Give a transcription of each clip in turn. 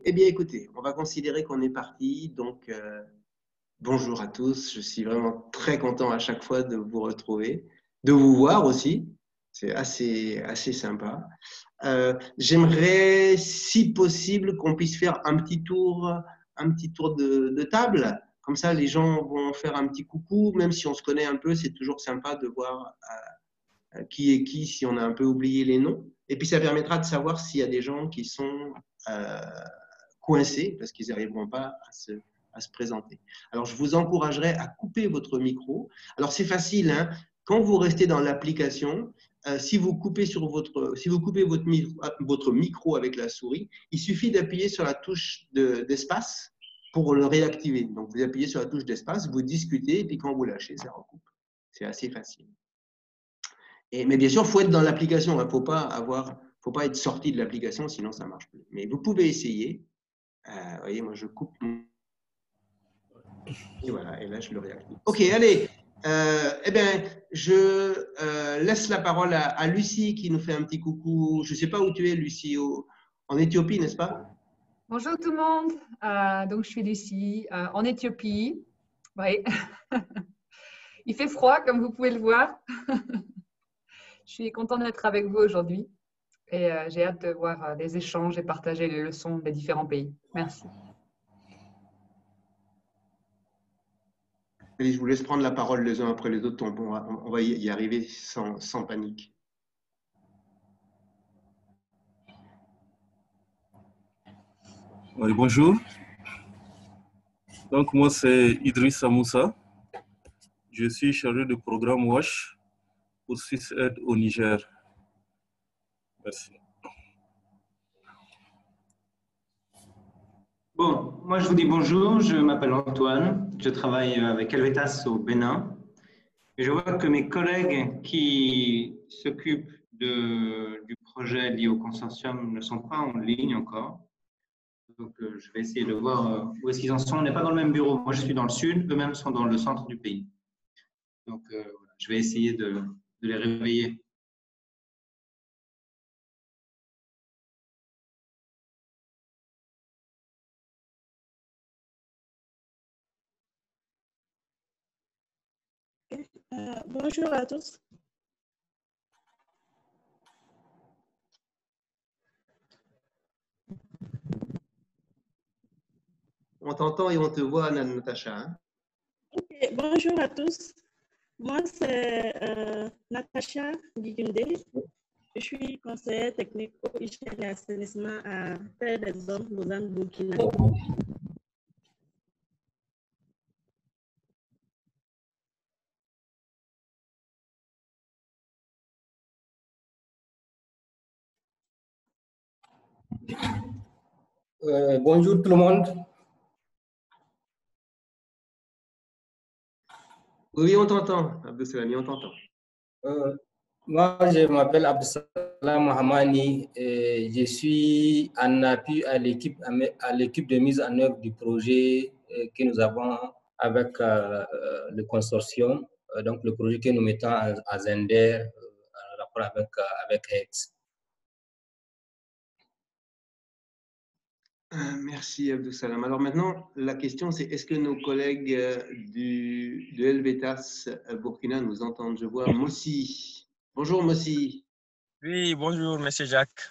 Eh bien, écoutez, on va considérer qu'on est parti. Donc, bonjour à tous. Je suis vraiment très content à chaque fois de vous retrouver, de vous voir aussi. C'est assez sympa. J'aimerais, si possible, qu'on puisse faire un petit tour de table. Comme ça, les gens vont faire un petit coucou. Même si on se connaît un peu, c'est toujours sympa de voir qui est qui, si on a un peu oublié les noms. Et puis, ça permettra de savoir s'il y a des gens qui sont euh, coincés parce qu'ils n'arriveront pas à se présenter. Alors, je vous encouragerai à couper votre micro. Alors, c'est facile, hein. Quand vous restez dans l'application, si vous coupez votre micro avec la souris, il suffit d'appuyer sur la touche d'espace pour le réactiver. Donc, vous appuyez sur la touche d'espace, vous discutez, et puis quand vous lâchez, ça recoupe. C'est assez facile. Mais bien sûr, il faut être dans l'application. Il ne faut pas être sorti de l'application, sinon ça ne marche plus. Mais vous pouvez essayer. Vous voyez, moi, je coupe. Et voilà, et là, je le réactive. OK, allez. Eh bien, je laisse la parole à Lucie qui nous fait un petit coucou. Je ne sais pas où tu es, Lucie, en Éthiopie, n'est-ce pas? Bonjour tout le monde. Donc, je suis Lucie en Éthiopie. Oui. Il fait froid, comme vous pouvez le voir. Je suis contente d'être avec vous aujourd'hui et j'ai hâte de voir les échanges et partager les leçons des différents pays. Merci. Allez, je vous laisse prendre la parole les uns après les autres. On va y arriver sans panique. Oui, bonjour. Donc, moi, c'est Idriss Moussa. Je suis chargé de programme WASH pour SwissAid au Niger. Merci. Bon, moi je vous dis bonjour, je m'appelle Antoine, je travaille avec Helvetas au Bénin. Et je vois que mes collègues qui s'occupent du projet lié au consortium ne sont pas en ligne encore. Donc je vais essayer de voir où est-ce qu'ils en sont. On n'est pas dans le même bureau, moi je suis dans le sud, eux-mêmes sont dans le centre du pays. Donc je vais essayer de les réveiller. Bonjour à tous. On t'entend et on te voit, Natacha. Hein? Okay, bonjour à tous. Moi, c'est Natacha Gigunde. Je suis conseillère technique au hygiène et assainissement à Terre des Hommes, Lausanne, Burkina. Bonjour tout le monde. Oui, on t'entend, Abdessalami, on t'entend. Moi, je m'appelle Abdessalam Mohamani et je suis en appui à l'équipe de mise en œuvre du projet que nous avons avec le consortium, donc le projet que nous mettons à Zender en rapport avec HEX. Merci Abdessalam. Alors maintenant, la question c'est est-ce que nos collègues de Helvetas Burkina nous entendent? Je vois Mossi. Bonjour Mossi. Oui, bonjour Monsieur Jacques.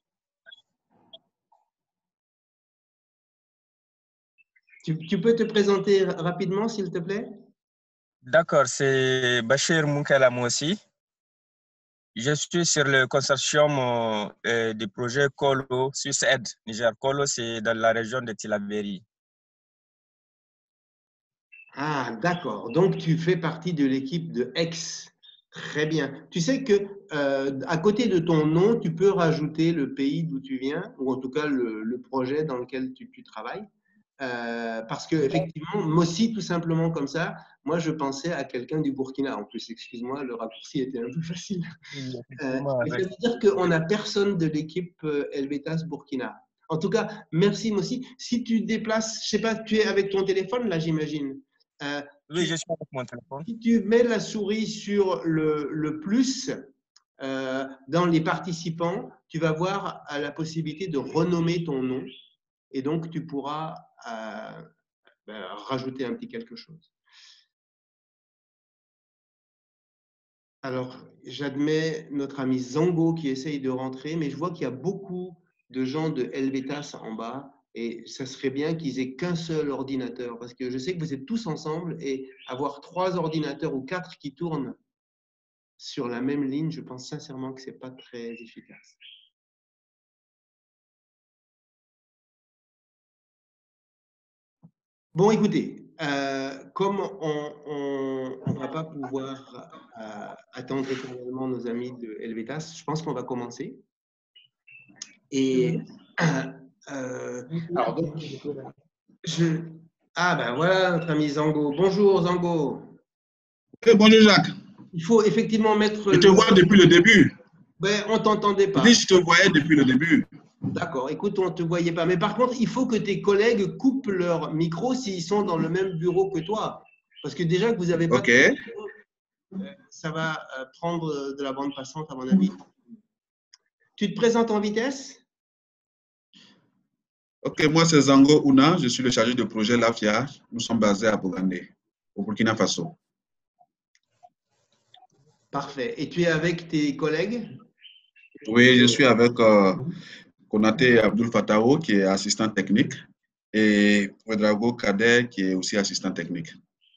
Tu peux te présenter rapidement s'il te plaît? D'accord, c'est Bachir Moukela Mossi. Je suis sur le consortium du projet Kolo SwissAid Niger. Kolo, c'est dans la région de Tillabéri. Ah, d'accord. Donc, tu fais partie de l'équipe de Aix. Très bien. Tu sais que à côté de ton nom, tu peux rajouter le pays d'où tu viens, ou en tout cas le projet dans lequel tu travailles. Parce que effectivement, Mossi, tout simplement comme ça, moi je pensais à quelqu'un du Burkina. En plus, excuse-moi, le raccourci était un peu facile. Mais ça veut dire qu'on n'a personne de l'équipe Helvetas Burkina. En tout cas, merci Mossi. Si tu déplaces, je sais pas, tu es avec ton téléphone là, j'imagine. Oui, je suis avec mon téléphone. Si tu mets la souris sur le plus dans les participants, tu vas voir la possibilité de renommer ton nom. et donc tu pourras rajouter un petit quelque chose. Alors, j'admets notre ami Zango qui essaye de rentrer, mais je vois qu'il y a beaucoup de gens de Helvetas en bas et ça serait bien qu'ils aient qu'un seul ordinateur parce que je sais que vous êtes tous ensemble et avoir 3 ordinateurs ou 4 qui tournent sur la même ligne, je pense sincèrement que ce n'est pas très efficace. Bon, écoutez, comme on ne va pas pouvoir attendre éternellement nos amis de Helvetas, je pense qu'on va commencer. Et alors donc, ah ben voilà notre ami Zango. Bonjour Zango. Bonjour Jacques. Il faut effectivement mettre. Je te vois depuis le début. Ben, on ne t'entendait pas. Je dis, je te voyais depuis le début. D'accord, écoute, on ne te voyait pas. Mais par contre, il faut que tes collègues coupent leur micro s'ils sont dans le même bureau que toi. Parce que déjà que vous n'avez pas... Ok. Ça va prendre de la bande passante, à mon avis. Tu te présentes en vitesse? Ok, moi c'est Zango Ouna, je suis le chargé de projet LAFIA. Nous sommes basés à Bogandé, au Burkina Faso. Parfait. Et tu es avec tes collègues? Oui, je suis avec Konaté Abdul Fatao, qui est assistant technique, et Ouedraogo Kader, qui est aussi assistant technique.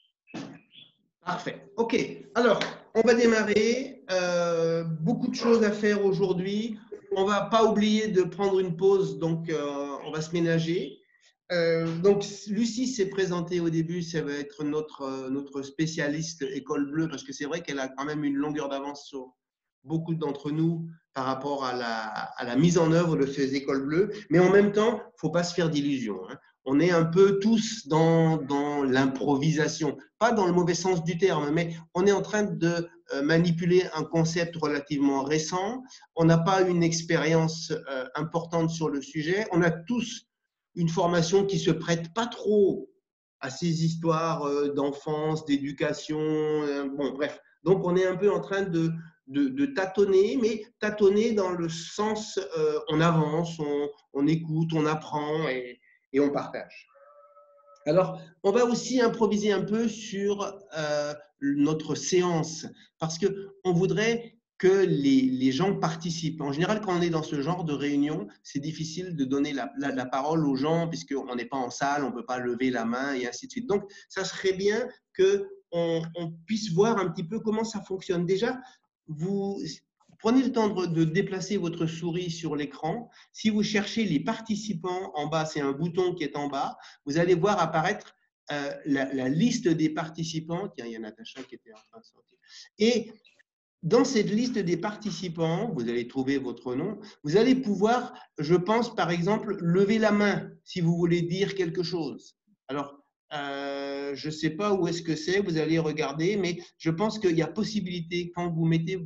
Parfait. OK. Alors, on va démarrer. Beaucoup de choses à faire aujourd'hui. On ne va pas oublier de prendre une pause, donc on va se ménager. Donc, Lucie s'est présentée au début, ça va être notre spécialiste École Bleue, parce que c'est vrai qu'elle a quand même une longueur d'avance sur beaucoup d'entre nous par rapport à la mise en œuvre de ces écoles bleues. Mais en même temps, il ne faut pas se faire d'illusions, hein. On est un peu tous dans l'improvisation, pas dans le mauvais sens du terme, mais on est en train de manipuler un concept relativement récent. On n'a pas une expérience importante sur le sujet. On a tous une formation qui se prête pas trop à ces histoires d'enfance, d'éducation. Bon, bref. Donc, on est un peu en train de tâtonner, mais tâtonner dans le sens on avance, on écoute, on apprend et on partage. Alors, on va aussi improviser un peu sur notre séance parce qu'on voudrait que les gens participent. En général, quand on est dans ce genre de réunion, c'est difficile de donner la parole aux gens puisqu'on n'est pas en salle, on ne peut pas lever la main et ainsi de suite. Donc, ça serait bien qu'on puisse voir un petit peu comment ça fonctionne. Déjà, vous prenez le temps de déplacer votre souris sur l'écran. Si vous cherchez les participants en bas, c'est un bouton qui est en bas, vous allez voir apparaître la liste des participants. Tiens, il y a Natacha qui était en train de sortir. Et dans cette liste des participants, vous allez trouver votre nom. Vous allez pouvoir, je pense, par exemple, lever la main si vous voulez dire quelque chose. Alors, je ne sais pas où est-ce que c'est, vous allez regarder, mais je pense qu'il y a possibilité, quand vous mettez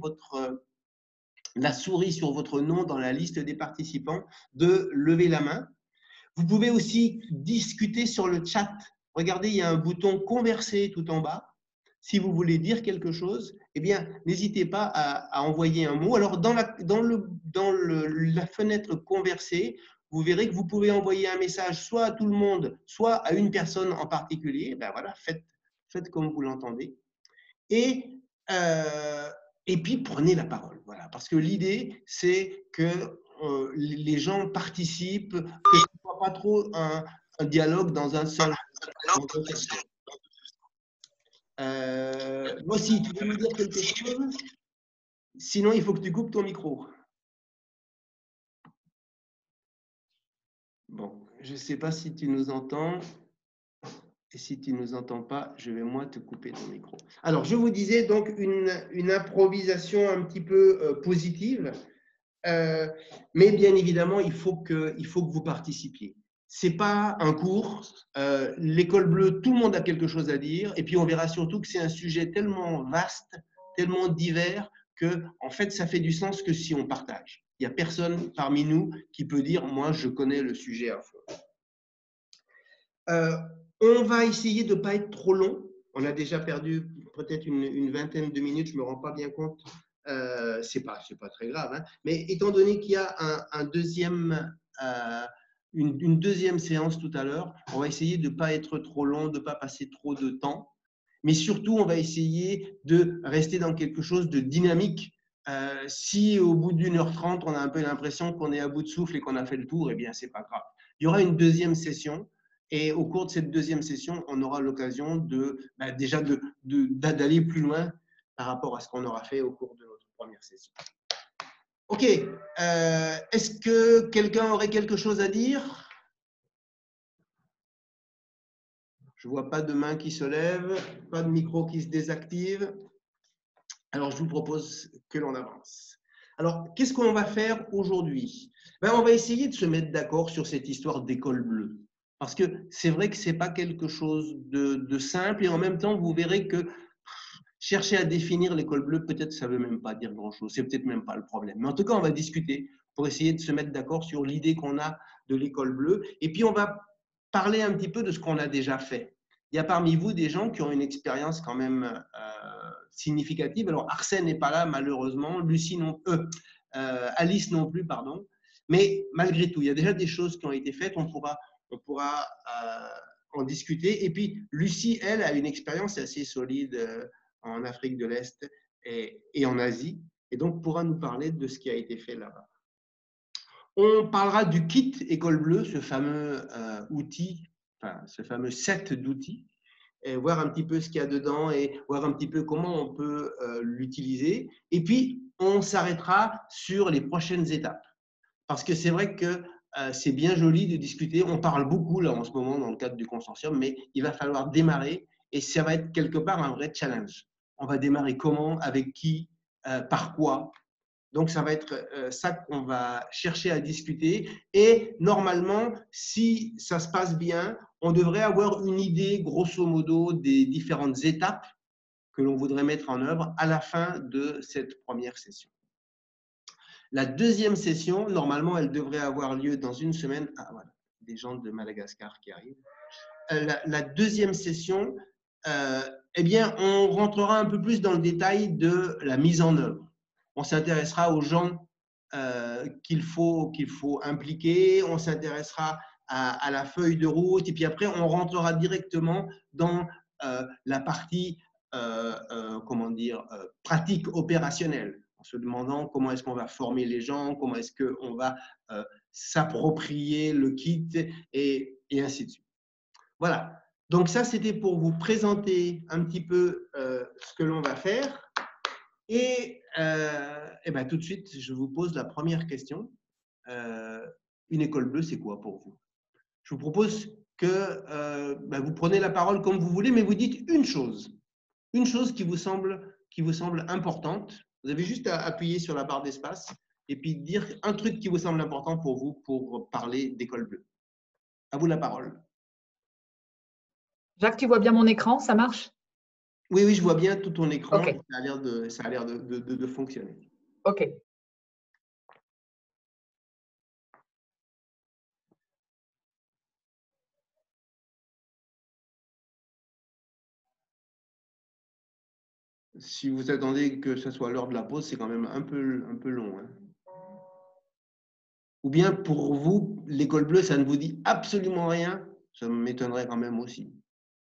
la souris sur votre nom dans la liste des participants, de lever la main. Vous pouvez aussi discuter sur le chat. Regardez, il y a un bouton « Converser » tout en bas. Si vous voulez dire quelque chose, eh bien, n'hésitez pas à envoyer un mot. Alors, dans la fenêtre « Converser », vous verrez que vous pouvez envoyer un message soit à tout le monde, soit à une personne en particulier. Ben voilà, faites comme vous l'entendez. Et puis, prenez la parole. Voilà, parce que l'idée, c'est que les gens participent, que ce ne soit pas trop un dialogue dans un seul. Moi aussi, tu veux nous dire quelque chose? Sinon, il faut que tu coupes ton micro. Bon, je ne sais pas si tu nous entends. Et si tu ne nous entends pas, je vais moi te couper ton micro. Alors, je vous disais donc une improvisation un petit peu positive. Mais bien évidemment, il faut que vous participiez. Ce n'est pas un cours. L'école bleue, tout le monde a quelque chose à dire. Et puis, on verra surtout que c'est un sujet tellement vaste, tellement divers, que en fait, ça fait du sens que si on partage. Il n'y a personne parmi nous qui peut dire « moi, je connais le sujet à fond ». On va essayer de ne pas être trop long. On a déjà perdu peut-être une vingtaine de minutes, je ne me rends pas bien compte. Ce n'est pas très grave, hein. Mais étant donné qu'il y a un deuxième une deuxième séance tout à l'heure. On va essayer de ne pas être trop long, de ne pas passer trop de temps. Mais surtout, on va essayer de rester dans quelque chose de dynamique. Si au bout d'1h30, on a un peu l'impression qu'on est à bout de souffle et qu'on a fait le tour, eh bien, ce n'est pas grave. Il y aura une deuxième session. Et au cours de cette deuxième session, on aura l'occasion déjà d'aller plus loin par rapport à ce qu'on aura fait au cours de notre première session. OK. Est-ce que quelqu'un aurait quelque chose à dire? Je ne vois pas de main qui se lève, pas de micro qui se désactive. Alors, je vous propose que l'on avance. Alors, qu'est-ce qu'on va faire aujourd'hui? On va essayer de se mettre d'accord sur cette histoire d'école bleue. Parce que c'est vrai que ce n'est pas quelque chose de simple et en même temps, vous verrez que chercher à définir l'école bleue, peut-être ça ne veut même pas dire grand-chose. C'est peut-être même pas le problème. Mais en tout cas, on va discuter pour essayer de se mettre d'accord sur l'idée qu'on a de l'école bleue. Et puis, on va parler un petit peu de ce qu'on a déjà fait. Il y a parmi vous des gens qui ont une expérience quand même significative. Alors, Arsène n'est pas là, malheureusement. Alice non plus, pardon. Mais malgré tout, il y a déjà des choses qui ont été faites. On pourra en discuter. Et puis, Lucie, elle, a une expérience assez solide en Afrique de l'Est et en Asie. Et donc, pourra nous parler de ce qui a été fait là-bas. On parlera du kit École Bleue, ce fameux outil, ce fameux set d'outils, et voir un petit peu ce qu'il y a dedans et voir un petit peu comment on peut l'utiliser. Et puis, on s'arrêtera sur les prochaines étapes. Parce que c'est vrai que c'est bien joli de discuter. On parle beaucoup là en ce moment dans le cadre du consortium, mais il va falloir démarrer et ça va être quelque part un vrai challenge. On va démarrer comment, avec qui, par quoi. Donc, ça va être ça qu'on va chercher à discuter. Et normalement, si ça se passe bien, on devrait avoir une idée, grosso modo, des différentes étapes que l'on voudrait mettre en œuvre à la fin de cette première session. La deuxième session, normalement, elle devrait avoir lieu dans une semaine. Ah, voilà, des gens de Madagascar qui arrivent. La deuxième session, eh bien, on rentrera un peu plus dans le détail de la mise en œuvre. On s'intéressera aux gens qu'il faut impliquer, on s'intéressera à la feuille de route et puis après, on rentrera directement dans la partie pratique opérationnelle, en se demandant comment est-ce qu'on va former les gens, comment est-ce qu'on va s'approprier le kit et ainsi de suite. Voilà. Donc ça, c'était pour vous présenter un petit peu ce que l'on va faire. Et tout de suite, je vous pose la première question. Une école bleue, c'est quoi pour vous? Je vous propose que vous prenez la parole comme vous voulez, mais vous dites une chose qui vous semble importante. Vous avez juste à appuyer sur la barre d'espace et puis dire un truc qui vous semble important pour vous pour parler d'école bleue. À vous la parole. Jacques, tu vois bien mon écran? Ça marche? Oui, je vois bien tout ton écran. Okay. Ça a l'air de fonctionner. OK. Si vous attendez que ce soit l'heure de la pause, c'est quand même un peu long. Hein. Ou bien pour vous, l'école bleue, ça ne vous dit absolument rien? Ça m'étonnerait quand même aussi.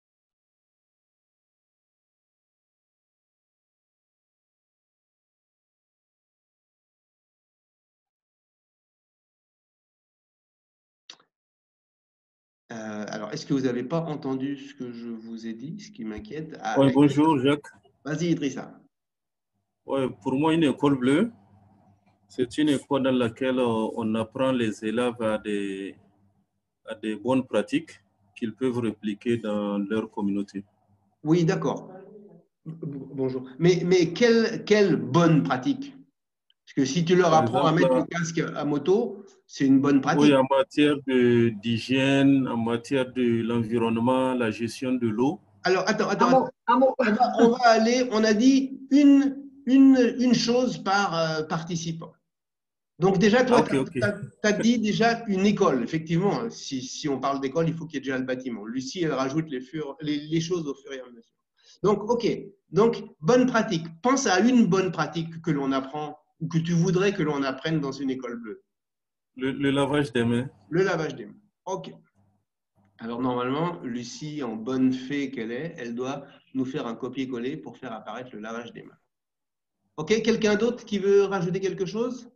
Alors, est-ce que vous n'avez pas entendu ce que je vous ai dit, ce qui m'inquiète? Oui, bonjour Jacques. Vas-y, Idrissa. Oui, pour moi, une école bleue, c'est une école dans laquelle on apprend les élèves à des bonnes pratiques qu'ils peuvent répliquer dans leur communauté. Oui, d'accord. Bonjour. Mais quelle bonne pratique? Parce que si tu leur apprends à mettre le casque à moto, c'est une bonne pratique. Oui, en matière d'hygiène, en matière de l'environnement, la gestion de l'eau. Alors, attends. Un mot. On va aller, on a dit une chose par participant. Donc déjà, toi, tu as dit déjà une école. Effectivement, si on parle d'école, il faut qu'il y ait déjà le bâtiment. Lucie, elle rajoute les choses au fur et à mesure. Donc, OK. Donc, bonne pratique. Pense à une bonne pratique que l'on apprend ou que tu voudrais que l'on apprenne dans une école bleue. Le lavage des mains. Le lavage des mains. OK. Alors, normalement, Lucie, en bonne fée qu'elle est, elle doit nous faire un copier-coller pour faire apparaître le lavage des mains. OK, quelqu'un d'autre qui veut rajouter quelque chose?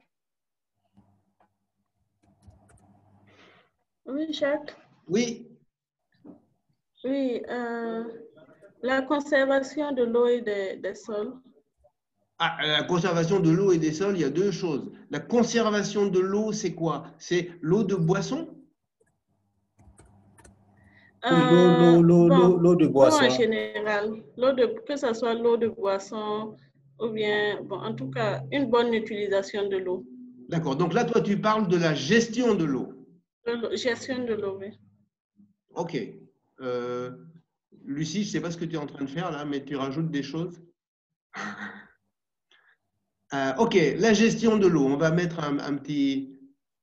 Oui, Jacques. Oui. Oui, la conservation de l'eau et des sols. Ah, la conservation de l'eau et des sols, il y a deux choses. La conservation de l'eau, c'est quoi? C'est l'eau de boisson? L'eau de L'eau boisson. en général, que ce soit l'eau de boisson ou bien, bon, en tout cas, une bonne utilisation de l'eau. D'accord. Donc là, toi, tu parles de la gestion de l'eau. Gestion de l'eau, oui. OK. Lucie, je ne sais pas ce que tu es en train de faire là, mais tu rajoutes des choses. OK, la gestion de l'eau. On va mettre un petit…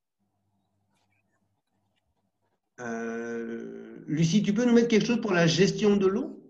Lucie, tu peux nous mettre quelque chose pour la gestion de l'eau?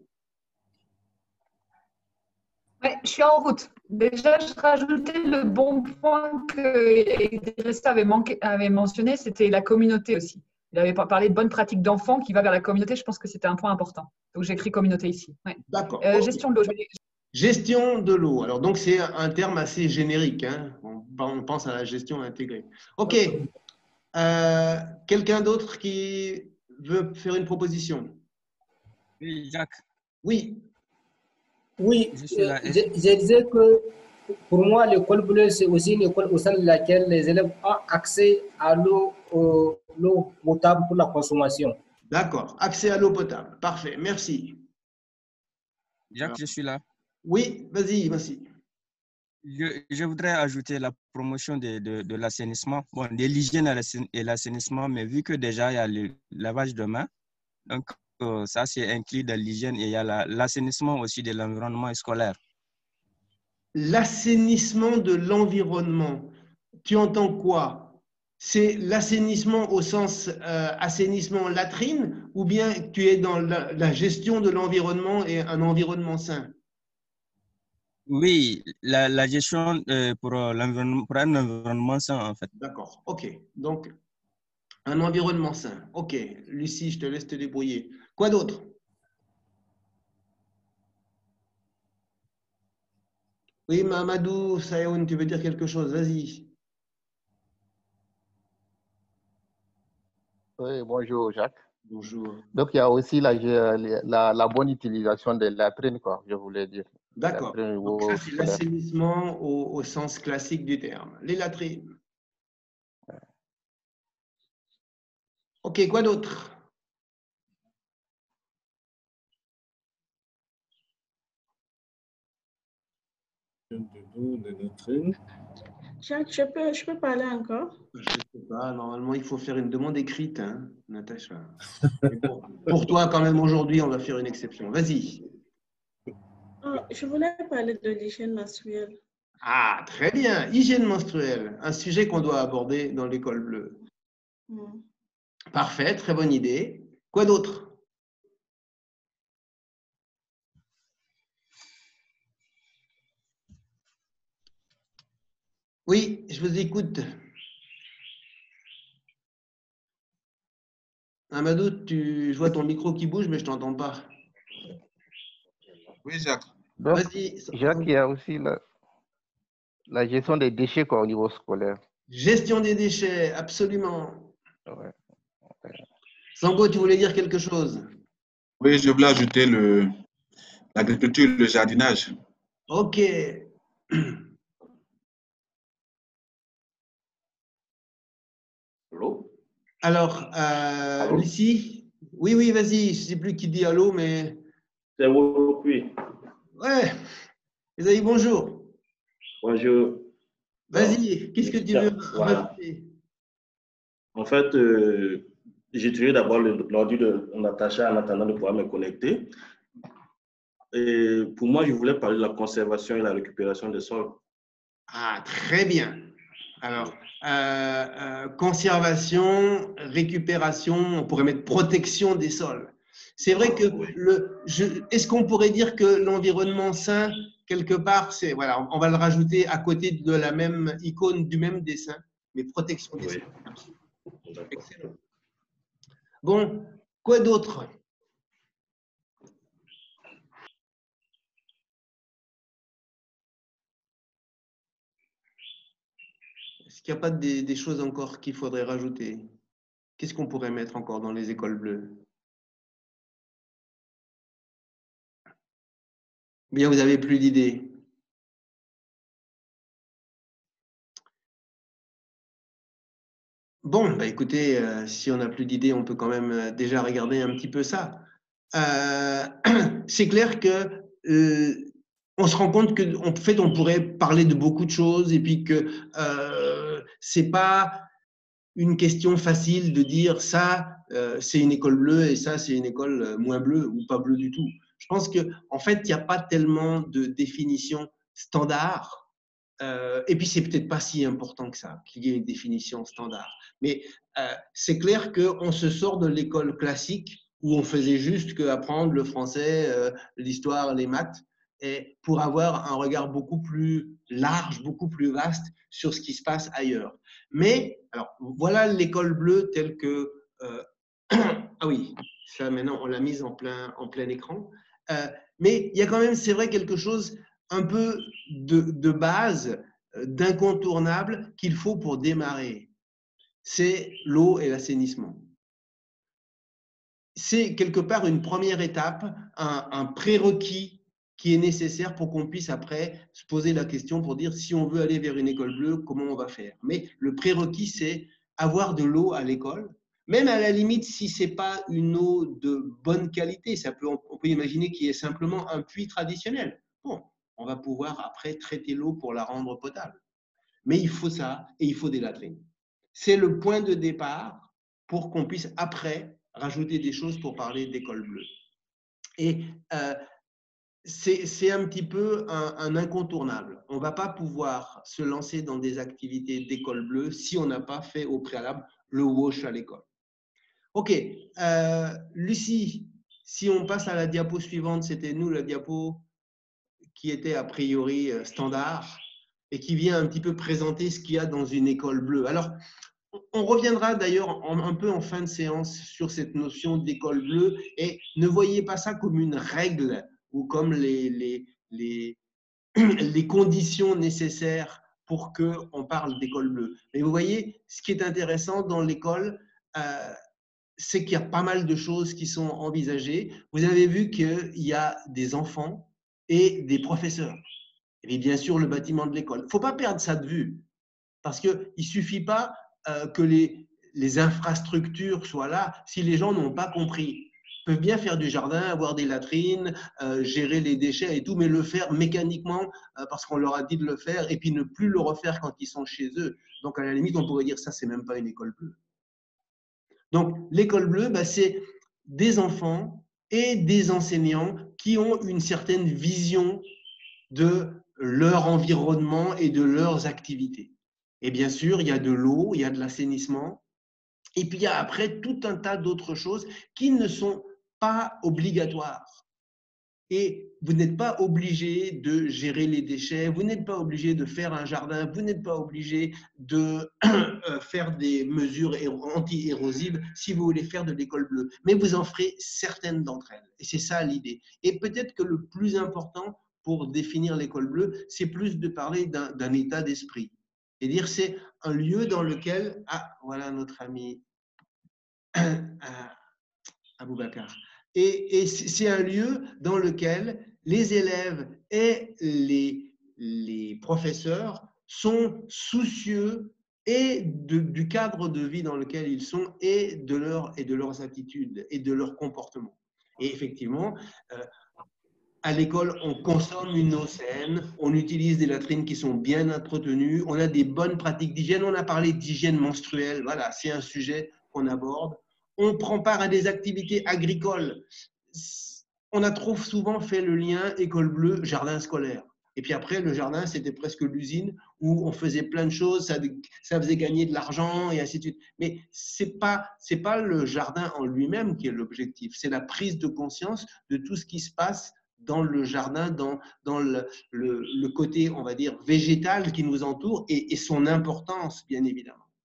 Oui, je suis en route. Déjà, je rajoutais le bon point que Idrissa avait mentionné, c'était la communauté aussi. Il avait parlé de bonnes pratiques d'enfants qui va vers la communauté. Je pense que c'était un point important. Donc, j'écris communauté ici. Ouais. D'accord. Gestion de l'eau. Gestion de l'eau. Alors, donc, c'est un terme assez générique. Hein. On pense à la gestion intégrée. OK. Quelqu'un d'autre qui veut faire une proposition? Oui, Jacques. Oui. Oui, je disais que pour moi, l'école bleue, c'est aussi une école au sein de laquelle les élèves ont accès à l'eau potable pour la consommation. D'accord. Accès à l'eau potable. Parfait. Merci. Jacques, je suis là. Oui, vas-y, vas-y. Je voudrais ajouter la promotion de l'assainissement, bon, de l'hygiène et l'assainissement, mais vu que déjà il y a le lavage de mains, donc ça c'est inclus dans l'hygiène et il y a l'assainissement aussi de l'environnement scolaire. L'assainissement de l'environnement, tu entends quoi? C'est l'assainissement au sens assainissement latrine ou bien tu es dans la gestion de l'environnement et un environnement sain? Oui, la gestion pour un environnement sain en fait. D'accord, ok. Donc, un environnement sain. Ok, Lucie, je te laisse te débrouiller. Quoi d'autre? Oui, Mamadou, Sayoun, tu veux dire quelque chose? Vas-y. Oui, bonjour Jacques. Bonjour. Donc, il y a aussi la bonne utilisation de la latrines, quoi, je voulais dire. D'accord. Donc ça, c'est l'assainissement au sens classique du terme. Les latrines. Ok, quoi d'autre? Jacques, je peux parler encore? Je ne sais pas, normalement, il faut faire une demande écrite, hein, Natacha. Pour toi, quand même, aujourd'hui, on va faire une exception. Vas-y. Je voulais parler de l'hygiène menstruelle. Ah, très bien. Hygiène menstruelle, un sujet qu'on doit aborder dans l'école bleue. Parfait, très bonne idée. Quoi d'autre? Oui, je vous écoute. Amadou, je vois ton micro qui bouge, mais je ne t'entends pas. Oui, Jacques. Vas-y. Jacques, il y a aussi la gestion des déchets quoi, au niveau scolaire. Gestion des déchets, absolument. Ouais. Sango, tu voulais dire quelque chose? Oui, je voulais ajouter l'agriculture, le jardinage. Ok. Allô? Alors, Lucie? Oui, oui, vas-y. Je ne sais plus qui dit allô, mais… C'est vous, oui. Ouais. Isaïe, bonjour. Bonjour. Vas-y, qu'est-ce que tu veux rajouter? En fait, j'utilisais d'abord l'ordi de Natacha en attendant de pouvoir me connecter. Et pour moi, je voulais parler de la conservation et la récupération des sols. Ah, très bien. Alors, conservation, récupération, on pourrait mettre protection des sols. C'est vrai que est-ce qu'on pourrait dire que l'environnement sain, quelque part, c'est voilà, on va le rajouter à côté de la même icône du même dessin, mais protection des sols. Oui. Excellent. Bon, quoi d'autre? Est-ce qu'il n'y a pas des choses encore qu'il faudrait rajouter? Qu'est-ce qu'on pourrait mettre encore dans les écoles bleues? Bien, vous n'avez plus d'idées. Bon, bah écoutez, si on n'a plus d'idées, on peut quand même déjà regarder un petit peu ça. C'est clair que on se rend compte que en fait, on pourrait parler de beaucoup de choses et puis que c'est pas une question facile de dire ça, c'est une école bleue et ça, c'est une école moins bleue ou pas bleue du tout. Je pense que en fait, il n'y a pas tellement de définition standard. Et puis, c'est peut-être pas si important que ça, qu'il y ait une définition standard. Mais c'est clair qu'on se sort de l'école classique où on faisait juste qu'apprendre le français, l'histoire, les maths, et pour avoir un regard beaucoup plus large, beaucoup plus vaste sur ce qui se passe ailleurs. Mais, alors, voilà l'école bleue telle que… ah oui, ça maintenant, on l'a mise en plein écran. Mais il y a quand même, c'est vrai, quelque chose un peu de base, d'incontournable qu'il faut pour démarrer. C'est l'eau et l'assainissement. C'est quelque part une première étape, un prérequis qui est nécessaire pour qu'on puisse après se poser la question pour dire si on veut aller vers une école bleue, comment on va faire. Mais le prérequis, c'est avoir de l'eau à l'école. Même à la limite, si ce n'est pas une eau de bonne qualité, on peut imaginer qu'il y ait simplement un puits traditionnel. Bon, on va pouvoir après traiter l'eau pour la rendre potable. Mais il faut ça et il faut des latrines. C'est le point de départ pour qu'on puisse après rajouter des choses pour parler d'école bleue. Et c'est un petit peu un incontournable. On ne va pas pouvoir se lancer dans des activités d'école bleue si on n'a pas fait au préalable le WASH à l'école. Ok, Lucie, si on passe à la diapo suivante, c'était nous la diapo qui était a priori standard et qui vient un petit peu présenter ce qu'il y a dans une école bleue. Alors, on reviendra d'ailleurs un peu en fin de séance sur cette notion d'école bleue et ne voyez pas ça comme une règle ou comme les conditions nécessaires pour qu'on parle d'école bleue. Mais vous voyez, ce qui est intéressant dans l'école, c'est qu'il y a pas mal de choses qui sont envisagées. Vous avez vu qu'il y a des enfants et des professeurs. Et bien sûr, le bâtiment de l'école. Il ne faut pas perdre ça de vue, parce qu'il ne suffit pas que les infrastructures soient là si les gens n'ont pas compris. Ils peuvent bien faire du jardin, avoir des latrines, gérer les déchets et tout, mais le faire mécaniquement parce qu'on leur a dit de le faire et puis ne plus le refaire quand ils sont chez eux. Donc, à la limite, on pourrait dire ça, c'est même pas une école bleue. Donc, l'école bleue, c'est des enfants et des enseignants qui ont une certaine vision de leur environnement et de leurs activités. Et bien sûr, il y a de l'eau, il y a de l'assainissement, et puis il y a après tout un tas d'autres choses qui ne sont pas obligatoires. Et vous n'êtes pas obligé de gérer les déchets, vous n'êtes pas obligé de faire un jardin, vous n'êtes pas obligé de faire des mesures anti-érosives si vous voulez faire de l'école bleue. Mais vous en ferez certaines d'entre elles. Et c'est ça l'idée. Et peut-être que le plus important pour définir l'école bleue, c'est plus de parler d'un état d'esprit. Et dire c'est un lieu dans lequel… Ah, voilà notre ami Aboubacar. Et c'est un lieu dans lequel les élèves et les professeurs sont soucieux et du cadre de vie dans lequel ils sont et de leurs attitudes et de leur comportement. Et effectivement, à l'école, on consomme une eau saine, on utilise des latrines qui sont bien entretenues, on a des bonnes pratiques d'hygiène, on a parlé d'hygiène menstruelle, voilà, c'est un sujet qu'on aborde. On prend part à des activités agricoles. On a trop souvent fait le lien école bleue, jardin scolaire. Et puis après, le jardin, c'était presque l'usine où on faisait plein de choses, ça faisait gagner de l'argent et ainsi de suite. Mais ce n'est pas le jardin en lui-même qui est l'objectif, c'est la prise de conscience de tout ce qui se passe dans le jardin, dans le côté, on va dire, végétal qui nous entoure et son importance, bien évidemment.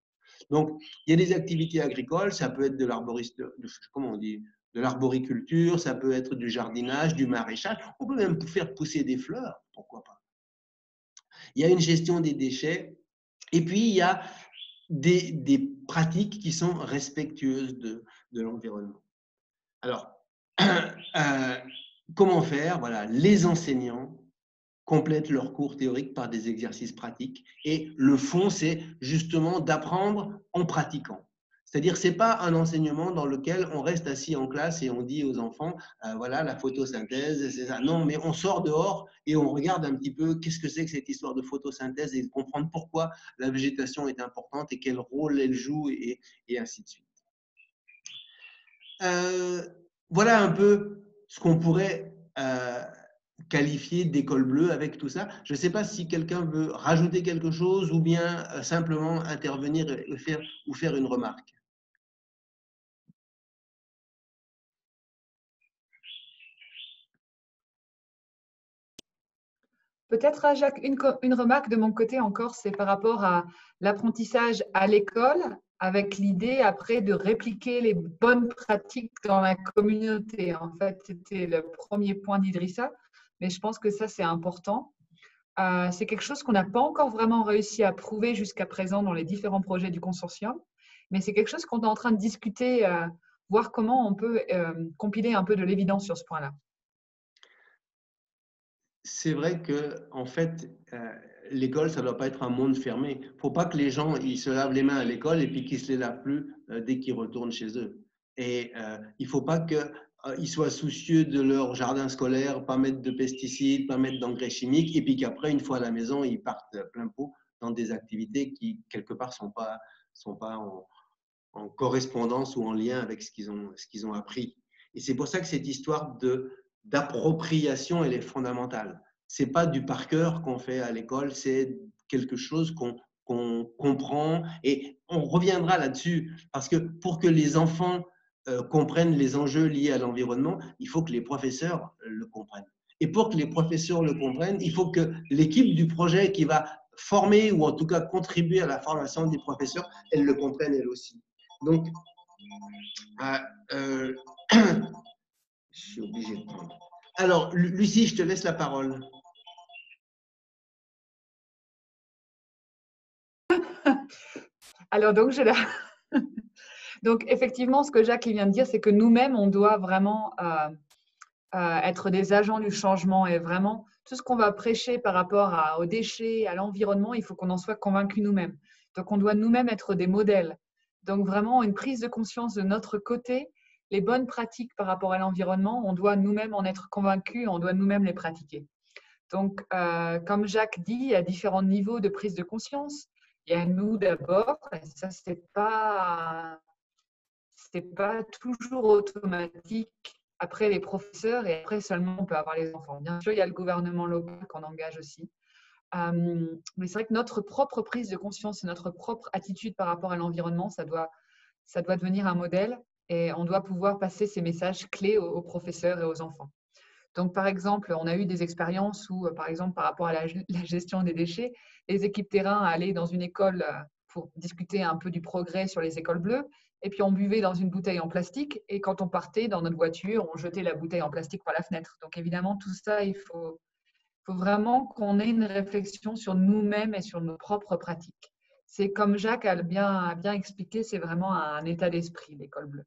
Donc, il y a des activités agricoles, ça peut être de l'arboriculture, ça peut être du jardinage, du maraîchage. On peut même faire pousser des fleurs, pourquoi pas. Il y a une gestion des déchets et puis il y a des pratiques qui sont respectueuses de l'environnement. Alors, comment faire? Voilà, les enseignants complètent leurs cours théoriques par des exercices pratiques et le fond, c'est justement d'apprendre en pratiquant. C'est-à-dire, ce n'est pas un enseignement dans lequel on reste assis en classe et on dit aux enfants, voilà, la photosynthèse, c'est ça. Non, mais on sort dehors et on regarde un petit peu qu'est-ce que c'est que cette histoire de photosynthèse et comprendre pourquoi la végétation est importante et quel rôle elle joue et ainsi de suite. Voilà un peu ce qu'on pourrait qualifié d'école bleue avec tout ça. Je ne sais pas si quelqu'un veut rajouter quelque chose ou bien simplement intervenir et faire une remarque. Peut-être, Jacques, une remarque de mon côté encore, c'est par rapport à l'apprentissage à l'école, avec l'idée après de répliquer les bonnes pratiques dans la communauté. En fait, c'était le premier point d'Idrissa, mais je pense que ça, c'est important. C'est quelque chose qu'on n'a pas encore vraiment réussi à prouver jusqu'à présent dans les différents projets du consortium, mais c'est quelque chose qu'on est en train de discuter, voir comment on peut compiler un peu de l'évidence sur ce point-là. C'est vrai que, en fait, l'école, ça ne doit pas être un monde fermé. Il ne faut pas que les gens ils se lavent les mains à l'école et puis qu'ils ne se les lavent plus dès qu'ils retournent chez eux. Et il ne faut pas qu'ils soient soucieux de leur jardin scolaire, pas mettre de pesticides, pas mettre d'engrais chimiques, et puis qu'après, une fois à la maison, ils partent plein pot dans des activités qui, quelque part, ne sont pas en correspondance ou en lien avec ce qu'ils ont appris. Et c'est pour ça que cette histoire d'appropriation, elle est fondamentale. Ce n'est pas du par cœur qu'on fait à l'école, c'est quelque chose qu'on comprend. Et on reviendra là-dessus, parce que pour que les enfants comprennent les enjeux liés à l'environnement, il faut que les professeurs le comprennent. Et pour que les professeurs le comprennent, il faut que l'équipe du projet qui va former ou en tout cas contribuer à la formation des professeurs, elle le comprenne elle aussi. Donc, je suis obligé de prendre. Alors, Lucie, je te laisse la parole. Alors, donc, donc, effectivement, ce que Jacques vient de dire, c'est que nous-mêmes, on doit vraiment être des agents du changement et vraiment, tout ce qu'on va prêcher par rapport aux déchets, à l'environnement, il faut qu'on en soit convaincus nous-mêmes. Donc, on doit nous-mêmes être des modèles. Donc, vraiment, une prise de conscience de notre côté, les bonnes pratiques par rapport à l'environnement, on doit nous-mêmes en être convaincus, on doit nous-mêmes les pratiquer. Donc, comme Jacques dit, il y a différents niveaux de prise de conscience. Il y a nous d'abord, et ça, c'est pas toujours automatique. Après les professeurs et après seulement on peut avoir les enfants. Bien sûr, il y a le gouvernement local qu'on engage aussi. Mais c'est vrai que notre propre prise de conscience et notre propre attitude par rapport à l'environnement, ça doit devenir un modèle et on doit pouvoir passer ces messages clés aux professeurs et aux enfants. Donc, par exemple, on a eu des expériences où, par exemple, par rapport à la gestion des déchets, les équipes terrain allaient dans une école pour discuter un peu du progrès sur les écoles bleues. Et puis, on buvait dans une bouteille en plastique. Et quand on partait dans notre voiture, on jetait la bouteille en plastique par la fenêtre. Donc, évidemment, tout ça, il faut vraiment qu'on ait une réflexion sur nous-mêmes et sur nos propres pratiques. C'est comme Jacques a bien expliqué, c'est vraiment un état d'esprit, l'école bleue.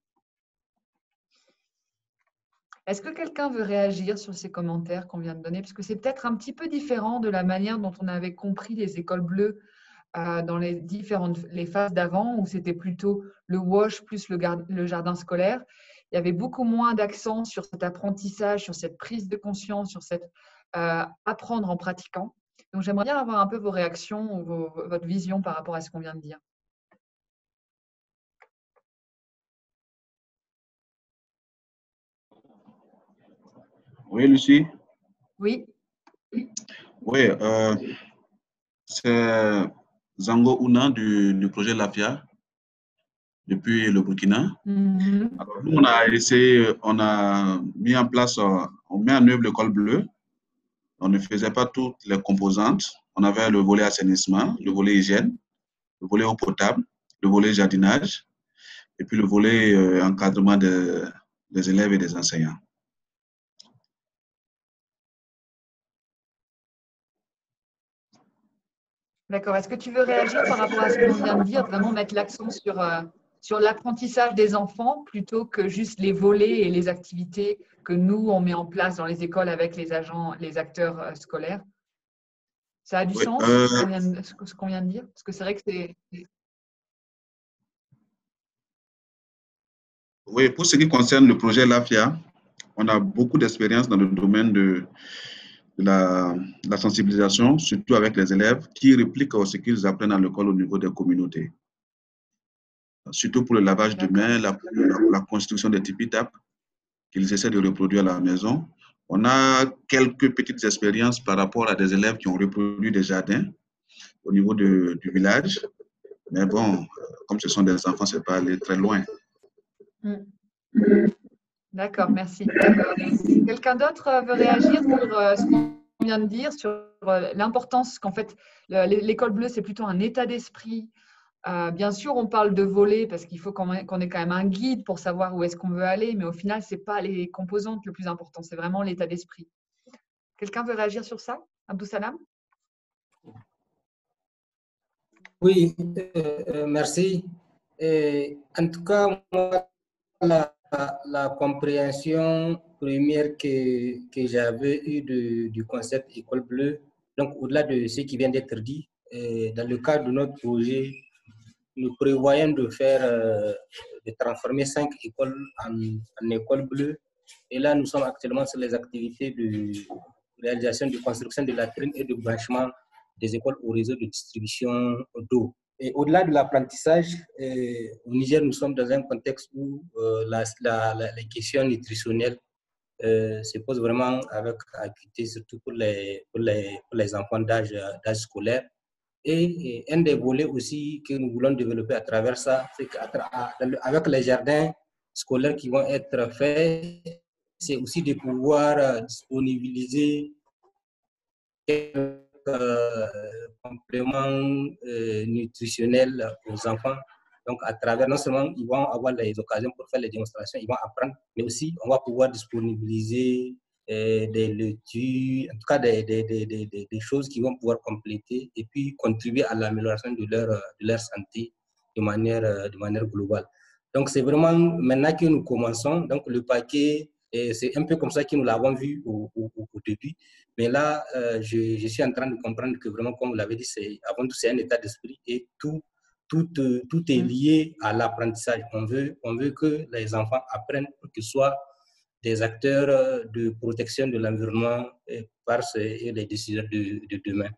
Est-ce que quelqu'un veut réagir sur ces commentaires qu'on vient de donner? Parce que c'est peut-être un petit peu différent de la manière dont on avait compris les écoles bleues dans les phases d'avant, où c'était plutôt le WASH plus le jardin scolaire. Il y avait beaucoup moins d'accent sur cet apprentissage, sur cette prise de conscience, sur cette apprendre en pratiquant. Donc, j'aimerais bien avoir un peu vos réactions ou votre vision par rapport à ce qu'on vient de dire. Oui, Lucie? Oui. Oui, c'est Zango Ouna du projet LAFIA depuis le Burkina. Alors, nous, on a mis en place, on met en œuvre l'école bleue. On ne faisait pas toutes les composantes. On avait le volet assainissement, le volet hygiène, le volet eau potable, le volet jardinage et puis le volet encadrement des élèves et des enseignants. D'accord. Est-ce que tu veux réagir par rapport à ce qu'on vient de dire, vraiment mettre l'accent sur l'apprentissage des enfants plutôt que juste les volets et les activités que nous, on met en place dans les écoles avec les agents, les acteurs scolaires? Ça a du sens, ce qu'on vient de dire? Parce que c'est vrai que c'est… Oui, pour ce qui concerne le projet LAFIA, on a beaucoup d'expérience dans le domaine de la sensibilisation, surtout avec les élèves, qui répliquent ce qu'ils apprennent à l'école au niveau des communautés. Surtout pour le lavage de mains, la construction des tipi-tap, qu'ils essaient de reproduire à la maison. On a quelques petites expériences par rapport à des élèves qui ont reproduit des jardins au niveau du village. Mais bon, comme ce sont des enfants, ce n'est pas aller très loin. D'accord, merci. Quelqu'un d'autre veut réagir sur ce qu'on vient de dire, sur l'importance qu'en fait, l'école bleue, c'est plutôt un état d'esprit. Bien sûr, on parle de voler parce qu'il faut qu'on ait quand même un guide pour savoir où est-ce qu'on veut aller, mais au final, ce n'est pas les composantes le plus important, c'est vraiment l'état d'esprit. Quelqu'un veut réagir sur ça? Abdou-Salam? Oui, merci. En tout cas, moi, la compréhension première que j'avais eue du concept École Bleue, donc au-delà de ce qui vient d'être dit, dans le cadre de notre projet, nous prévoyons de transformer 5 écoles en écoles bleues. Et là, nous sommes actuellement sur les activités de réalisation de construction de latrines et de branchement des écoles au réseau de distribution d'eau. Et au-delà de l'apprentissage, au Niger, nous sommes dans un contexte où les questions nutritionnelles se posent vraiment avec acuité, surtout pour les enfants d'âge scolaire. Et un des volets aussi que nous voulons développer à travers ça, c'est qu'avec les jardins scolaires qui vont être faits, c'est aussi de pouvoir disponibiliser quelques compléments nutritionnels aux enfants. Donc, à travers, non seulement ils vont avoir les occasions pour faire les démonstrations, ils vont apprendre, mais aussi on va pouvoir disponibiliser des laitues, en tout cas des choses qui vont pouvoir compléter et puis contribuer à l'amélioration de leur santé de manière globale. Donc, c'est vraiment maintenant que nous commençons. Donc, le paquet, c'est un peu comme ça que nous l'avons vu au début. Mais là, je suis en train de comprendre que vraiment, comme vous l'avez dit, avant tout, c'est un état d'esprit et tout est lié à l'apprentissage. On veut que les enfants apprennent pour qu'ils soient des acteurs de protection de l'environnement par les décisions de demain.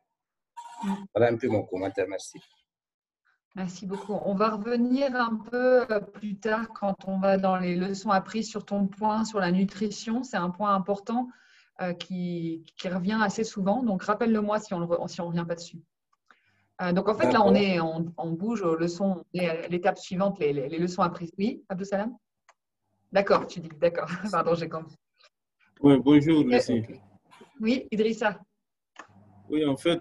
Voilà un peu mon commentaire. Merci. Merci beaucoup. On va revenir un peu plus tard quand on va dans les leçons apprises sur ton point sur la nutrition. C'est un point important qui revient assez souvent. Donc, rappelle-le-moi si on ne revient pas dessus. Donc, en fait, là, on bouge aux leçons, à l'étape suivante, les leçons apprises. Oui, Abdou-Salam? D'accord, tu dis. D'accord. Pardon, j'ai compris. Oui, bonjour, Lucie. Oui, Idrissa. Oui, en fait,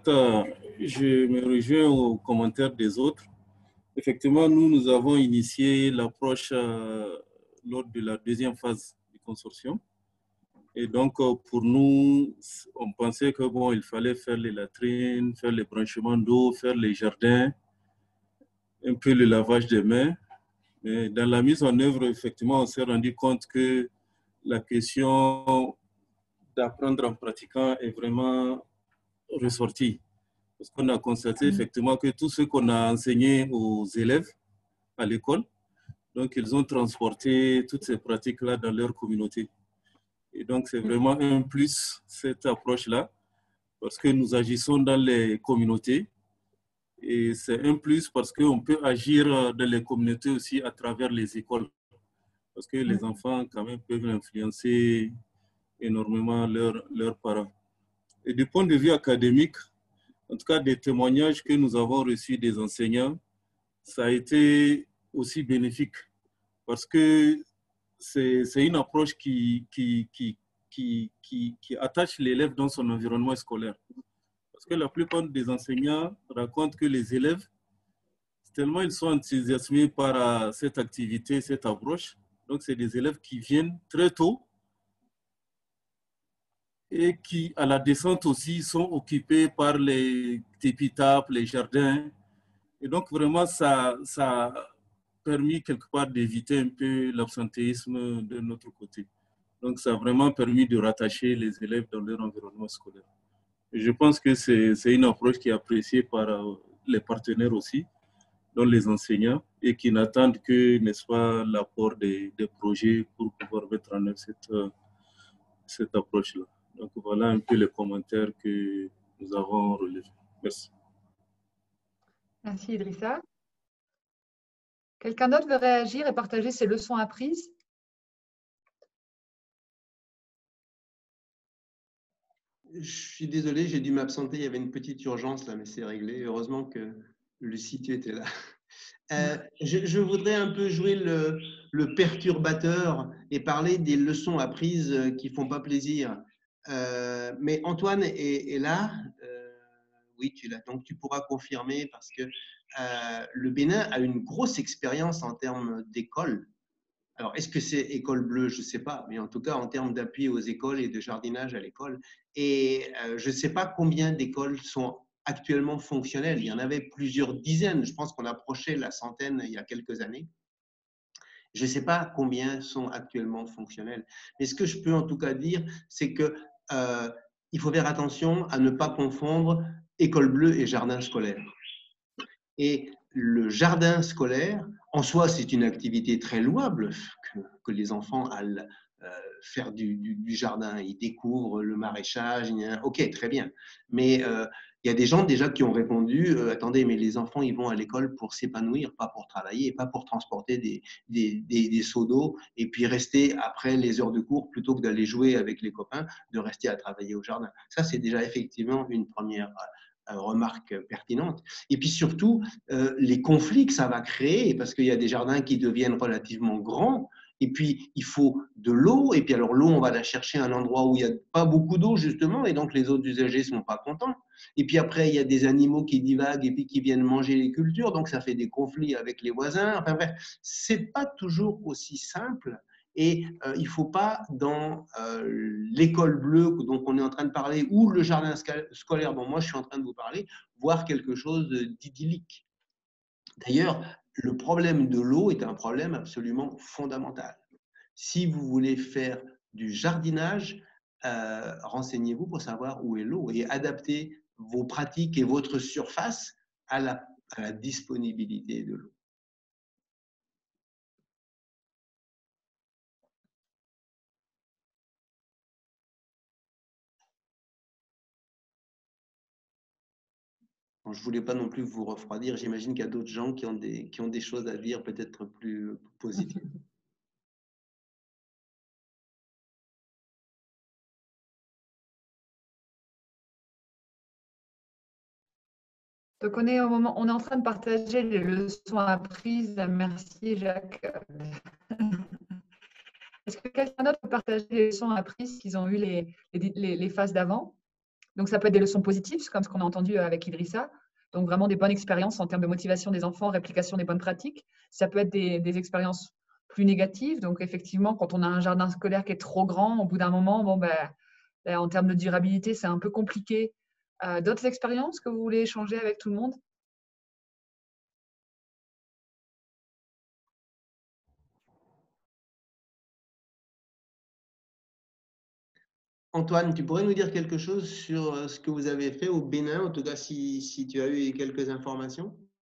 je me rejoins aux commentaires des autres. Effectivement, nous avons initié l'approche lors de la deuxième phase du consortium. Et donc, pour nous, on pensait que bon, il fallait faire les latrines, faire les branchements d'eau, faire les jardins, un peu le lavage des mains. Mais dans la mise en œuvre, effectivement, on s'est rendu compte que la question d'apprendre en pratiquant est vraiment ressortie. Parce qu'on a constaté effectivement que tout ce qu'on a enseigné aux élèves à l'école, donc ils ont transporté toutes ces pratiques-là dans leur communauté. Et donc, c'est vraiment un plus, cette approche-là, parce que nous agissons dans les communautés. Et c'est un plus parce qu'on peut agir dans les communautés aussi à travers les écoles. Parce que les enfants, quand même, peuvent influencer énormément leurs parents. Et du point de vue académique, en tout cas, des témoignages que nous avons reçus des enseignants, ça a été aussi bénéfique. Parce que c'est une approche qui attache l'élève dans son environnement scolaire. Parce que la plupart des enseignants racontent que les élèves tellement ils sont enthousiasmés par cette activité, cette approche. Donc, c'est des élèves qui viennent très tôt et qui, à la descente aussi, sont occupés par les tépitables, les jardins. Et donc, vraiment, ça a permis quelque part d'éviter un peu l'absentéisme de notre côté. Donc, ça a vraiment permis de rattacher les élèves dans leur environnement scolaire. Et je pense que c'est une approche qui est appréciée par les partenaires aussi, dont les enseignants, et qui n'attendent que, n'est-ce pas, l'apport des projets pour pouvoir mettre en œuvre cette approche-là. Donc, voilà un peu les commentaires que nous avons relevés. Merci. Merci, Idrissa. Quelqu'un d'autre veut réagir et partager ses leçons apprises? Je suis désolé, j'ai dû m'absenter. Il y avait une petite urgence là, mais c'est réglé. Heureusement que Lucie, tu étais là. Je voudrais un peu jouer le perturbateur et parler des leçons apprises qui ne font pas plaisir. Mais Antoine est là. Oui, tu l'as. Donc, tu pourras confirmer parce que le Bénin a une grosse expérience en termes d'école. Alors, est-ce que c'est école bleue? Je ne sais pas, mais en tout cas, en termes d'appui aux écoles et de jardinage à l'école. Et je ne sais pas combien d'écoles sont actuellement fonctionnelles. Il y en avait plusieurs dizaines. Je pense qu'on approchait la centaine il y a quelques années. Je ne sais pas combien sont actuellement fonctionnelles. Mais ce que je peux en tout cas dire, c'est que il faut faire attention à ne pas confondre école bleue et jardin scolaire. Et le jardin scolaire, en soi, c'est une activité très louable que les enfants aillent faire du jardin. Ils découvrent le maraîchage. Ok, très bien. Mais il y a des gens déjà qui ont répondu attendez, mais les enfants, ils vont à l'école pour s'épanouir, pas pour travailler, pas pour transporter des seaux d'eau et puis rester après les heures de cours plutôt que d'aller jouer avec les copains, de rester à travailler au jardin. Ça, c'est déjà effectivement une première remarque pertinente. Et puis surtout, les conflits que ça va créer, parce qu'il y a des jardins qui deviennent relativement grands, et puis il faut de l'eau, et puis alors l'eau, on va la chercher à un endroit où il n'y a pas beaucoup d'eau, justement, et donc les autres usagers ne sont pas contents. Et puis après, il y a des animaux qui divaguent et puis qui viennent manger les cultures, donc ça fait des conflits avec les voisins. Enfin bref, ce n'est pas toujours aussi simple. Et il ne faut pas, dans l'école bleue dont on est en train de parler ou le jardin scolaire dont moi je suis en train de vous parler, voir quelque chose d'idyllique. D'ailleurs, le problème de l'eau est un problème absolument fondamental. Si vous voulez faire du jardinage, renseignez-vous pour savoir où est l'eau et adaptez vos pratiques et votre surface à la disponibilité de l'eau. Bon, je ne voulais pas non plus vous refroidir. J'imagine qu'il y a d'autres gens qui ont des choses à dire peut-être plus positives. Donc, on est en train de partager les leçons apprises. Merci, Jacques. Est-ce que quelqu'un d'autre peut partager les leçons apprises qu'ils ont eues les phases d'avant? Donc, ça peut être des leçons positives, comme ce qu'on a entendu avec Idrissa. Donc, vraiment des bonnes expériences en termes de motivation des enfants, réplication des bonnes pratiques. Ça peut être des expériences plus négatives. Donc, effectivement, quand on a un jardin scolaire qui est trop grand, au bout d'un moment, bon, en termes de durabilité, c'est un peu compliqué. D'autres expériences que vous voulez échanger avec tout le monde? Antoine, tu pourrais nous dire quelque chose sur ce que vous avez fait au Bénin, en tout cas si tu as eu quelques informations?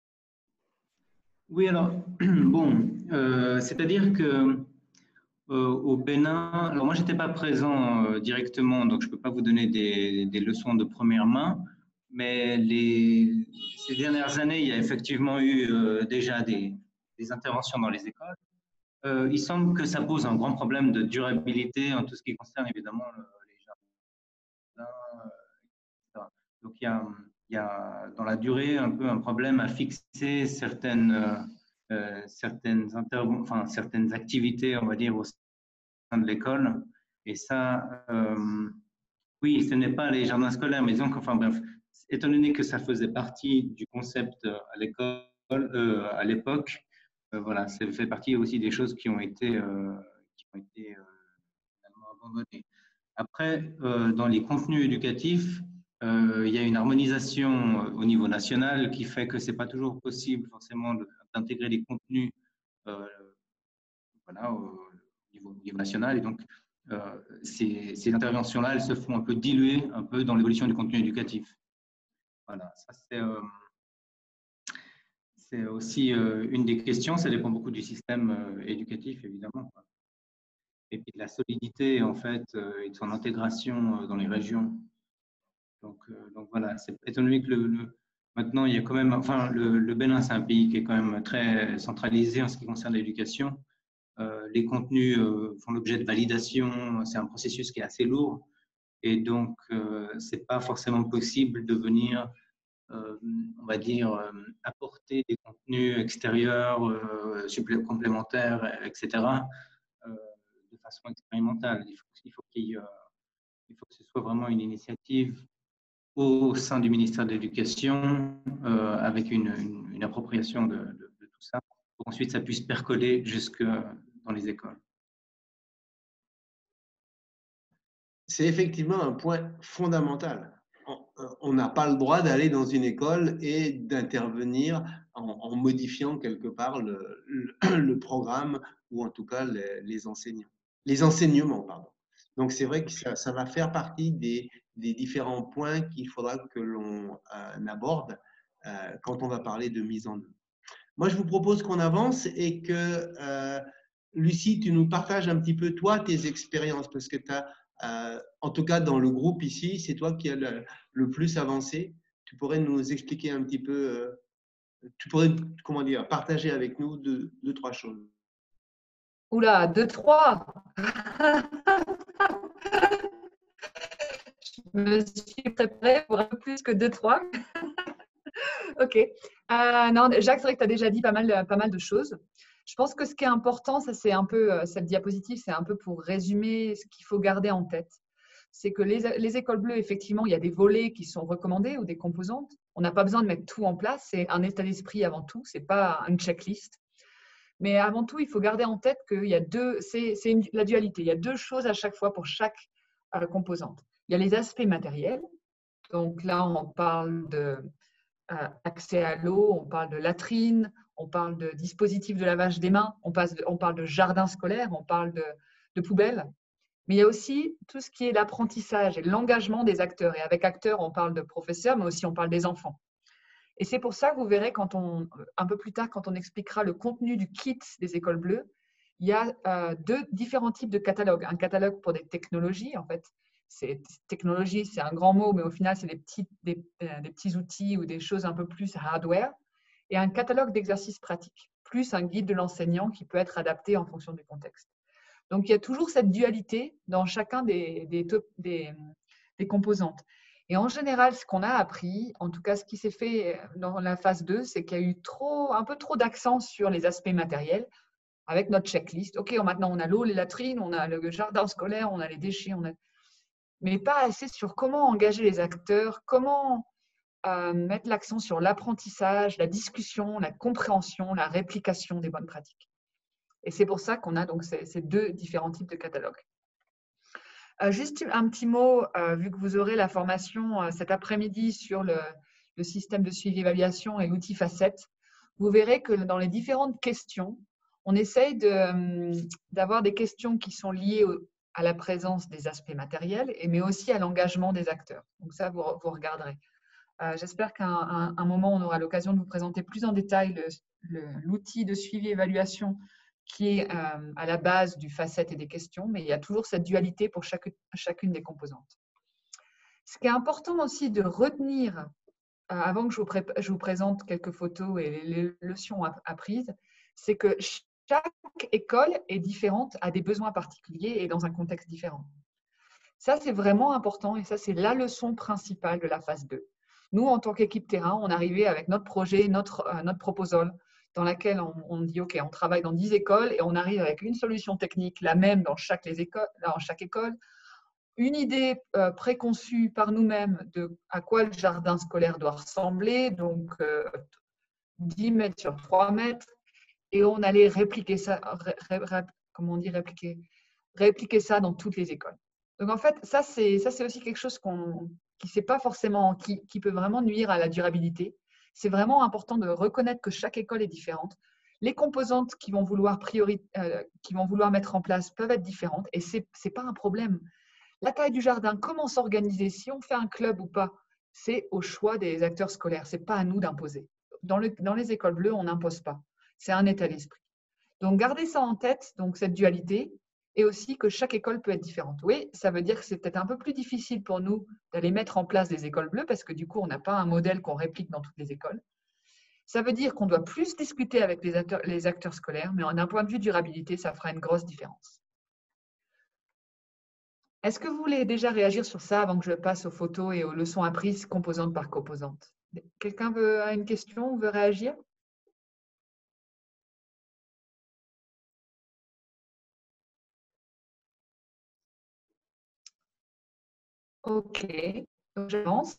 Oui, alors, bon, c'est-à-dire que au Bénin, alors moi, je n'étais pas présent directement, donc je ne peux pas vous donner des leçons de première main, mais ces dernières années, il y a effectivement eu déjà des interventions dans les écoles. Il semble que ça pose un grand problème de durabilité en tout ce qui concerne évidemment les jardins. Donc, il y a dans la durée un peu un problème à fixer certaines activités, on va dire, au sein de l'école. Et ça, oui, ce n'est pas les jardins scolaires, mais donc, enfin bref, étant donné que ça faisait partie du concept à l'école à l'époque. Voilà, ça fait partie aussi des choses qui ont été finalement abandonnées. Après, dans les contenus éducatifs, il y a une harmonisation au niveau national qui fait que ce n'est pas toujours possible forcément d'intégrer des contenus voilà, au niveau national. Et donc, ces interventions-là, elles se font un peu diluer un peu dans l'évolution du contenu éducatif. Voilà, ça c'est aussi une des questions. Ça dépend beaucoup du système éducatif, évidemment. Et puis de la solidité, en fait, et de son intégration dans les régions. Donc voilà, étant donné que maintenant, il y a quand même, enfin, le Bénin, c'est un pays qui est quand même très centralisé en ce qui concerne l'éducation. Les contenus font l'objet de validation, c'est un processus qui est assez lourd. Et donc, ce n'est pas forcément possible de venir, on va dire, apporter des contenus extérieurs, complémentaires, etc., de façon expérimentale. Il faut que ce soit vraiment une initiative au sein du ministère de l'Éducation, avec une appropriation de tout ça, pour qu'ensuite ça puisse percoler jusque dans les écoles. C'est effectivement un point fondamental. On n'a pas le droit d'aller dans une école et d'intervenir en modifiant quelque part le programme ou en tout cas les enseignements, pardon. Donc c'est vrai que ça va faire partie des différents points qu'il faudra que l'on aborde quand on va parler de mise en œuvre. Moi, je vous propose qu'on avance et que Lucie, tu nous partages un petit peu toi tes expériences parce que tu as en tout cas, dans le groupe ici, c'est toi qui as le plus avancé. Tu pourrais nous expliquer un petit peu, tu pourrais, comment dire, partager avec nous deux, trois choses. Oula, 2, 3. Je me suis préparée pour un peu plus que 2, 3. Ok. Non, Jacques, c'est vrai que tu as déjà dit pas mal de choses. Je pense que ce qui est important, ça c'est un peu, cette diapositive, c'est un peu pour résumer ce qu'il faut garder en tête. C'est que les écoles bleues, effectivement, il y a des volets qui sont recommandés ou des composantes. On n'a pas besoin de mettre tout en place. C'est un état d'esprit avant tout. Ce n'est pas une checklist. Mais avant tout, il faut garder en tête qu'il y a la dualité. Il y a deux choses à chaque fois pour chaque composante. Il y a les aspects matériels. Donc là, on parle d'accès à l'eau, on parle de latrines, on parle de dispositifs de lavage des mains, on parle de jardin scolaire, on parle de poubelles. Mais il y a aussi tout ce qui est l'apprentissage et l'engagement des acteurs. Et avec acteurs, on parle de professeurs, mais aussi on parle des enfants. Et c'est pour ça que vous verrez un peu plus tard, quand on expliquera le contenu du kit des écoles bleues, il y a deux différents types de catalogues. Un catalogue pour des technologies, en fait. Technologie, c'est un grand mot, mais au final, c'est des petits outils ou des choses un peu plus hardware. Et un catalogue d'exercices pratiques, plus un guide de l'enseignant qui peut être adapté en fonction du contexte. Donc, il y a toujours cette dualité dans chacun des composantes. Et en général, ce qu'on a appris, en tout cas ce qui s'est fait dans la phase 2, c'est qu'il y a eu un peu trop d'accent sur les aspects matériels avec notre checklist. OK, maintenant on a l'eau, les latrines, on a le jardin scolaire, on a les déchets, mais pas assez sur comment engager les acteurs, comment mettre l'accent sur l'apprentissage, la discussion, la compréhension, la réplication des bonnes pratiques. Et c'est pour ça qu'on a donc ces deux différents types de catalogues. Juste un petit mot, vu que vous aurez la formation cet après-midi sur le système de suivi-évaluation et l'outil Facette, vous verrez que dans les différentes questions, on essaye d'avoir des questions qui sont liées à la présence des aspects matériels, mais aussi à l'engagement des acteurs. Donc ça, vous regarderez. J'espère qu'à un moment, on aura l'occasion de vous présenter plus en détail l'outil de suivi-évaluation qui est à la base du Facette et des questions, mais il y a toujours cette dualité pour chacune des composantes. Ce qui est important aussi de retenir, avant que je vous présente quelques photos et les leçons apprises, c'est que chaque école est différente, a des besoins particuliers et dans un contexte différent. Ça, c'est vraiment important et ça, c'est la leçon principale de la phase 2. Nous, en tant qu'équipe terrain, on arrivait avec notre projet, notre proposal, dans laquelle on dit, OK, on travaille dans 10 écoles et on arrive avec une solution technique, la même dans chaque école, une idée préconçue par nous-mêmes de à quoi le jardin scolaire doit ressembler, donc 10 mètres sur 3 mètres et on allait répliquer ça, comment on dit répliquer ça dans toutes les écoles. Donc, en fait, ça, c'est aussi quelque chose qui peut vraiment nuire à la durabilité. C'est vraiment important de reconnaître que chaque école est différente. Les composantes qu'ils vont vouloir mettre en place peuvent être différentes et ce n'est pas un problème. La taille du jardin, comment s'organiser, si on fait un club ou pas, c'est au choix des acteurs scolaires. Ce n'est pas à nous d'imposer. Dans les écoles bleues, on n'impose pas. C'est un état d'esprit. Donc, gardez ça en tête, donc cette dualité, et aussi que chaque école peut être différente. Oui, ça veut dire que c'est peut-être un peu plus difficile pour nous d'aller mettre en place des écoles bleues parce que du coup, on n'a pas un modèle qu'on réplique dans toutes les écoles. Ça veut dire qu'on doit plus discuter avec les acteurs scolaires, mais d'un point de vue durabilité, ça fera une grosse différence. Est-ce que vous voulez déjà réagir sur ça avant que je passe aux photos et aux leçons apprises composante par composante? Quelqu'un a une question ou veut réagir? Ok, donc j'avance.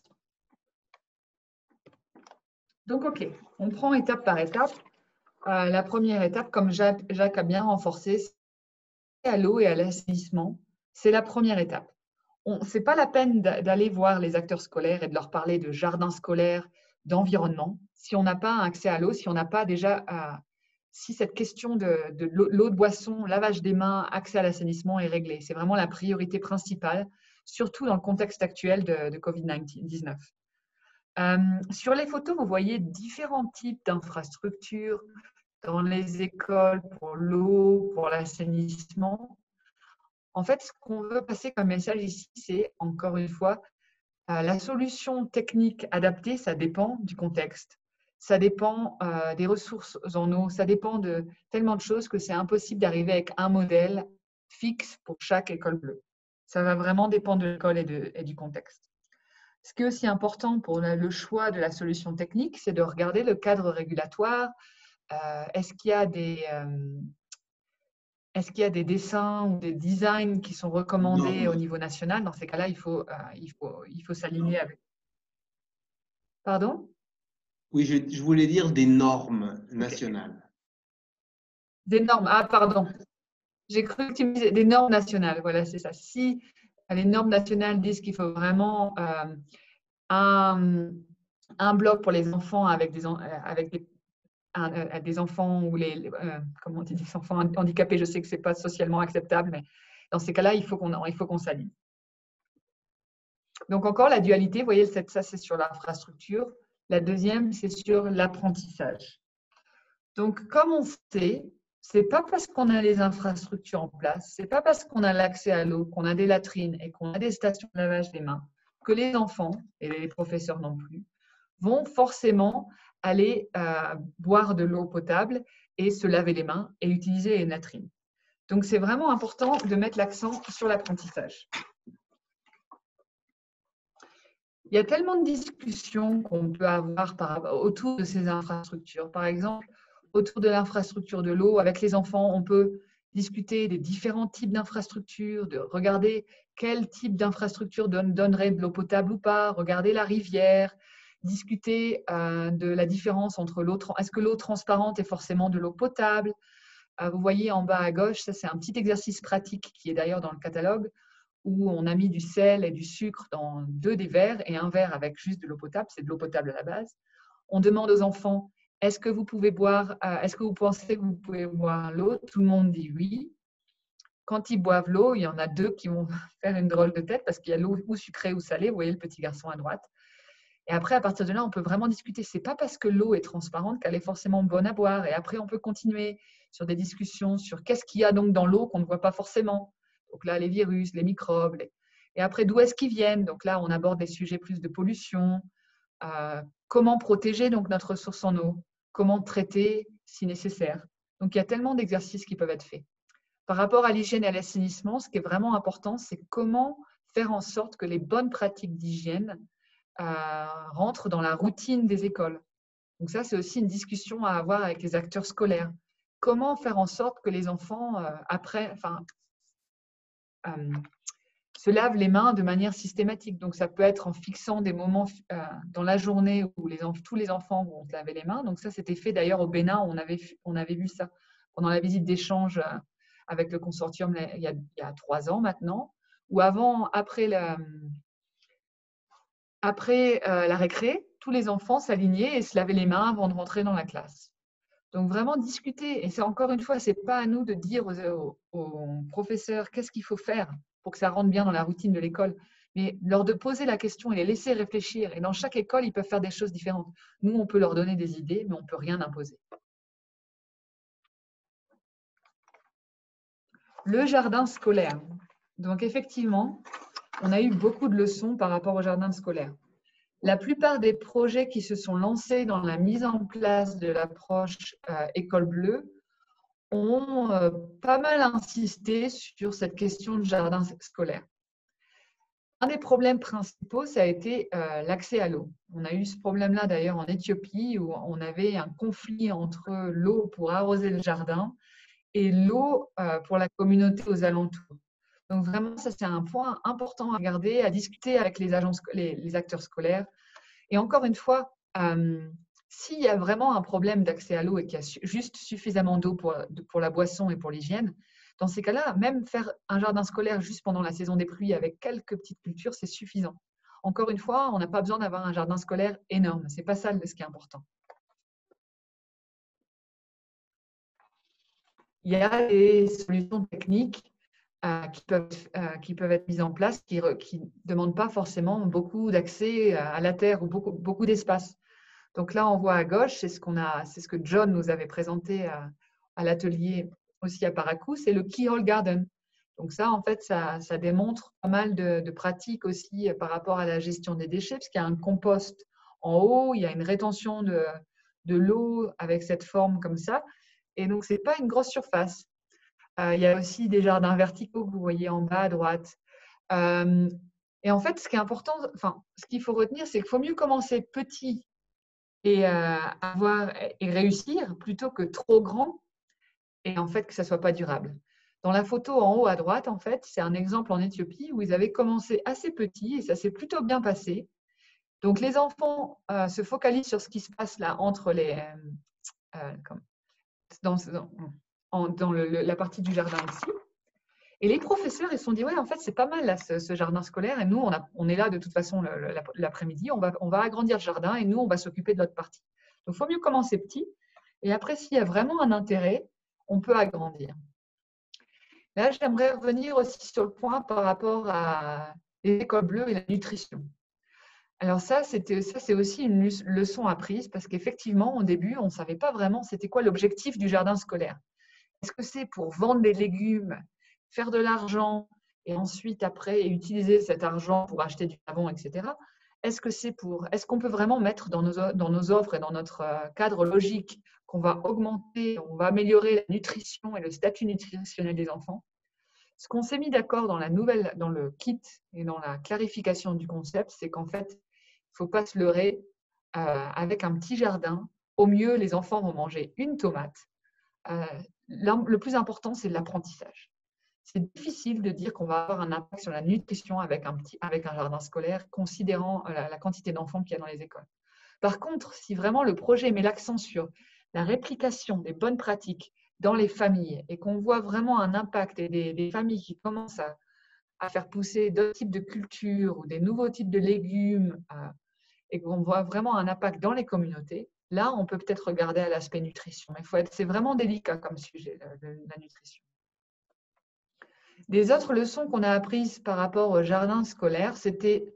Donc, ok, on prend étape par étape. La première étape, comme Jacques a bien renforcé, c'est à l'eau et à l'assainissement. C'est la première étape. Ce n'est pas la peine d'aller voir les acteurs scolaires et de leur parler de jardin scolaire, d'environnement, si on n'a pas un accès à l'eau, si on n'a pas déjà, si cette question de l'eau de boisson, lavage des mains, accès à l'assainissement est réglée. C'est vraiment la priorité principale, surtout dans le contexte actuel de Covid-19. Sur les photos, vous voyez différents types d'infrastructures dans les écoles pour l'eau, pour l'assainissement. En fait, ce qu'on veut passer comme message ici, c'est encore une fois, la solution technique adaptée, ça dépend du contexte, ça dépend des ressources en eau, ça dépend de tellement de choses que c'est impossible d'arriver avec un modèle fixe pour chaque école bleue. Ça va vraiment dépendre de l'école et du contexte. Ce qui est aussi important pour le choix de la solution technique, c'est de regarder le cadre régulatoire. Est-ce qu'il y a des dessins ou des designs qui sont recommandés au niveau national? Dans ces cas-là, il faut s'aligner avec. Pardon? Oui, je voulais dire des normes nationales. Okay. Des normes, ah pardon. J'ai cru que tu me disais des normes nationales. Voilà, c'est ça. Si les normes nationales disent qu'il faut vraiment un bloc pour les enfants avec des enfants ou comment on dit, des enfants handicapés, je sais que ce n'est pas socialement acceptable, mais dans ces cas-là, il faut qu'on s'aligne. Donc encore la dualité, vous voyez, ça c'est sur l'infrastructure. La deuxième, c'est sur l'apprentissage. Donc comme on sait, ce n'est pas parce qu'on a les infrastructures en place, ce n'est pas parce qu'on a l'accès à l'eau, qu'on a des latrines et qu'on a des stations de lavage des mains, que les enfants, et les professeurs non plus, vont forcément aller boire de l'eau potable et se laver les mains et utiliser les latrines. Donc, c'est vraiment important de mettre l'accent sur l'apprentissage. Il y a tellement de discussions qu'on peut avoir autour de ces infrastructures. Par exemple, autour de l'infrastructure de l'eau, avec les enfants, on peut discuter des différents types d'infrastructures, de regarder quel type d'infrastructure donnerait de l'eau potable ou pas, regarder la rivière, discuter de la différence entre l'eau. Est-ce que l'eau transparente est forcément de l'eau potable? Vous voyez en bas à gauche, ça c'est un petit exercice pratique qui est d'ailleurs dans le catalogue où on a mis du sel et du sucre dans 2 des verres et un verre avec juste de l'eau potable. C'est de l'eau potable à la base. On demande aux enfants, est-ce que vous pouvez boire, est-ce que vous pensez que vous pouvez boire l'eau? Tout le monde dit oui. Quand ils boivent l'eau, il y en a 2 qui vont faire une drôle de tête parce qu'il y a l'eau ou sucrée ou salée. Vous voyez le petit garçon à droite. Et après, à partir de là, on peut vraiment discuter. Ce n'est pas parce que l'eau est transparente qu'elle est forcément bonne à boire. Et après, on peut continuer sur des discussions sur qu'est-ce qu'il y a donc dans l'eau qu'on ne voit pas forcément. Donc là, les virus, les microbes. Et après, d'où est-ce qu'ils viennent? Donc là, on aborde des sujets plus de pollution. Comment protéger donc notre ressource en eau? Comment traiter si nécessaire? Donc, il y a tellement d'exercices qui peuvent être faits. Par rapport à l'hygiène et à l'assainissement, ce qui est vraiment important, c'est comment faire en sorte que les bonnes pratiques d'hygiène rentrent dans la routine des écoles. Donc ça, c'est aussi une discussion à avoir avec les acteurs scolaires. Comment faire en sorte que les enfants se lavent les mains de manière systématique. Donc, ça peut être en fixant des moments dans la journée où tous les enfants vont se laver les mains. Donc, ça, c'était fait d'ailleurs au Bénin. On avait vu ça pendant la visite d'échange avec le consortium il y a 3 ans maintenant, où après la récré, tous les enfants s'alignaient et se lavaient les mains avant de rentrer dans la classe. Donc, vraiment discuter. Et c'est encore une fois, ce n'est pas à nous de dire aux professeurs qu'est-ce qu'il faut faire pour que ça rentre bien dans la routine de l'école, mais leur de poser la question et les laisser réfléchir. Et dans chaque école, ils peuvent faire des choses différentes. Nous, on peut leur donner des idées, mais on ne peut rien imposer. Le jardin scolaire. Donc, effectivement, on a eu beaucoup de leçons par rapport au jardin scolaire. La plupart des projets qui se sont lancés dans la mise en place de l'approche École Bleue ont pas mal insisté sur cette question de jardin scolaire. Un des problèmes principaux, ça a été l'accès à l'eau. On a eu ce problème-là d'ailleurs en Éthiopie où on avait un conflit entre l'eau pour arroser le jardin et l'eau pour la communauté aux alentours. Donc vraiment, ça c'est un point important à regarder, à discuter avec les acteurs scolaires. Et encore une fois, s'il y a vraiment un problème d'accès à l'eau et qu'il y a juste suffisamment d'eau pour la boisson et pour l'hygiène, dans ces cas-là, même faire un jardin scolaire juste pendant la saison des pluies avec quelques petites cultures, c'est suffisant. Encore une fois, on n'a pas besoin d'avoir un jardin scolaire énorme. Ce n'est pas ça ce qui est important. Il y a des solutions techniques qui peuvent être mises en place, qui ne demandent pas forcément beaucoup d'accès à la terre ou beaucoup d'espace. Donc là, on voit à gauche, c'est ce que John nous avait présenté à l'atelier aussi à Parakou, c'est le Keyhole Garden. Donc ça, en fait, ça démontre pas mal de pratiques aussi par rapport à la gestion des déchets, parce qu'il y a un compost en haut, il y a une rétention de l'eau avec cette forme comme ça. Et donc, ce n'est pas une grosse surface. Il y a aussi des jardins verticaux que vous voyez en bas à droite. Et en fait, ce qui est important, ce qu'il faut retenir, c'est qu'il faut mieux commencer petit et réussir plutôt que trop grand et en fait que ça ne soit pas durable. Dans la photo en haut à droite, en fait, c'est un exemple en Éthiopie où ils avaient commencé assez petit et ça s'est plutôt bien passé. Donc, les enfants se focalisent sur ce qui se passe là entre dans la partie du jardin ici. Et les professeurs, ils se sont dit, ouais, en fait, c'est pas mal là, ce jardin scolaire. Et nous, on est là de toute façon l'après-midi. On va agrandir le jardin et nous, on va s'occuper de l'autre partie. Donc, il faut mieux commencer petit. Et après, s'il y a vraiment un intérêt, on peut agrandir. Là, j'aimerais revenir aussi sur le point par rapport à les écoles bleues et la nutrition. Alors ça, c'est aussi une leçon apprise parce qu'effectivement, au début, on ne savait pas vraiment c'était quoi l'objectif du jardin scolaire. Est-ce que c'est pour vendre des légumes, faire de l'argent et ensuite, après, utiliser cet argent pour acheter du savon, etc. Est-ce qu'on peut vraiment mettre dans nos offres et dans notre cadre logique qu'on va augmenter, on va améliorer la nutrition et le statut nutritionnel des enfants? Ce qu'on s'est mis d'accord dans le kit et dans la clarification du concept, c'est qu'en fait, il ne faut pas se leurrer. Avec un petit jardin, au mieux, les enfants vont manger une tomate. Le plus important, c'est l'apprentissage. C'est difficile de dire qu'on va avoir un impact sur la nutrition avec un jardin scolaire, considérant la quantité d'enfants qu'il y a dans les écoles. Par contre, si vraiment le projet met l'accent sur la réplication des bonnes pratiques dans les familles et qu'on voit vraiment un impact et des familles qui commencent à faire pousser d'autres types de cultures ou des nouveaux types de légumes et qu'on voit vraiment un impact dans les communautés, là, on peut peut-être regarder à l'aspect nutrition. Mais c'est vraiment délicat comme sujet, la nutrition. Des autres leçons qu'on a apprises par rapport au jardin scolaire, c'était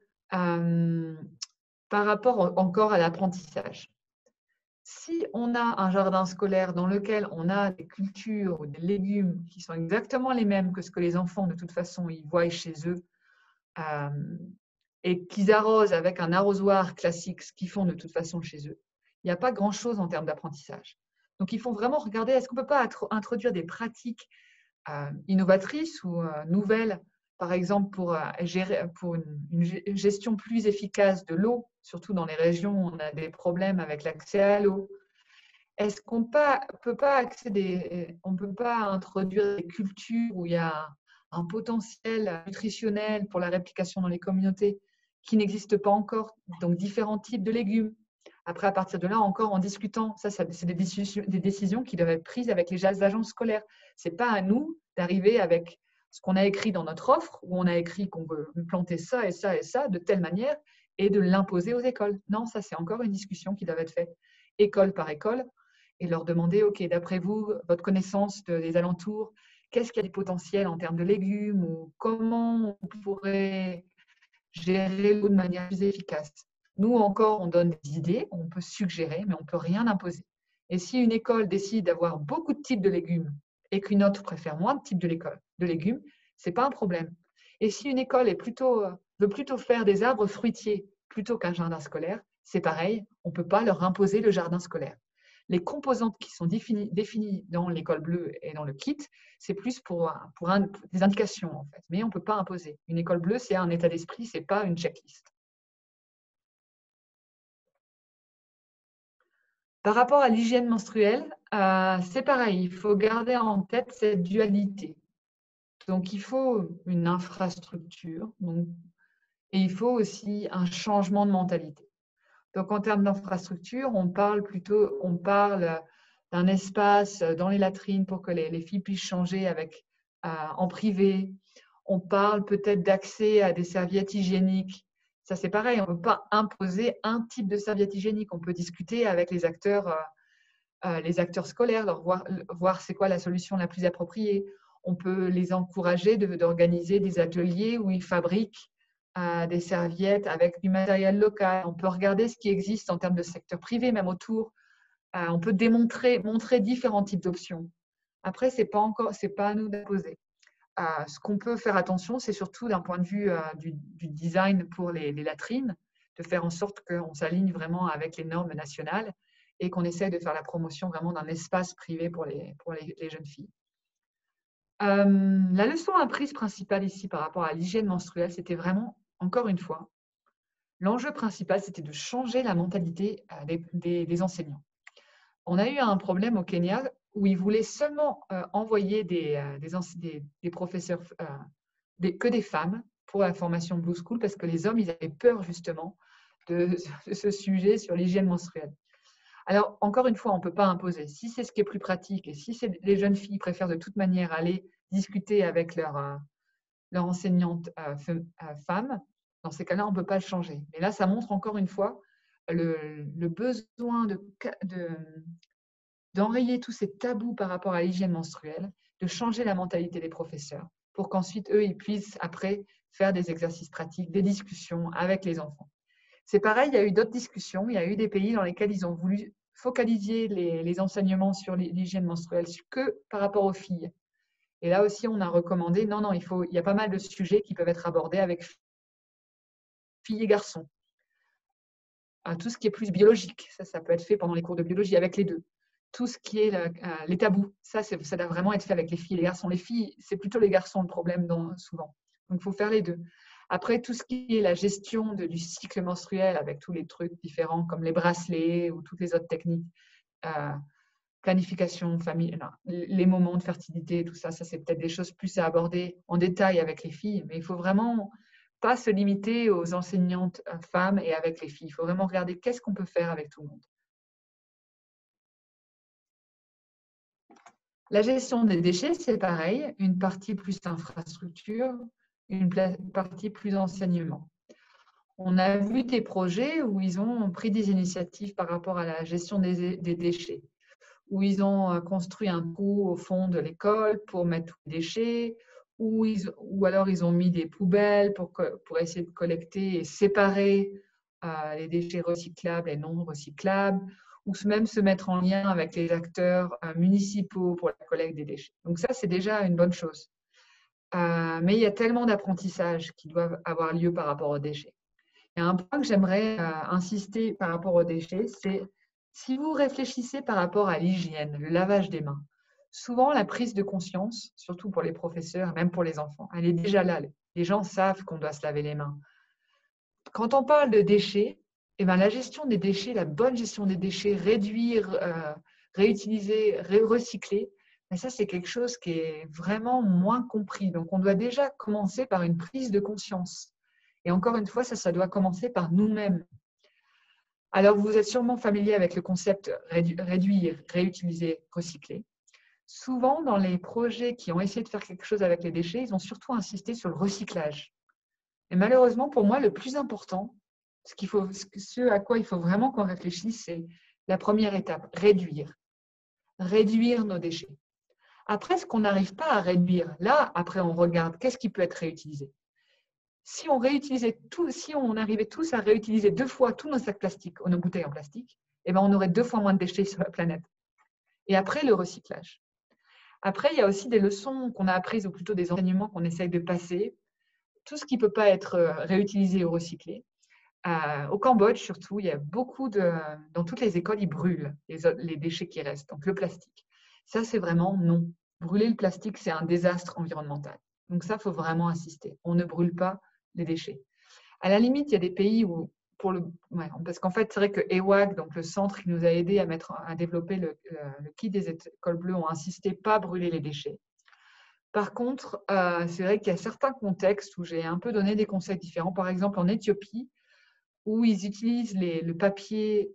par rapport encore à l'apprentissage. Si on a un jardin scolaire dans lequel on a des cultures ou des légumes qui sont exactement les mêmes que ce que les enfants, de toute façon, ils voient chez eux, et qu'ils arrosent avec un arrosoir classique, ce qu'ils font de toute façon chez eux, il n'y a pas grand-chose en termes d'apprentissage. Donc, il faut vraiment regarder, est-ce qu'on ne peut pas introduire des pratiques innovatrices ou nouvelles, par exemple pour une gestion plus efficace de l'eau, surtout dans les régions où on a des problèmes avec l'accès à l'eau. Est-ce qu'on peut pas introduire des cultures où il y a un potentiel nutritionnel pour la réplication dans les communautés qui n'existe pas encore, donc différents types de légumes. Après, à partir de là, encore en discutant, ça c'est des décisions qui doivent être prises avec les agences scolaires. Ce n'est pas à nous d'arriver avec ce qu'on a écrit dans notre offre, où on a écrit qu'on veut planter ça et ça et ça de telle manière, et de l'imposer aux écoles. Non, ça c'est encore une discussion qui doit être faite école par école, et leur demander, OK, d'après vous, votre connaissance des alentours, qu'est-ce qu'il y a des potentiels en termes de légumes, ou comment on pourrait gérer l'eau de manière plus efficace. Nous, encore, on donne des idées, on peut suggérer, mais on ne peut rien imposer. Et si une école décide d'avoir beaucoup de types de légumes et qu'une autre préfère moins de types de légumes, ce n'est pas un problème. Et si une école veut plutôt faire des arbres fruitiers plutôt qu'un jardin scolaire, c'est pareil, on ne peut pas leur imposer le jardin scolaire. Les composantes qui sont définies dans l'école bleue et dans le kit, c'est plus pour des indications, en fait. Mais on ne peut pas imposer. Une école bleue, c'est un état d'esprit, ce n'est pas une checklist. Par rapport à l'hygiène menstruelle, c'est pareil, il faut garder en tête cette dualité. Donc, il faut une infrastructure et il faut aussi un changement de mentalité. Donc, en termes d'infrastructure, on parle d'un espace dans les latrines pour que les filles puissent changer en privé. On parle peut-être d'accès à des serviettes hygiéniques. Ça, c'est pareil, on ne peut pas imposer un type de serviette hygiénique. On peut discuter avec les acteurs scolaires, voir c'est quoi la solution la plus appropriée. On peut les encourager d'organiser des ateliers où ils fabriquent des serviettes avec du matériel local. On peut regarder ce qui existe en termes de secteur privé, même autour. On peut montrer différents types d'options. Après, c'est pas à nous d'imposer. Ce qu'on peut faire attention, c'est surtout d'un point de vue du design pour les latrines, de faire en sorte qu'on s'aligne vraiment avec les normes nationales et qu'on essaie de faire la promotion vraiment d'un espace privé pour les jeunes filles. La leçon apprise principale ici par rapport à l'hygiène menstruelle, c'était vraiment, encore une fois, l'enjeu principal, c'était de changer la mentalité des enseignants. On a eu un problème au Kenya où ils voulaient seulement envoyer des professeurs, que des femmes pour la formation Blue School, parce que les hommes, ils avaient peur justement de ce sujet sur l'hygiène menstruelle. Alors, encore une fois, on ne peut pas imposer. Si c'est ce qui est plus pratique et si les jeunes filles préfèrent de toute manière aller discuter avec leur enseignante femme, dans ces cas-là, on ne peut pas le changer. Mais là, ça montre encore une fois le besoin d'enrayer tous ces tabous par rapport à l'hygiène menstruelle, de changer la mentalité des professeurs pour qu'ensuite, eux, ils puissent après faire des exercices pratiques, des discussions avec les enfants. C'est pareil, il y a eu d'autres discussions, il y a eu des pays dans lesquels ils ont voulu focaliser les enseignements sur l'hygiène menstruelle que par rapport aux filles. Et là aussi, on a recommandé, non, il y a pas mal de sujets qui peuvent être abordés avec filles et garçons. Tout ce qui est plus biologique, ça peut être fait pendant les cours de biologie avec les deux. Tout ce qui est les tabous, ça doit vraiment être fait avec les filles et les garçons. Les filles, c'est plutôt les garçons le problème souvent. Donc, il faut faire les deux. Après, tout ce qui est la gestion du cycle menstruel avec tous les trucs différents comme les bracelets ou toutes les autres techniques, planification, famille, les moments de fertilité, tout ça, c'est peut-être des choses plus à aborder en détail avec les filles. Mais il ne faut vraiment pas se limiter aux enseignantes femmes et avec les filles. Il faut vraiment regarder qu'est-ce qu'on peut faire avec tout le monde. La gestion des déchets, c'est pareil, une partie plus infrastructure, une partie plus enseignement. On a vu des projets où ils ont pris des initiatives par rapport à la gestion des déchets, où ils ont construit un trou au fond de l'école pour mettre tous les déchets, ou alors ils ont mis des poubelles pour essayer de collecter et séparer les déchets recyclables et non recyclables, ou même se mettre en lien avec les acteurs municipaux pour la collecte des déchets. Donc ça, c'est déjà une bonne chose. Mais il y a tellement d'apprentissages qui doivent avoir lieu par rapport aux déchets. Il y a un point que j'aimerais insister par rapport aux déchets, c'est si vous réfléchissez par rapport à l'hygiène, le lavage des mains, souvent la prise de conscience, surtout pour les professeurs, même pour les enfants, elle est déjà là. Les gens savent qu'on doit se laver les mains. Quand on parle de déchets, la gestion des déchets, la bonne gestion des déchets, réduire, réutiliser, recycler, Mais ça, c'est quelque chose qui est vraiment moins compris. Donc, on doit déjà commencer par une prise de conscience. Et encore une fois, ça doit commencer par nous-mêmes. Alors, vous êtes sûrement familier avec le concept réduire, réutiliser, recycler. Souvent, dans les projets qui ont essayé de faire quelque chose avec les déchets, ils ont surtout insisté sur le recyclage. Et malheureusement, pour moi, le plus important, ce à quoi il faut vraiment qu'on réfléchisse, c'est la première étape, réduire. Réduire nos déchets. Après, ce qu'on n'arrive pas à réduire, là, après, on regarde qu'est-ce qui peut être réutilisé. Si on arrivait tous à réutiliser 2 fois tous nos sacs plastiques, nos bouteilles en plastique, eh ben, on aurait 2 fois moins de déchets sur la planète. Et après, le recyclage. Après, il y a aussi des leçons qu'on a apprises, ou plutôt des enseignements qu'on essaye de passer. Tout ce qui ne peut pas être réutilisé ou recyclé. Au Cambodge, surtout, il y a dans toutes les écoles, ils brûlent les déchets qui restent, donc le plastique. Ça, c'est vraiment non. Brûler le plastique, c'est un désastre environnemental. Donc ça, il faut vraiment insister. On ne brûle pas les déchets. À la limite, il y a des pays où, parce qu'en fait, c'est vrai que EWAG, donc le centre qui nous a aidés à développer le kit des écoles bleues, ont insisté pas brûler les déchets. Par contre, c'est vrai qu'il y a certains contextes où j'ai un peu donné des conseils différents. Par exemple, en Éthiopie, où ils utilisent le papier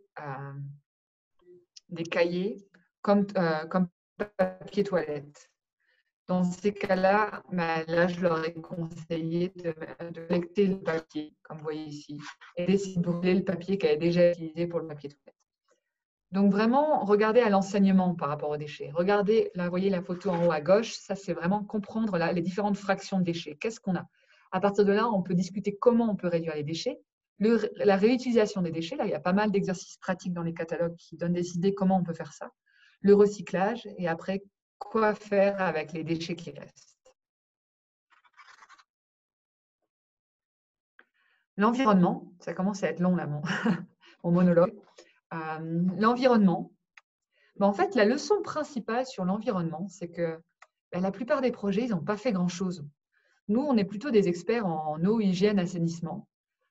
des cahiers comme papier toilette. Dans ces cas-là, là, je leur ai conseillé de collecter le papier, comme vous voyez ici, et d'essayer de brûler le papier qui avait déjà été utilisé pour le papier toilette. Donc vraiment, regardez à l'enseignement par rapport aux déchets. Regardez, là, vous voyez la photo en haut à gauche, ça c'est vraiment comprendre les différentes fractions de déchets. Qu'est-ce qu'on a? À partir de là, on peut discuter comment on peut réduire les déchets. La réutilisation des déchets, là, il y a pas mal d'exercices pratiques dans les catalogues qui donnent des idées comment on peut faire ça. Le recyclage et après, quoi faire avec les déchets qui restent. L'environnement, ça commence à être long là, mon monologue. L'environnement, en fait, la leçon principale sur l'environnement, c'est que la plupart des projets, ils n'ont pas fait grand-chose. Nous, on est plutôt des experts en eau, hygiène, assainissement.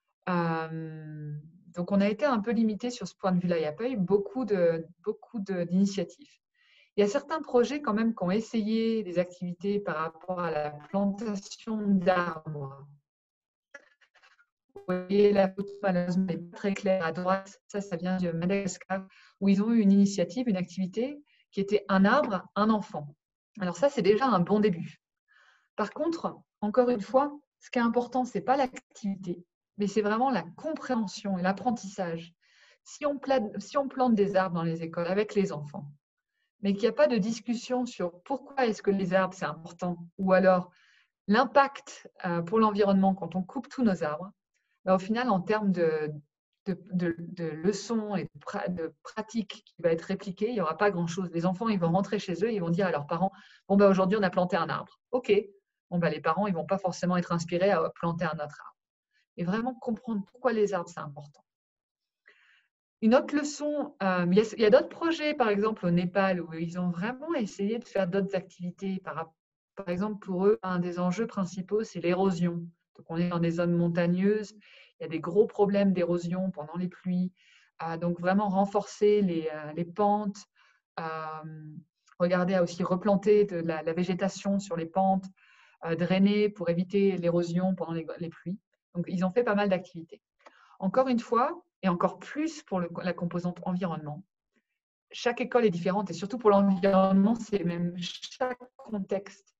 Donc, on a été un peu limité sur ce point de vue-là. Il n'y a pas eu beaucoup d'initiatives. Il y a certains projets quand même qui ont essayé des activités par rapport à la plantation d'arbres. Vous voyez la photo, malheureusement, n'est pas très claire à droite. Ça vient de Madagascar, où ils ont eu une initiative, une activité qui était un arbre, un enfant. Alors ça, c'est déjà un bon début. Par contre, encore une fois, ce qui est important, ce n'est pas l'activité, mais c'est vraiment la compréhension et l'apprentissage. Si on plante des arbres dans les écoles avec les enfants, mais qu'il n'y a pas de discussion sur pourquoi est-ce que les arbres, c'est important, ou alors l'impact pour l'environnement quand on coupe tous nos arbres, au final, en termes de leçons et de pratiques qui va être répliquées, il n'y aura pas grand-chose. Les enfants, ils vont rentrer chez eux, ils vont dire à leurs parents, aujourd'hui, on a planté un arbre. OK. Les parents, ils ne vont pas forcément être inspirés à planter un autre arbre. Et vraiment comprendre pourquoi les arbres, c'est important. Une autre leçon, il y a d'autres projets, par exemple au Népal, où ils ont vraiment essayé de faire d'autres activités. Par exemple, pour eux, un des enjeux principaux, c'est l'érosion. Donc, on est dans des zones montagneuses, il y a des gros problèmes d'érosion pendant les pluies. Donc, vraiment renforcer les pentes, regarder à aussi replanter de la végétation sur les pentes, drainer pour éviter l'érosion pendant les pluies. Donc, ils ont fait pas mal d'activités. Encore une fois, et encore plus pour la composante environnement, chaque école est différente et surtout pour l'environnement, c'est même chaque contexte.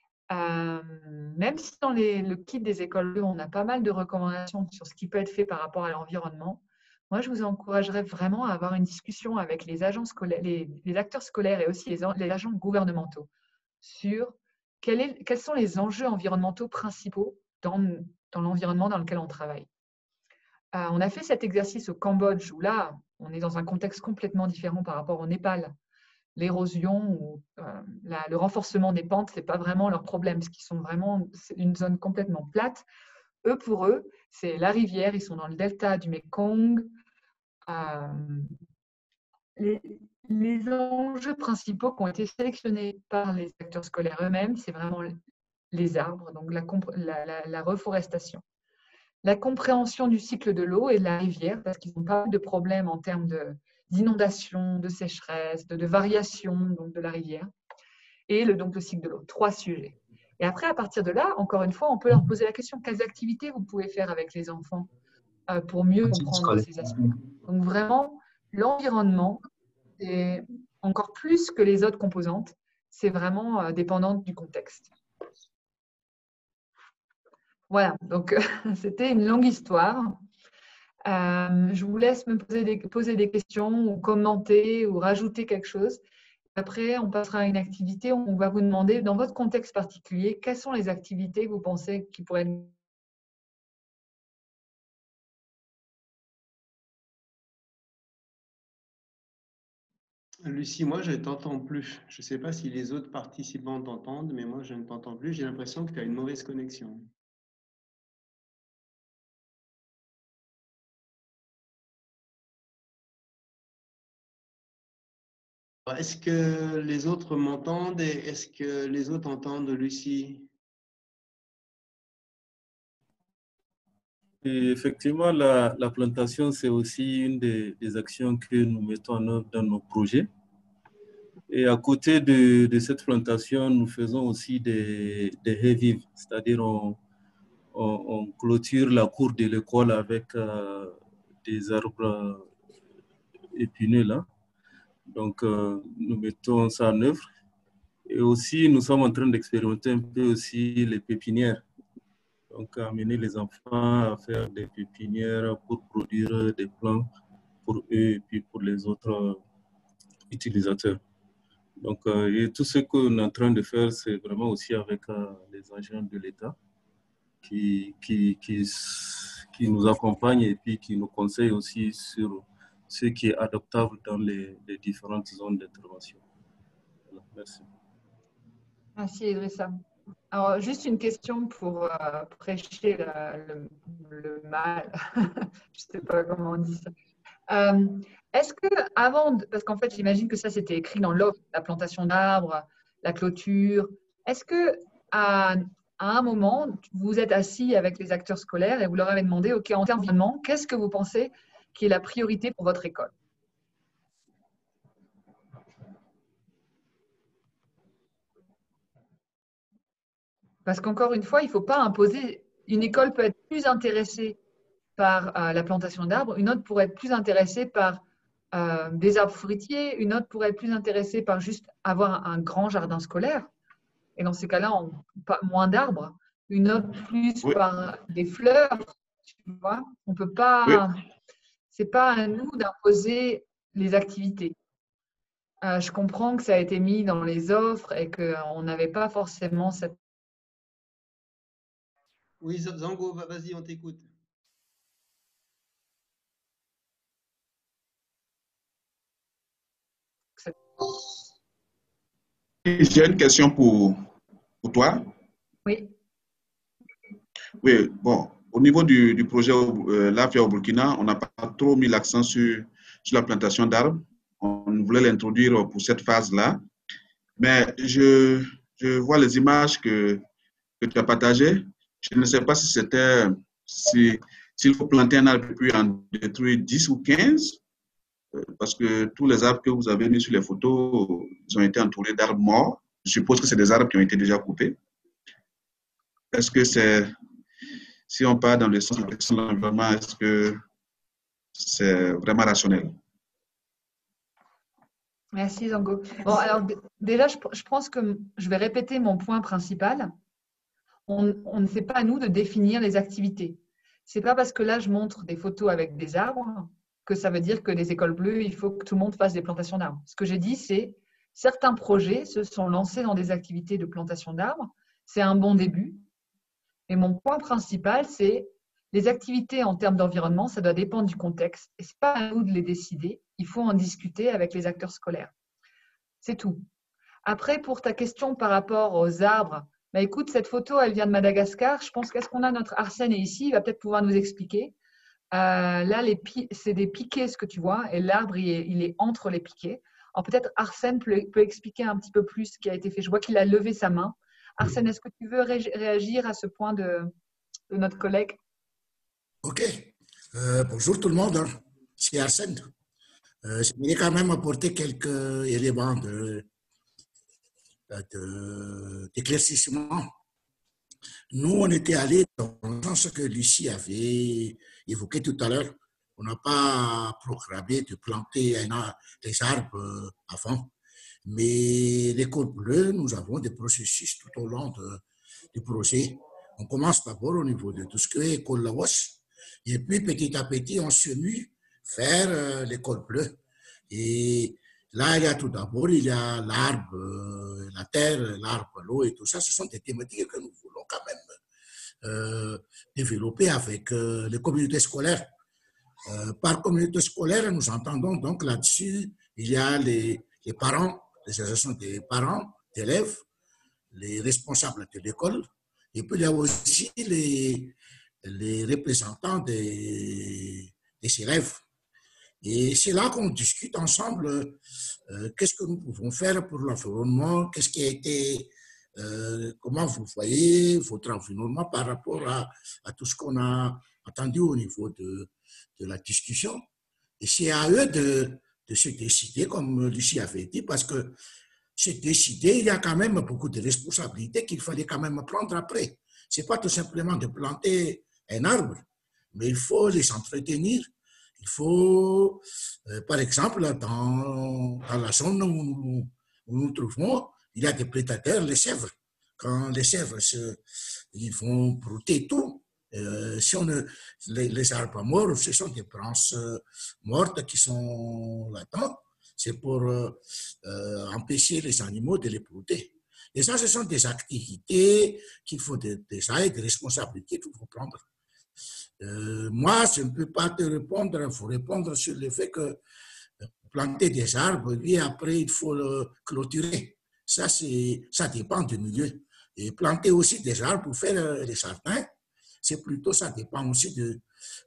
Même si dans le kit des écoles, on a pas mal de recommandations sur ce qui peut être fait par rapport à l'environnement, moi, je vous encouragerais vraiment à avoir une discussion avec les agents scolaires, les acteurs scolaires et aussi les agents gouvernementaux sur quels sont les enjeux environnementaux principaux dans l'environnement dans lequel on travaille. On a fait cet exercice au Cambodge où là, on est dans un contexte complètement différent par rapport au Népal. L'érosion ou le renforcement des pentes, ce n'est pas vraiment leur problème, parce qu'ils sont vraiment une zone complètement plate. Pour eux, c'est la rivière, ils sont dans le delta du Mekong. Les enjeux principaux qui ont été sélectionnés par les acteurs scolaires eux-mêmes, c'est vraiment les arbres, donc la reforestation. La compréhension du cycle de l'eau et de la rivière, parce qu'ils n'ont pas de problèmes en termes d'inondation, de sécheresse, de variation donc de la rivière. et donc le cycle de l'eau. 3 sujets. Et après, à partir de là, encore une fois, on peut leur poser la question, quelles activités vous pouvez faire avec les enfants pour mieux comprendre ces aspects. Donc vraiment, l'environnement, et encore plus que les autres composantes, c'est vraiment dépendant du contexte. Voilà, donc c'était une longue histoire. Je vous laisse me poser des questions ou commenter ou rajouter quelque chose. Après, on passera à une activité où on va vous demander, dans votre contexte particulier, quelles sont les activités que vous pensez qui pourraient être... Lucie, moi, je ne t'entends plus. Je ne sais pas si les autres participants t'entendent, mais moi, je ne t'entends plus. J'ai l'impression que tu as une mauvaise connexion. Est-ce que les autres m'entendent et est-ce que les autres entendent Lucie? Et effectivement, la plantation, c'est aussi une des actions que nous mettons en œuvre dans nos projets. Et à côté de cette plantation, nous faisons aussi des haies vives, c'est-à-dire on clôture la cour de l'école avec des arbres épineux là. Donc, nous mettons ça en œuvre. Et aussi, nous sommes en train d'expérimenter un peu aussi les pépinières. Donc, amener les enfants à faire des pépinières pour produire des plants pour eux et puis pour les autres utilisateurs. Donc, et tout ce qu'on est en train de faire, c'est vraiment aussi avec les agents de l'État qui nous accompagnent et puis qui nous conseillent aussi sur ce qui est adoptable dans les différentes zones d'intervention. Voilà, merci. Merci, Idrissa. Alors, juste une question pour prêcher le mal. Je ne sais pas comment on dit ça. Est-ce que avant, parce qu'en fait, j'imagine que ça, c'était écrit dans l'offre, la plantation d'arbres, la clôture. Est-ce que à un moment, vous êtes assis avec les acteurs scolaires et vous leur avez demandé, OK, en termes d'environnement, qu'est-ce que vous pensez qui est la priorité pour votre école? Parce qu'encore une fois, il ne faut pas imposer. Une école peut être plus intéressée par la plantation d'arbres, une autre pourrait être plus intéressée par des arbres fruitiers, une autre pourrait être plus intéressée par juste avoir un grand jardin scolaire. Et dans ces cas-là, moins d'arbres. Une autre plus par des fleurs. Tu vois, on peut pas. C'est pas à nous d'imposer les activités. Je comprends que ça a été mis dans les offres et qu'on n'avait pas forcément cette. Oui, Zango, vas-y, on t'écoute. J'ai une question pour toi. Oui. Oui, bon, au niveau du projet LAFIA au Burkina, on n'a pas trop mis l'accent sur la plantation d'arbres. On voulait l'introduire pour cette phase-là. Mais je vois les images que tu as partagées. Je ne sais pas si c'était, s'il faut planter un arbre puis en détruire 10 ou 15, parce que tous les arbres que vous avez mis sur les photos, ils ont été entourés d'arbres morts. Je suppose que c'est des arbres qui ont été déjà coupés. Est-ce que c'est, si on part dans le sens de l'environnement, est-ce que c'est vraiment rationnel? Merci, Zango. Bon, alors déjà, je pense que je vais répéter mon point principal. On ne fait pas à nous de définir les activités. Ce n'est pas parce que là, je montre des photos avec des arbres que ça veut dire que les écoles bleues, il faut que tout le monde fasse des plantations d'arbres. Ce que j'ai dit, c'est certains projets se sont lancés dans des activités de plantation d'arbres. C'est un bon début. Et mon point principal, c'est les activités en termes d'environnement, ça doit dépendre du contexte. Et ce n'est pas à nous de les décider. Il faut en discuter avec les acteurs scolaires. C'est tout. Après, pour ta question par rapport aux arbres, bah écoute, cette photo, elle vient de Madagascar. Je pense qu'est-ce qu'on a notre Arsène est ici, il va peut-être pouvoir nous expliquer. Là, c'est des piquets, ce que tu vois, et l'arbre, il est entre les piquets. Alors peut-être Arsène peut expliquer un petit peu plus ce qui a été fait. Je vois qu'il a levé sa main. Arsène, est-ce que tu veux réagir à ce point de notre collègue? Ok. Bonjour tout le monde. C'est Arsène. Je voulais quand même apporter quelques éléments d'éclaircissement. Nous, on était allés dans le sens que Lucie avait évoqué tout à l'heure. On n'a pas programmé de planter des arbres avant. Mais l'école bleue, nous avons des processus tout au long du projet. On commence d'abord au niveau de tout ce qui est école Laos. Et puis, petit à petit, on se mue vers l'école bleue. Et là, il y a tout d'abord, il y a l'arbre, la terre, l'arbre, l'eau et tout ça. Ce sont des thématiques que nous voulons quand même développer avec les communautés scolaires. Par communauté scolaire, nous entendons donc là-dessus, il y a les parents, les associations des parents, d'élèves, les responsables de l'école, et puis il y a aussi les représentants des élèves. Et c'est là qu'on discute ensemble qu'est-ce que nous pouvons faire pour l'environnement, qu'est-ce qui a été, comment vous voyez votre environnement par rapport à tout ce qu'on a entendu au niveau de la discussion. Et c'est à eux de se décider, comme Lucie avait dit, parce que se décider, il y a quand même beaucoup de responsabilités qu'il fallait quand même prendre après. Ce n'est pas tout simplement de planter un arbre, mais il faut les entretenir. Il faut, par exemple, dans la zone où nous trouvons, il y a des prédateurs, les chèvres. Quand les chèvres, ils vont brouter tout. Si les arbres morts, ce sont des branches mortes qui sont là-dedans. C'est pour empêcher les animaux de les brouter. Et ça, ce sont des activités qu'il faut déjà et des responsabilités qu'il faut prendre. Moi, je ne peux pas te répondre, il faut répondre sur le fait que planter des arbres, et après, il faut le clôturer. Ça dépend du milieu. Et planter aussi des arbres pour faire des jardins, c'est plutôt, ça dépend aussi de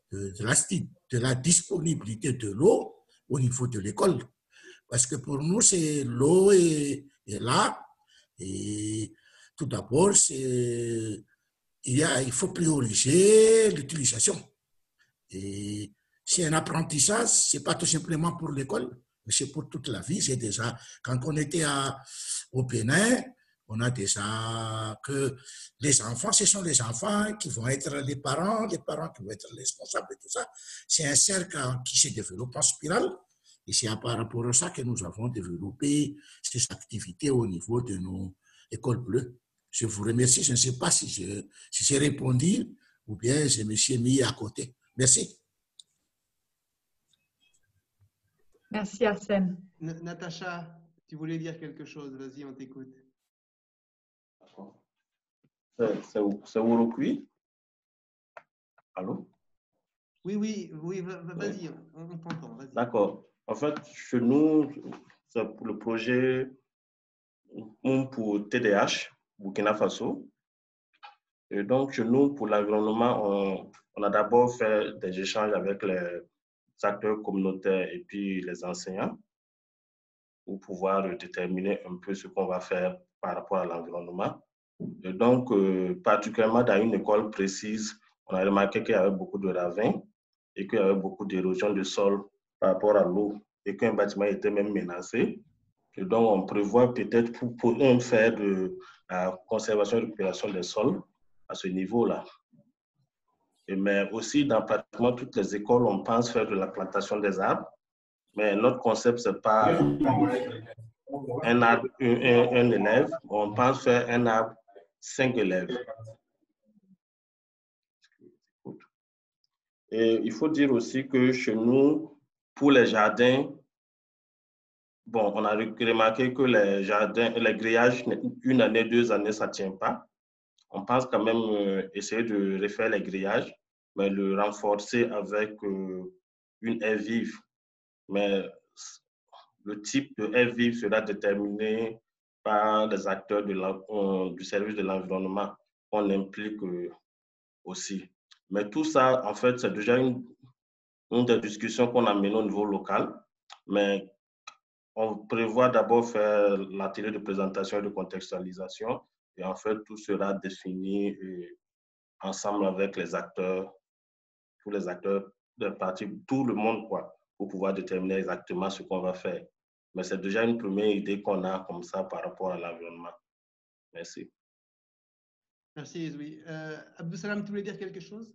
la disponibilité de l'eau au niveau de l'école. Parce que pour nous, c'est l'eau est là. Et tout d'abord, il faut prioriser l'utilisation. Et c'est un apprentissage, ce n'est pas tout simplement pour l'école, mais c'est pour toute la vie. C'est déjà, quand on était au Bénin, on a déjà que les enfants, ce sont les enfants qui vont être les parents qui vont être les responsables et tout ça. C'est un cercle qui se développe en spirale. Et c'est par rapport à ça que nous avons développé ces activités au niveau de nos écoles bleues. Je vous remercie. Je ne sais pas si j'ai répondu ou bien je me suis mis à côté. Merci. Merci, Arsène. Natacha, tu voulais dire quelque chose. Vas-y, on t'écoute. C'est Wurukui? Allô? Oui, vas-y, on t'entend. D'accord. En fait, chez nous, c'est pour le projet pour TDH, Burkina Faso. Et donc, chez nous, pour l'environnement, on a d'abord fait des échanges avec les acteurs communautaires et puis les enseignants pour pouvoir déterminer un peu ce qu'on va faire par rapport à l'environnement. Et donc, particulièrement dans une école précise, on a remarqué qu'il y avait beaucoup de ravins et qu'il y avait beaucoup d'érosion du sol par rapport à l'eau et qu'un bâtiment était même menacé. Et donc, on prévoit peut-être pour faire de la conservation et récupération des sols à ce niveau-là. Mais aussi, dans pratiquement toutes les écoles, on pense faire de la plantation des arbres. Mais notre concept, ce n'est pas un arbre, un élève. On pense faire un arbre, 5 élèves. Et il faut dire aussi que chez nous, pour les jardins, bon, on a remarqué que les jardins, les grillages, une année, 2 années, ça ne tient pas. On pense quand même essayer de refaire les grillages, mais le renforcer avec une haie vive. Mais le type de haie vive sera déterminé par les acteurs du service de l'environnement qu'on implique aussi. Mais tout ça, en fait, c'est déjà une des discussions qu'on a menées au niveau local. Mais on prévoit d'abord faire l'atelier de présentation et de contextualisation. Et en fait, tout sera défini ensemble avec les acteurs, tous les acteurs de partie, tout le monde, quoi, pour pouvoir déterminer exactement ce qu'on va faire. Mais c'est déjà une première idée qu'on a comme ça par rapport à l'environnement. Merci. Merci, Ezoui. Abdussalam, tu voulais dire quelque chose?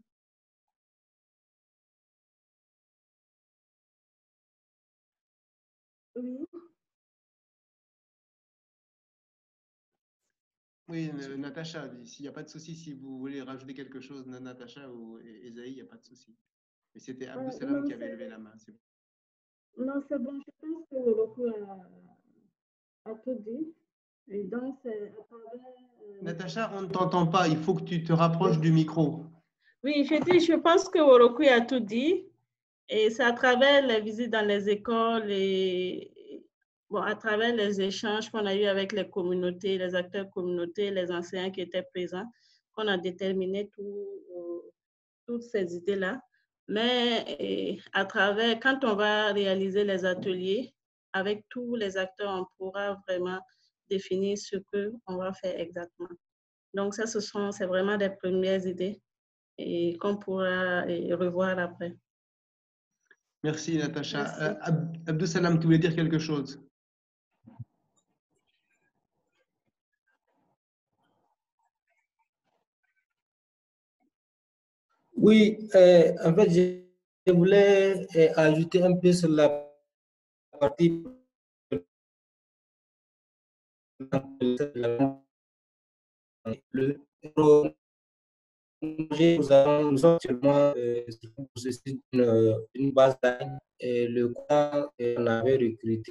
Oui. Oui, Natacha, s'il n'y a pas de souci, si vous voulez rajouter quelque chose, Natacha ou Esaïe, il n'y a pas de souci. Mais c'était Abdussalam qui avait levé la main. Non, c'est bon, je pense que Oroku a tout dit. Et donc, c'est à travers. Natacha, on ne t'entend pas, il faut que tu te rapproches du micro. Oui, je pense que Oroku a tout dit. Et c'est à travers les visites dans les écoles et bon, à travers les échanges qu'on a eu avec les communautés, les acteurs communautaires, les enseignants qui étaient présents, qu'on a déterminé toutes ces idées-là. Mais à travers, quand on va réaliser les ateliers, avec tous les acteurs, on pourra vraiment définir ce qu'on va faire exactement. Donc ça, c'est vraiment des premières idées et qu'on pourra revoir après. Merci, Natacha. Abdussalam, tu voulais dire quelque chose? Oui, en fait, je voulais ajouter un peu sur la partie nous sommes actuellement une base d'âne et le quoi on avait recruté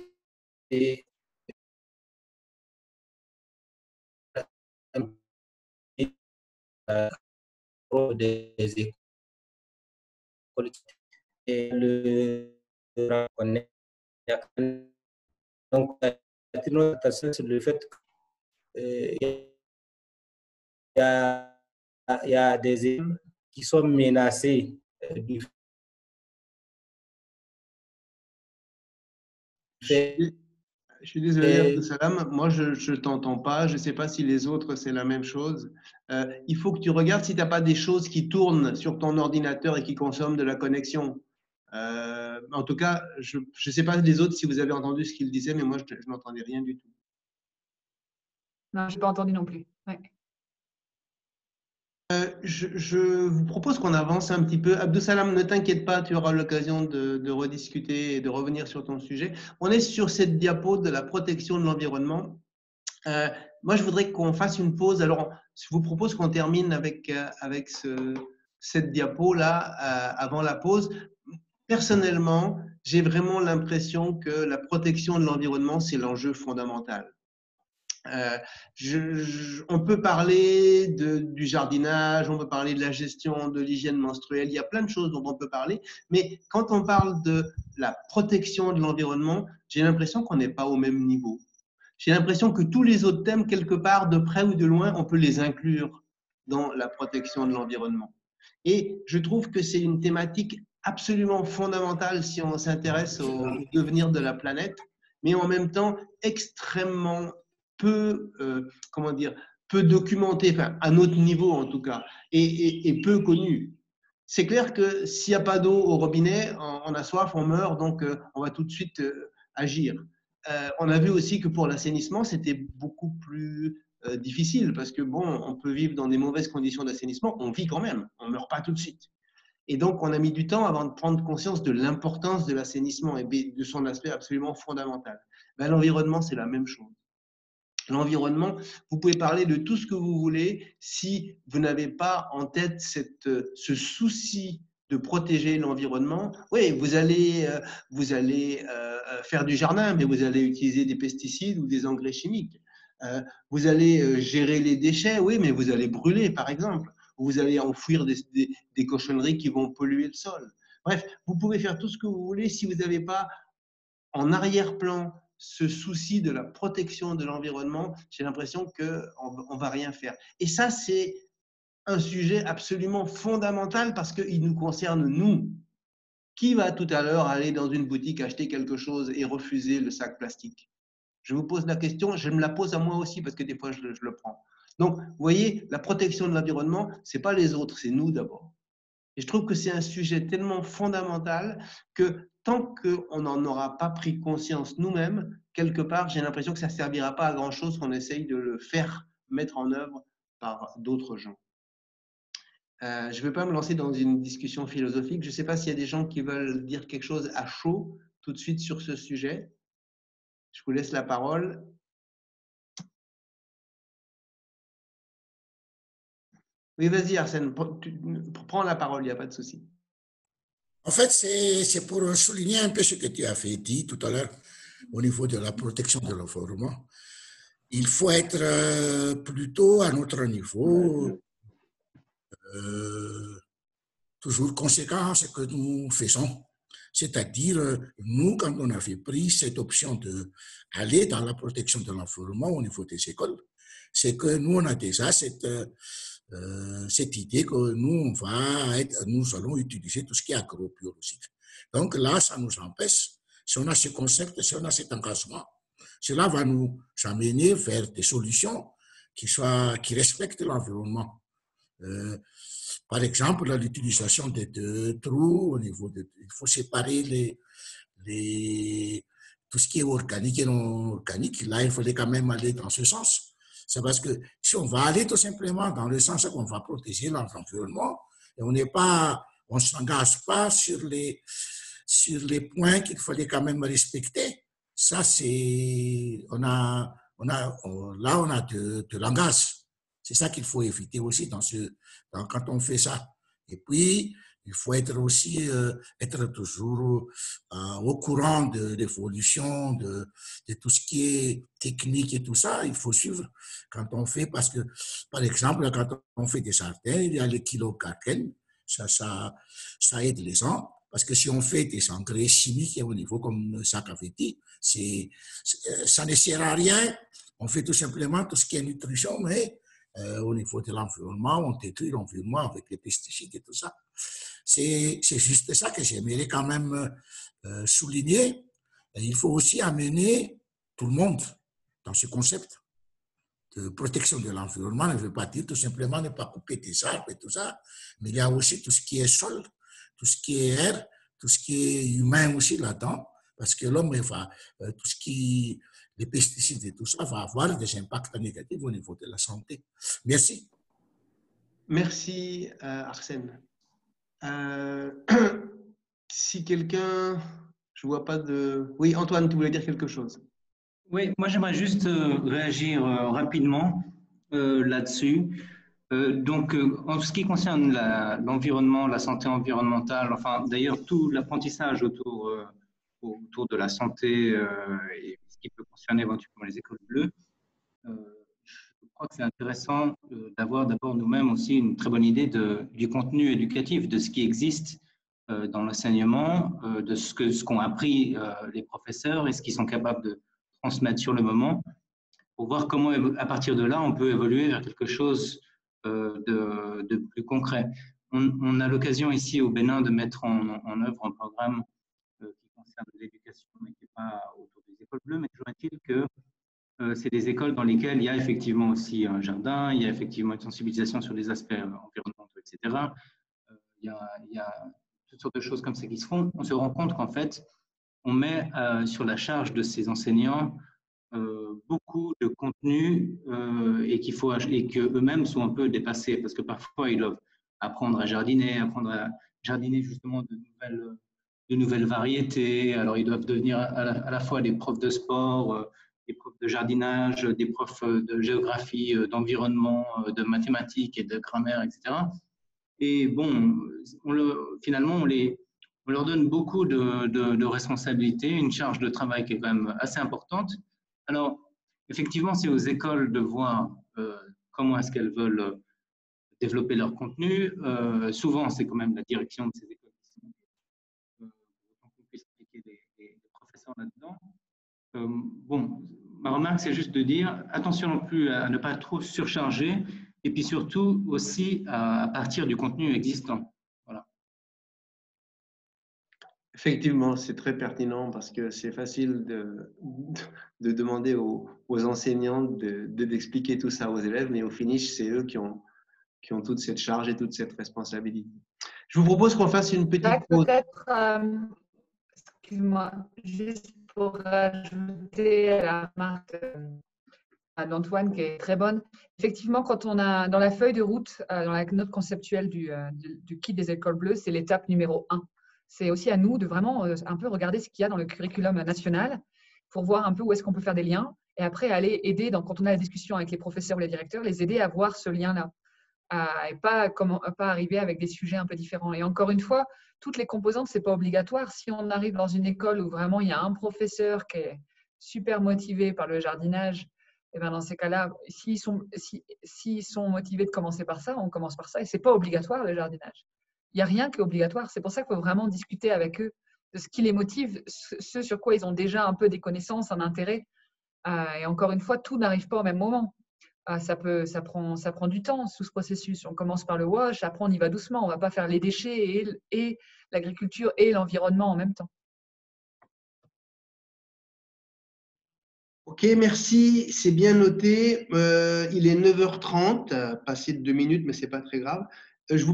des écoles et le reconnaît. Donc, notre attention sur le fait qu'il y a des élèves qui sont menacés du fait. Je suis désolé, Abdussalam, moi je ne t'entends pas, je ne sais pas si les autres c'est la même chose. Il faut que tu regardes si tu n'as pas des choses qui tournent sur ton ordinateur et qui consomment de la connexion. En tout cas, je ne sais pas les autres si vous avez entendu ce qu'ils disaient, mais moi je n'entendais rien du tout. Non, je n'ai pas entendu non plus. Ouais. Je vous propose qu'on avance un petit peu. Abdussalam, ne t'inquiète pas, tu auras l'occasion de rediscuter et de revenir sur ton sujet. On est sur cette diapo de la protection de l'environnement. Moi, je voudrais qu'on fasse une pause. Alors, je vous propose qu'on termine avec cette diapo-là avant la pause. Personnellement, j'ai vraiment l'impression que la protection de l'environnement, c'est l'enjeu fondamental. On peut parler du jardinage, on peut parler de la gestion de l'hygiène menstruelle, il y a plein de choses dont on peut parler, mais quand on parle de la protection de l'environnement, j'ai l'impression qu'on n'est pas au même niveau. J'ai l'impression que tous les autres thèmes, quelque part, de près ou de loin, on peut les inclure dans la protection de l'environnement. Et je trouve que c'est une thématique absolument fondamentale si on s'intéresse au devenir de la planète, mais en même temps extrêmement peu, peu documenté, enfin, à notre niveau en tout cas, et peu connu. C'est clair que s'il n'y a pas d'eau au robinet, on a soif, on meurt, donc on va tout de suite agir. On a vu aussi que pour l'assainissement, c'était beaucoup plus difficile parce que bon, on peut vivre dans des mauvaises conditions d'assainissement, on vit quand même, on ne meurt pas tout de suite. Et donc, on a mis du temps avant de prendre conscience de l'importance de l'assainissement et de son aspect absolument fondamental. Ben, l'environnement, c'est la même chose. L'environnement, vous pouvez parler de tout ce que vous voulez si vous n'avez pas en tête ce souci de protéger l'environnement. Oui, vous allez faire du jardin, mais vous allez utiliser des pesticides ou des engrais chimiques. Vous allez gérer les déchets, oui, mais vous allez brûler, par exemple. Vous allez enfouir des cochonneries qui vont polluer le sol. Bref, vous pouvez faire tout ce que vous voulez si vous n'avez pas en arrière-plan ce souci de la protection de l'environnement, j'ai l'impression qu'on ne va rien faire. Et ça, c'est un sujet absolument fondamental parce qu'il nous concerne, nous. Qui va tout à l'heure aller dans une boutique acheter quelque chose et refuser le sac plastique? Je vous pose la question, je me la pose à moi aussi parce que des fois, je le prends. Donc, vous voyez, la protection de l'environnement, ce n'est pas les autres, c'est nous d'abord. Et je trouve que c'est un sujet tellement fondamental que tant qu'on n'en aura pas pris conscience nous-mêmes, quelque part, j'ai l'impression que ça ne servira pas à grand-chose qu'on essaye de le faire mettre en œuvre par d'autres gens. Je ne vais pas me lancer dans une discussion philosophique. Je ne sais pas s'il y a des gens qui veulent dire quelque chose à chaud tout de suite sur ce sujet. Je vous laisse la parole. Oui, vas-y Arsène, prends la parole, il n'y a pas de souci. En fait, c'est pour souligner un peu ce que tu as fait dit tout à l'heure au niveau de la protection de l'environnement. Il faut être plutôt à notre niveau, toujours conséquent à ce que nous faisons. C'est-à-dire, nous, quand on avait pris cette option d'aller dans la protection de l'environnement au niveau des écoles, c'est que nous, on a déjà cette idée que nous allons utiliser tout ce qui est agrobiologique. Donc là, ça nous empêche, si on a ce concept, si on a cet engagement, cela va nous amener vers des solutions qui respectent l'environnement. Par exemple, l'utilisation des trous, il faut séparer tout ce qui est organique et non organique. Là, il fallait quand même aller dans ce sens. C'est parce que si on va aller tout simplement dans le sens qu'on va protéger l'environnement, et on ne s'engage pas sur les points qu'il fallait quand même respecter, ça c'est, là on a de langage. C'est ça qu'il faut éviter aussi quand on fait ça. Et puis, il faut être toujours au courant de l'évolution, de tout ce qui est technique et tout ça. Il faut suivre quand on fait, parce que, par exemple, quand on fait des jardins, il y a le kilo-carken, ça aide les gens. Parce que si on fait des engrais chimiques au niveau, comme Jacques avait dit, ça ne sert à rien. On fait tout simplement tout ce qui est nutrition, mais au niveau de l'environnement, on détruit l'environnement avec les pesticides et tout ça. C'est juste ça que j'aimerais quand même souligner. Et il faut aussi amener tout le monde dans ce concept de protection de l'environnement. Ne veut pas dire tout simplement ne pas couper des arbres et tout ça, mais il y a aussi tout ce qui est sol, tout ce qui est air, tout ce qui est humain aussi là-dedans, parce que l'homme va, tout ce qui les pesticides et tout ça va avoir des impacts négatifs au niveau de la santé. Merci. Merci Arsène. Si quelqu'un, je vois pas de... Oui, Antoine, tu voulais dire quelque chose? Oui, moi j'aimerais juste réagir rapidement là-dessus. Donc, en ce qui concerne l'environnement, la santé environnementale, enfin d'ailleurs tout l'apprentissage autour de la santé et ce qui peut concerner éventuellement les écoles bleues, je crois que c'est intéressant d'avoir d'abord nous-mêmes aussi une très bonne idée du contenu éducatif, de ce qui existe dans l'enseignement, de ce qu'ont appris les professeurs et ce qu'ils sont capables de transmettre sur le moment, pour voir comment, à partir de là, on peut évoluer vers quelque chose de plus concret. On a l'occasion ici au Bénin de mettre en œuvre un programme qui concerne l'éducation, mais qui n'est pas autour des écoles bleues, mais toujours est-il que c'est des écoles dans lesquelles il y a effectivement aussi un jardin, il y a effectivement une sensibilisation sur les aspects environnementaux, etc. Il y a toutes sortes de choses comme ça qui se font. On se rend compte qu'en fait, on met sur la charge de ces enseignants beaucoup de contenu et qu'eux-mêmes sont un peu dépassés parce que parfois ils doivent apprendre à jardiner justement de nouvelles variétés. Alors ils doivent devenir à la fois des profs de sport, des profs de jardinage, des profs de géographie, d'environnement, de mathématiques et de grammaire, etc. Et bon, finalement, on leur donne beaucoup de responsabilités, une charge de travail qui est quand même assez importante. Alors, effectivement, c'est aux écoles de voir comment est-ce qu'elles veulent développer leur contenu. Souvent, c'est quand même la direction de ces écoles qui sont autant qu'on puisse impliquer les professeurs là-dedans. Bon, ma remarque, c'est juste de dire attention non plus à ne pas trop surcharger et puis surtout aussi à partir du contenu existant. Voilà. Effectivement, c'est très pertinent parce que c'est facile de demander aux enseignants d'expliquer tout ça aux élèves, mais au finish, c'est eux qui ont toute cette charge et toute cette responsabilité. Je vous propose qu'on fasse une petite pause. Peut-être excuse-moi, juste pour rajouter à la remarque d'Antoine qui est très bonne. Effectivement, quand on a dans la feuille de route, dans la note conceptuelle du kit des écoles bleues, c'est l'étape numéro 1. C'est aussi à nous de vraiment un peu regarder ce qu'il y a dans le curriculum national pour voir un peu où est-ce qu'on peut faire des liens et après aller aider, quand on a la discussion avec les professeurs ou les directeurs, les aider à voir ce lien-là et pas arriver avec des sujets un peu différents. Et encore une fois, toutes les composantes, ce n'est pas obligatoire. Si on arrive dans une école où vraiment il y a un professeur qui est super motivé par le jardinage, et bien dans ces cas-là, s'ils sont motivés de commencer par ça, on commence par ça. Et ce n'est pas obligatoire le jardinage. Il n'y a rien qui est obligatoire. C'est pour ça qu'il faut vraiment discuter avec eux de ce qui les motive, ce sur quoi ils ont déjà un peu des connaissances, un intérêt. Et encore une fois, tout n'arrive pas au même moment. Ça prend du temps sous ce processus. On commence par le wash, après on y va doucement. On ne va pas faire les déchets et l'agriculture et l'environnement en même temps. Ok, merci, c'est bien noté. Il est 9h30, passé de 2 minutes, mais ce n'est pas très grave. Je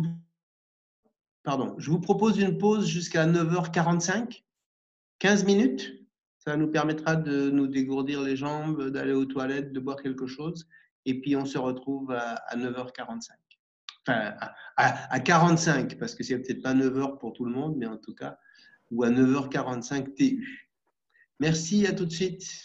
vous propose une pause jusqu'à 9h45, 15 minutes. Ça nous permettra de nous dégourdir les jambes, d'aller aux toilettes, de boire quelque chose. Et puis, on se retrouve à 9h45. Enfin, à 45, parce que c'est peut-être pas 9h pour tout le monde, mais en tout cas, ou à 9h45 TU. Merci, à tout de suite.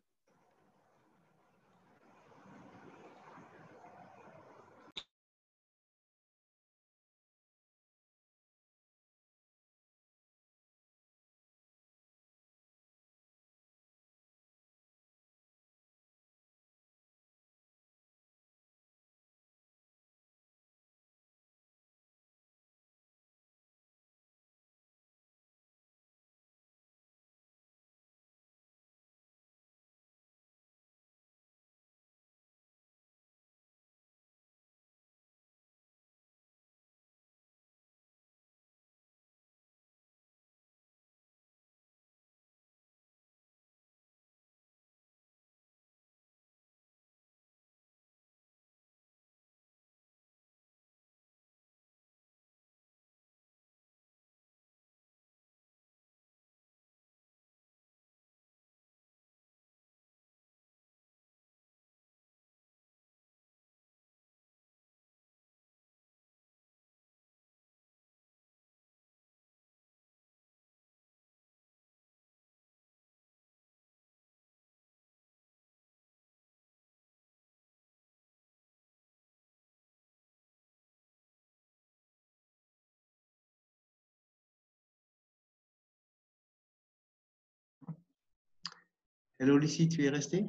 Hello, Lucie, tu es restée?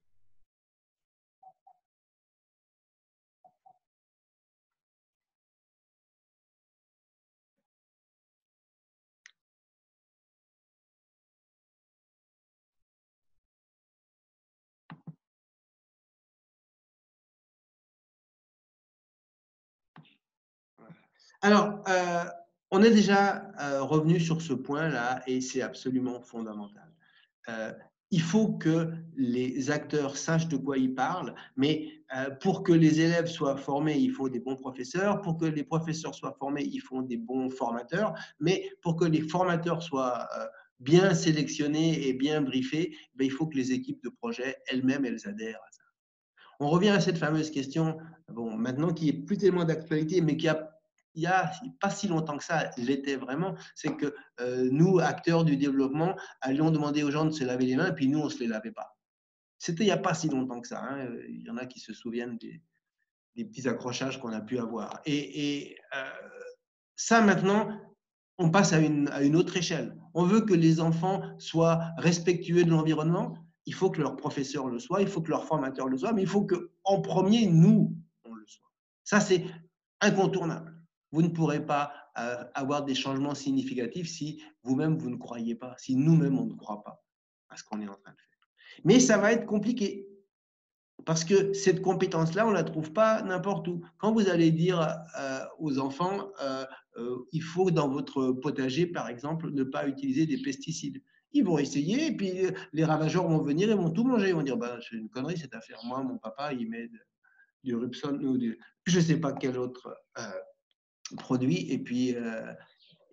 Alors, on est déjà revenu sur ce point-là et c'est absolument fondamental. Il faut que les acteurs sachent de quoi ils parlent, mais pour que les élèves soient formés, il faut des bons professeurs. Pour que les professeurs soient formés, il faut des bons formateurs. Mais pour que les formateurs soient bien sélectionnés et bien briefés, il faut que les équipes de projet elles-mêmes, elles adhèrent à ça. On revient à cette fameuse question, bon, maintenant qui est plus tellement d'actualité, mais qui a il n'y a pas si longtemps que ça l'était vraiment, c'est que nous, acteurs du développement, allions demander aux gens de se laver les mains, et puis nous, on ne se les lavait pas. C'était il n'y a pas si longtemps que ça. Hein. Il y en a qui se souviennent des petits accrochages qu'on a pu avoir. Et ça, maintenant, on passe à une autre échelle. On veut que les enfants soient respectueux de l'environnement. Il faut que leurs professeurs le soient, il faut que leurs formateurs le soient, mais il faut qu'en premier, nous, on le soit. Ça, c'est incontournable. Vous ne pourrez pas avoir des changements significatifs si vous-même, vous ne croyez pas, si nous-mêmes, on ne croit pas à ce qu'on est en train de faire. Mais ça va être compliqué parce que cette compétence-là, on ne la trouve pas n'importe où. Quand vous allez dire aux enfants, il faut dans votre potager, par exemple, ne pas utiliser des pesticides. Ils vont essayer et puis les ravageurs vont venir et vont tout manger. Ils vont dire, bah, c'est une connerie cette affaire. Moi, mon papa, il met du Rupson ou je ne sais pas quel autre produit, et puis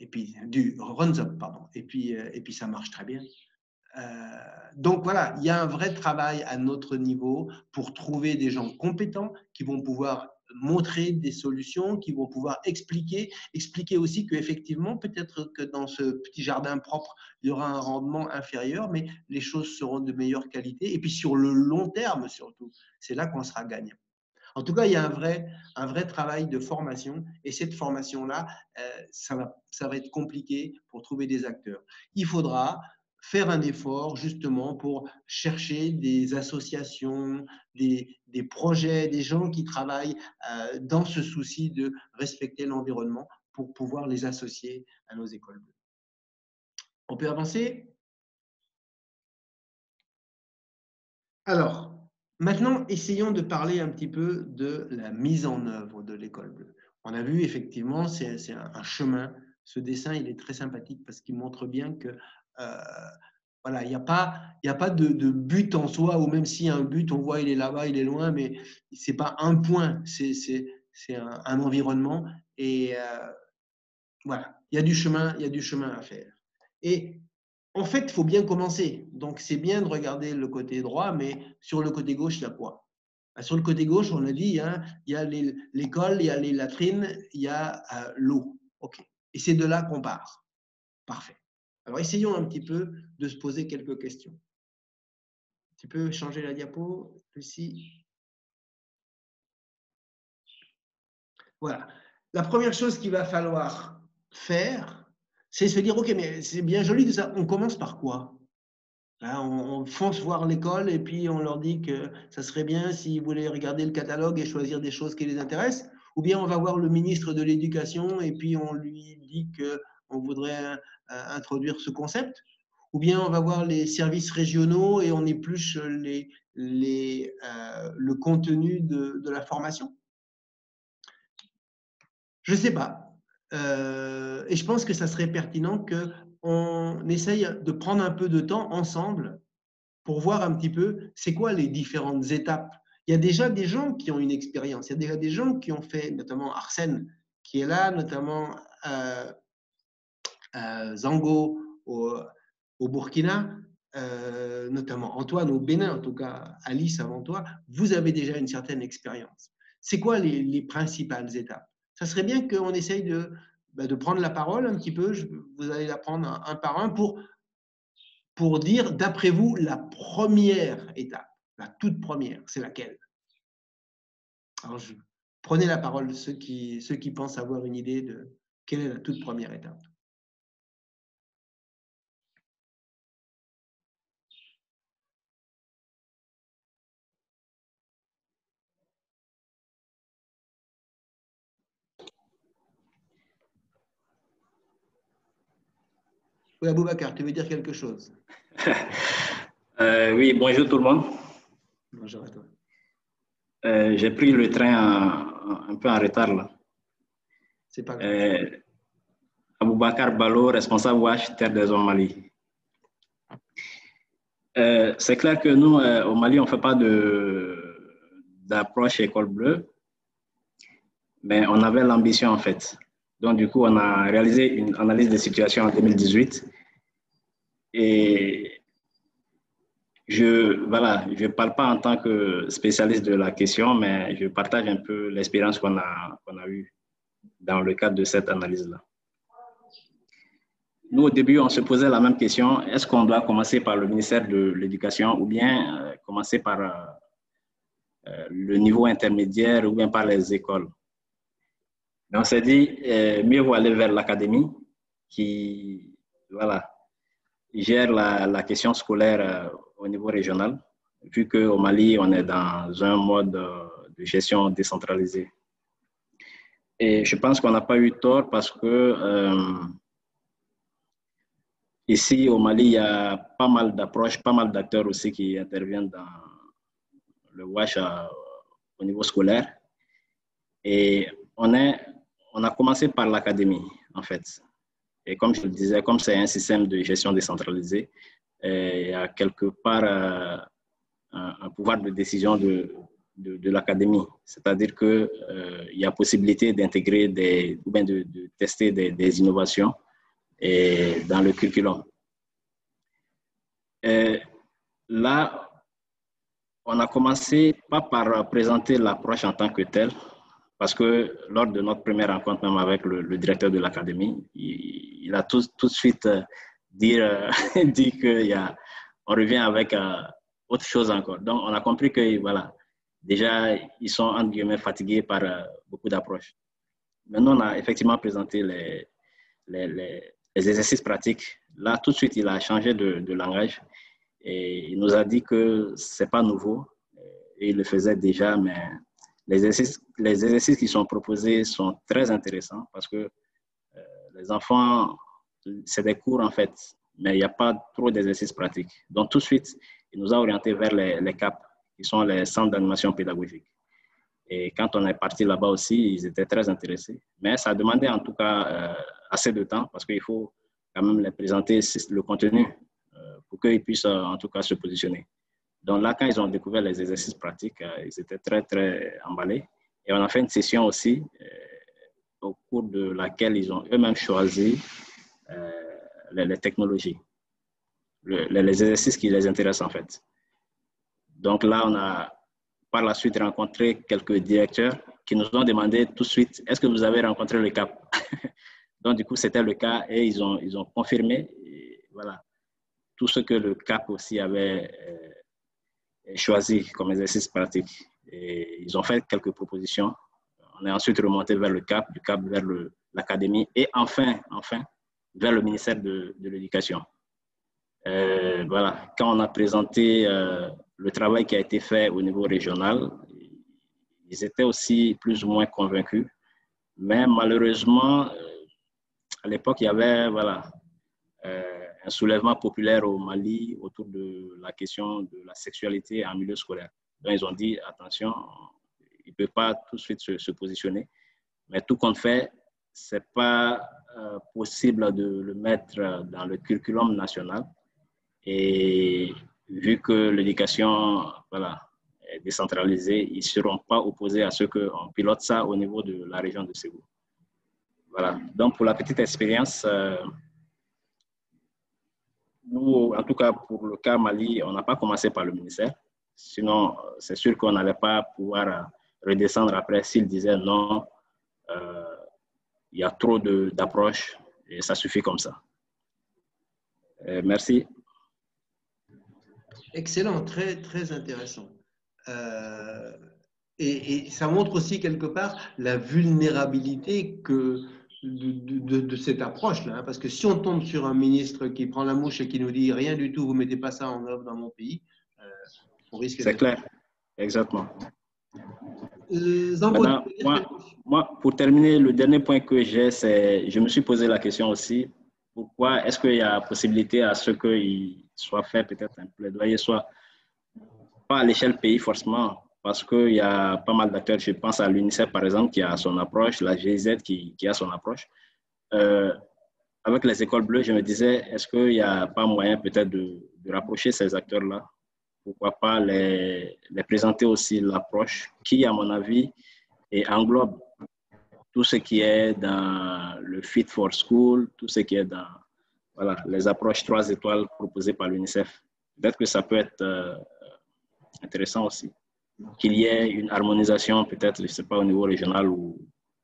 du runs up, pardon. Et puis ça marche très bien. Donc voilà, il y a un vrai travail à notre niveau pour trouver des gens compétents qui vont pouvoir montrer des solutions, qui vont pouvoir expliquer aussi qu'effectivement, peut-être que dans ce petit jardin propre, il y aura un rendement inférieur, mais les choses seront de meilleure qualité. Et puis sur le long terme surtout, c'est là qu'on sera gagnant. En tout cas, il y a un vrai travail de formation, et cette formation-là, ça va être compliqué pour trouver des acteurs. Il faudra faire un effort justement pour chercher des associations, des projets, des gens qui travaillent dans ce souci de respecter l'environnement pour pouvoir les associer à nos écoles bleues. On peut avancer? Alors, maintenant, essayons de parler un petit peu de la mise en œuvre de l'école bleue. On a vu effectivement, c'est un chemin. Ce dessin, il est très sympathique parce qu'il montre bien que voilà, il n'y a pas de but en soi, ou même s'il y a un but, on voit il est là-bas, il est loin, mais ce n'est pas un point, c'est un environnement. Et voilà, il y a du chemin à faire. Et en fait, il faut bien commencer. Donc, c'est bien de regarder le côté droit, mais sur le côté gauche, il y a quoi? Sur le côté gauche, on a dit, hein, il y a l'école, il y a les latrines, il y a l'eau. OK. Et c'est de là qu'on part. Parfait. Alors, essayons un petit peu de se poser quelques questions. Tu peux changer la diapo, Lucie? Voilà. La première chose qu'il va falloir faire, c'est se dire, OK, mais c'est bien joli de ça. On commence par quoi? Là, on fonce voir l'école et puis on leur dit que ça serait bien s'ils voulaient regarder le catalogue et choisir des choses qui les intéressent. Ou bien on va voir le ministre de l'Éducation et puis on lui dit qu'on voudrait introduire ce concept. Ou bien on va voir les services régionaux et on épluche le contenu de la formation. Je ne sais pas. Et je pense que ça serait pertinent qu'on essaye de prendre un peu de temps ensemble pour voir un petit peu c'est quoi les différentes étapes. Il y a déjà des gens qui ont une expérience, il y a déjà des gens qui ont fait, notamment Arsène qui est là, notamment Zango au Burkina, notamment Antoine au Bénin, en tout cas Alice avant toi, vous avez déjà une certaine expérience. C'est quoi les principales étapes? Ça serait bien qu'on essaye de prendre la parole un petit peu, vous allez la prendre un par un pour dire, d'après vous, la première étape, la toute première, c'est laquelle? Alors, prenez la parole, ceux qui pensent avoir une idée de quelle est la toute première étape. Oui, Aboubacar, tu veux dire quelque chose? Oui, bonjour tout le monde. Bonjour à toi. J'ai pris le train un peu en retard là. C'est pas grave. Aboubacar Balo, responsable WASH, Terre des Hommes Mali. C'est clair que nous, au Mali, on ne fait pas d'approche école bleue, mais on avait l'ambition en fait. Donc, du coup, on a réalisé une analyse de situation en 2018. Et je ne parle pas en tant que spécialiste de la question, mais je partage un peu l'expérience qu'on a eue dans le cadre de cette analyse-là. Nous, au début, on se posait la même question. Est-ce qu'on doit commencer par le ministère de l'Éducation ou bien commencer par le niveau intermédiaire ou bien par les écoles? Mais on s'est dit, mieux vaut aller vers l'académie qui gère la question scolaire au niveau régional, vu qu'au Mali, on est dans un mode de gestion décentralisée. Et je pense qu'on n'a pas eu tort parce que ici, au Mali, il y a pas mal d'approches, pas mal d'acteurs aussi qui interviennent dans le WASH au niveau scolaire. Et on a commencé par l'académie, en fait. Et comme je le disais, comme c'est un système de gestion décentralisée, il y a quelque part un pouvoir de décision de l'académie. C'est-à-dire qu'il y a possibilité d'intégrer ou bien de tester des innovations et dans le curriculum. Là, on a commencé pas par présenter l'approche en tant que telle, parce que lors de notre première rencontre même avec le directeur de l'académie, il a tout de suite dit qu'on revient avec autre chose encore. Donc, on a compris que, voilà, déjà, ils sont, entre guillemets, fatigués par beaucoup d'approches. Maintenant, on a effectivement présenté les exercices pratiques. Là, tout de suite, il a changé de langage et il nous a dit que ce n'est pas nouveau. Et il le faisait déjà, mais les exercices qui sont proposés sont très intéressants parce que les enfants, c'est des cours en fait, mais il n'y a pas trop d'exercices pratiques. Donc, tout de suite, il nous a orientés vers les CAP, qui sont les centres d'animation pédagogique. Et quand on est parti là-bas aussi, ils étaient très intéressés. Mais ça demandait en tout cas assez de temps parce qu'il faut quand même les présenter le contenu pour qu'ils puissent en tout cas se positionner. Donc là, quand ils ont découvert les exercices pratiques, ils étaient très, très emballés. Et on a fait une session aussi au cours de laquelle ils ont eux-mêmes choisi les technologies, les exercices qui les intéressent en fait. Donc là, on a par la suite rencontré quelques directeurs qui nous ont demandé tout de suite, est-ce que vous avez rencontré le CAP? Donc du coup, c'était le cas et ils ont confirmé voilà, tout ce que le CAP aussi avait choisi comme exercice pratique. Et ils ont fait quelques propositions. On est ensuite remonté vers le CAP, du CAP vers l'académie et enfin, vers le ministère de l'Éducation. Voilà, quand on a présenté le travail qui a été fait au niveau régional, ils étaient aussi plus ou moins convaincus. Mais malheureusement, à l'époque, il y avait voilà, un soulèvement populaire au Mali autour de la question de la sexualité en milieu scolaire. Donc, ils ont dit, attention, il ne peut pas tout de suite se positionner. Mais tout compte fait, ce n'est pas possible de le mettre dans le curriculum national. Et vu que l'éducation voilà, est décentralisée, ils ne seront pas opposés à ce qu'on pilote ça au niveau de la région de Ségou. Voilà. Donc, pour la petite expérience, nous, en tout cas, pour le cas Mali, on n'a pas commencé par le ministère. Sinon, c'est sûr qu'on n'allait pas pouvoir redescendre après s'ils disaient non, il y a trop d'approches et ça suffit comme ça. Merci. Excellent, très, très intéressant. Et ça montre aussi quelque part la vulnérabilité de cette approche-là. Hein, parce que si on tombe sur un ministre qui prend la mouche et qui nous dit rien du tout, vous ne mettez pas ça en œuvre dans mon pays, on risque de… C'est clair, exactement. Maintenant, moi, pour terminer, le dernier point que j'ai, c'est je me suis posé la question aussi, pourquoi est-ce qu'il y a possibilité à ce qu'il soit fait peut-être un plaidoyer, soit pas à l'échelle pays forcément, parce qu'il y a pas mal d'acteurs, je pense à l'UNICEF par exemple qui a son approche, la GIZ qui a son approche. Avec les écoles bleues, je me disais, est-ce qu'il n'y a pas moyen peut-être de rapprocher ces acteurs-là? Pourquoi pas les présenter aussi l'approche qui, à mon avis, englobe tout ce qui est dans le Fit for School, tout ce qui est dans voilà, les approches 3 étoiles proposées par l'UNICEF. Peut-être que ça peut être intéressant aussi. Qu'il y ait une harmonisation, peut-être, je ne sais pas, au niveau régional ou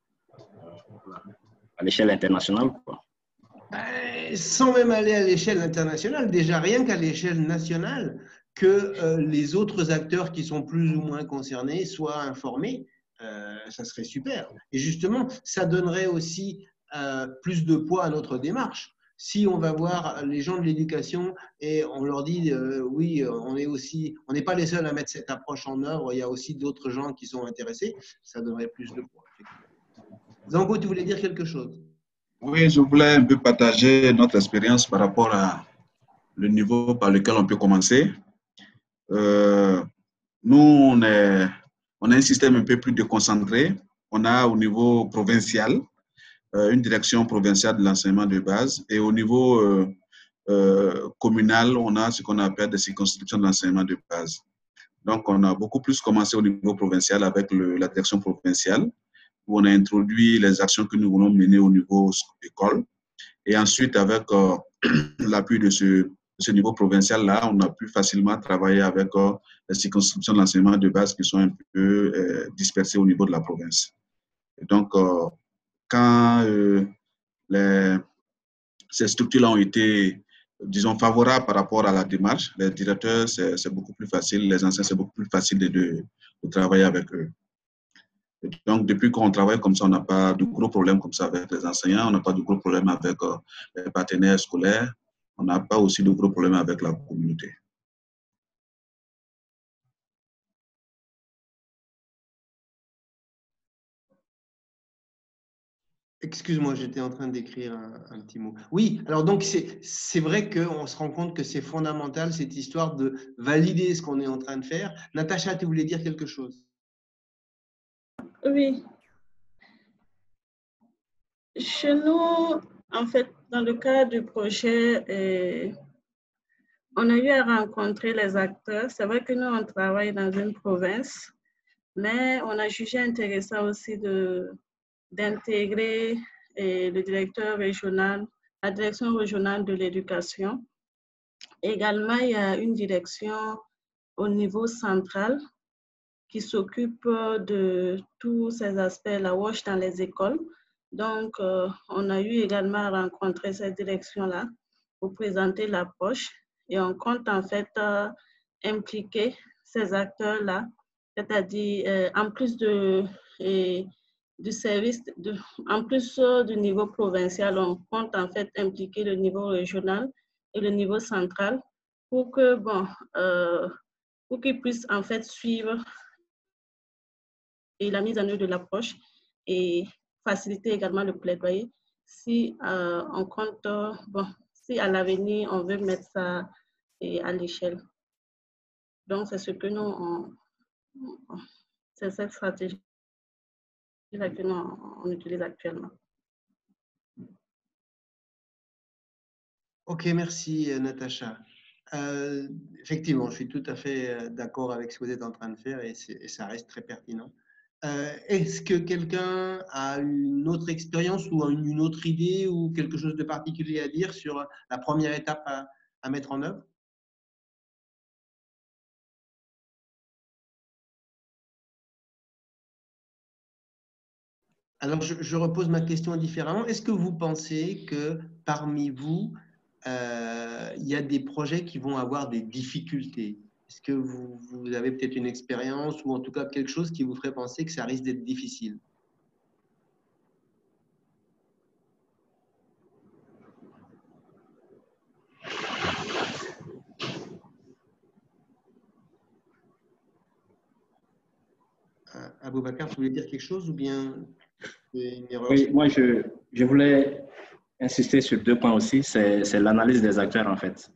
à l'échelle internationale, quoi. Sans même aller à l'échelle internationale, déjà rien qu'à l'échelle nationale, que les autres acteurs qui sont plus ou moins concernés soient informés, ça serait super. Et justement, ça donnerait aussi plus de poids à notre démarche. Si on va voir les gens de l'éducation et on leur dit oui, on n'est pas les seuls à mettre cette approche en œuvre, il y a aussi d'autres gens qui sont intéressés, ça donnerait plus de poids. Zango, tu voulais dire quelque chose? Oui, je voulais un peu partager notre expérience par rapport à le niveau par lequel on peut commencer. Nous, on a un système un peu plus déconcentré. On a au niveau provincial une direction provinciale de l'enseignement de base et au niveau communal, on a ce qu'on appelle des circonscriptions de l'enseignement de base. Donc, on a beaucoup plus commencé au niveau provincial avec la direction provinciale où on a introduit les actions que nous voulons mener au niveau école. Et ensuite, avec l'appui de ce niveau provincial-là, on a pu facilement travailler avec les circonscriptions de l'enseignement de base qui sont un peu dispersées au niveau de la province. Et donc, quand ces structures-là ont été, disons, favorables par rapport à la démarche, les directeurs, c'est beaucoup plus facile, les enseignants, c'est beaucoup plus facile de travailler avec eux. Et donc, depuis qu'on travaille comme ça, on n'a pas de gros problèmes comme ça avec les enseignants, on n'a pas de gros problèmes avec les partenaires scolaires, on n'a pas aussi de gros problèmes avec la communauté. Excuse-moi, j'étais en train d'écrire un petit mot. Oui, alors donc c'est vrai qu'on se rend compte que c'est fondamental cette histoire de valider ce qu'on est en train de faire. Natacha, tu voulais dire quelque chose? Oui. Chez nous, en fait, dans le cadre du projet, on a eu à rencontrer les acteurs. C'est vrai que nous, on travaille dans une province, mais on a jugé intéressant aussi d'intégrer le directeur régional, la direction régionale de l'éducation. Également, il y a une direction au niveau central qui s'occupe de tous ces aspects, la WASH dans les écoles. Donc, on a eu également à rencontrer cette direction-là pour présenter l'approche et on compte en fait impliquer ces acteurs-là, c'est-à-dire en plus du service, en plus du niveau provincial, on compte en fait impliquer le niveau régional et le niveau central pour que, pour qu'ils puissent en fait suivre et la mise en œuvre de l'approche et faciliter également le plaidoyer si on compte, si à l'avenir on veut mettre ça à l'échelle. Donc, c'est ce que nous, c'est cette stratégie que nous, on utilise actuellement. Ok, merci Natacha. Effectivement, je suis tout à fait d'accord avec ce que vous êtes en train de faire et ça reste très pertinent. Est-ce que quelqu'un a une autre expérience ou une autre idée ou quelque chose de particulier à dire sur la première étape à mettre en œuvre? Alors, je repose ma question différemment. Est-ce que vous pensez que parmi vous, il y a des projets qui vont avoir des difficultés? Est-ce que vous avez peut-être une expérience ou en tout cas quelque chose qui vous ferait penser que ça risque d'être difficile? Aboubacar, tu voulais dire quelque chose ou bien une erreur? Oui, moi je voulais insister sur 2 points aussi, c'est l'analyse des acteurs en fait.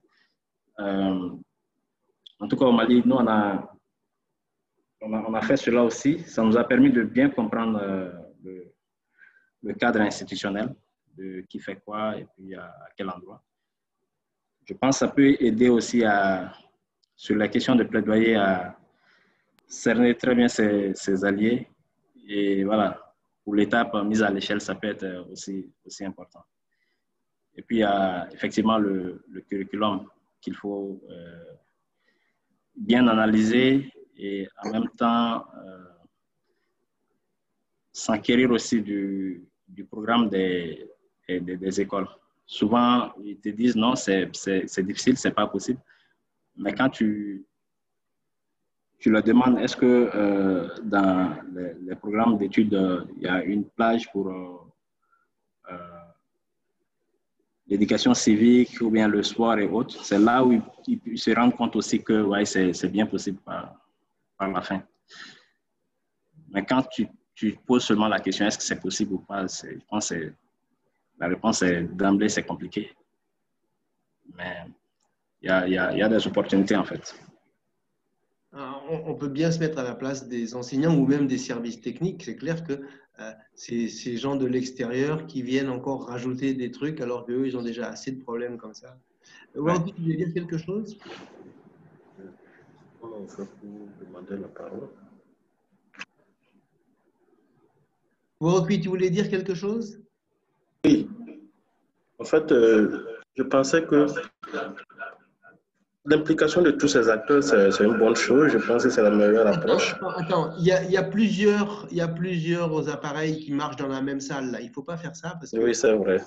En tout cas au Mali, nous on a fait cela aussi, ça nous a permis de bien comprendre le cadre institutionnel, de qui fait quoi et puis à quel endroit. Je pense que ça peut aider aussi sur la question de plaidoyer à cerner très bien ses alliés et voilà. Pour l'étape mise à l'échelle, ça peut être aussi important. Et puis, il y a effectivement le curriculum qu'il faut bien analyser et en même temps s'enquérir aussi du programme des écoles. Souvent, ils te disent non, c'est difficile, c'est pas possible. Mais quand tu leur demandes, est-ce que dans les programmes d'études, il y a une plage pour l'éducation civique ou bien le sport et autres, c'est là où ils se rendent compte aussi que ouais, c'est bien possible par la fin. Mais quand tu poses seulement la question, est-ce que c'est possible ou pas, je pense que la réponse est d'emblée, c'est compliqué. Mais il y a des opportunités en fait. On peut bien se mettre à la place des enseignants ou même des services techniques. C'est clair que c'est ces gens de l'extérieur qui viennent encore rajouter des trucs alors qu'eux, ils ont déjà assez de problèmes comme ça. Wardy, tu voulais dire quelque chose? Comment on fait pour demander la parole? Wardy, tu voulais dire quelque chose? Oui. En fait, je pensais que l'implication de tous ces acteurs, c'est une bonne chose. Je pense que c'est la meilleure approche. Attends. Il y a plusieurs appareils qui marchent dans la même salle. Là. Il ne faut pas faire ça. Parce que... Oui, c'est vrai.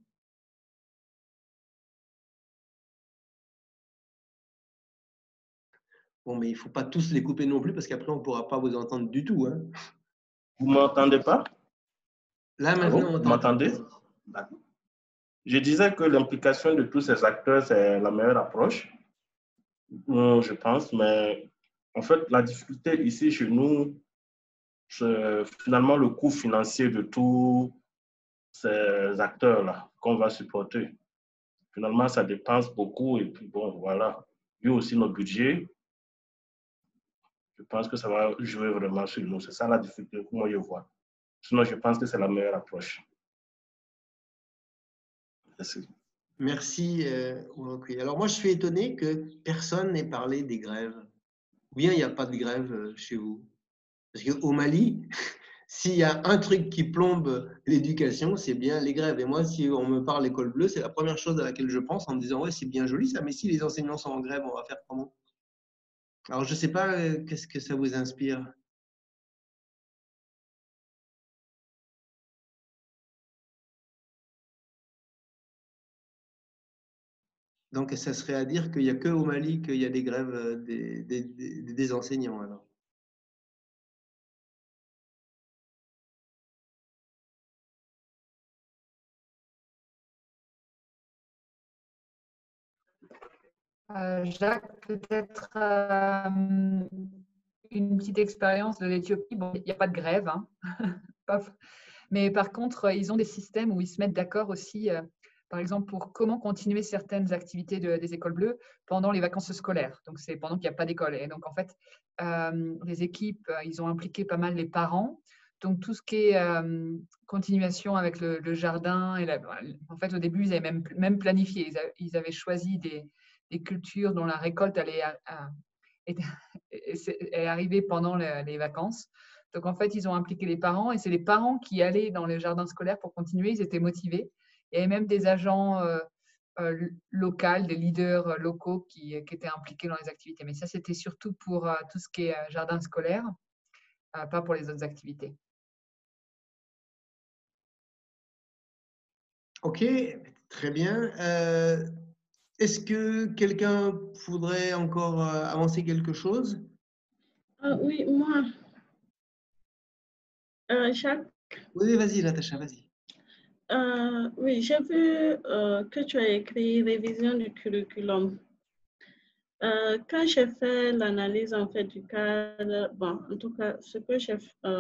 Bon, mais il ne faut pas tous les couper non plus parce qu'après, on ne pourra pas vous entendre du tout. Hein. Vous ne m'entendez pas? Là, maintenant, vous m'entendez? Je disais que l'implication de tous ces acteurs, c'est la meilleure approche, je pense. Mais en fait, la difficulté ici chez nous, c'est finalement le coût financier de tous ces acteurs-là qu'on va supporter. Finalement, ça dépense beaucoup et puis bon, voilà. Vu aussi nos budgets, je pense que ça va jouer vraiment sur nous. C'est ça la difficulté que moi je vois. Sinon, je pense que c'est la meilleure approche. Merci. Merci. Alors moi, je suis étonné que personne n'ait parlé des grèves. Ou bien il n'y a pas de grève chez vous. Parce qu'au Mali, s'il y a un truc qui plombe l'éducation, c'est bien les grèves. Et moi, si on me parle école bleue, c'est la première chose à laquelle je pense en me disant « Ouais, c'est bien joli ça, mais si les enseignants sont en grève, on va faire comment ?» Alors, je ne sais pas qu'est-ce que ça vous inspire. Donc, ça serait à dire qu'il n'y a qu'au Mali qu'il y a des grèves des enseignants, alors. Jacques, peut-être une petite expérience de l'Éthiopie. Bon, il n'y a pas de grève, hein. Mais par contre, ils ont des systèmes où ils se mettent d'accord aussi, par exemple, pour comment continuer certaines activités des écoles bleues pendant les vacances scolaires. Donc, c'est pendant qu'il n'y a pas d'école. Et donc, en fait, les équipes, ils ont impliqué pas mal les parents. Donc, tout ce qui est continuation avec le jardin. En fait, au début, ils avaient même planifié. Ils avaient choisi des cultures dont la récolte est arrivée pendant les vacances. Donc, en fait, ils ont impliqué les parents et c'est les parents qui allaient dans les jardins scolaires pour continuer. Ils étaient motivés. Il y avait même des agents locaux, des leaders locaux qui étaient impliqués dans les activités. Mais ça, c'était surtout pour tout ce qui est jardin scolaire, pas pour les autres activités. Ok, très bien. Est-ce que quelqu'un voudrait encore avancer quelque chose? Oui, moi. Jacques? Oui, vas-y, Natacha, vas-y. Oui, j'ai vu que tu as écrit révision du curriculum. Quand j'ai fait l'analyse en fait du cadre, bon, en tout cas, ce que j'ai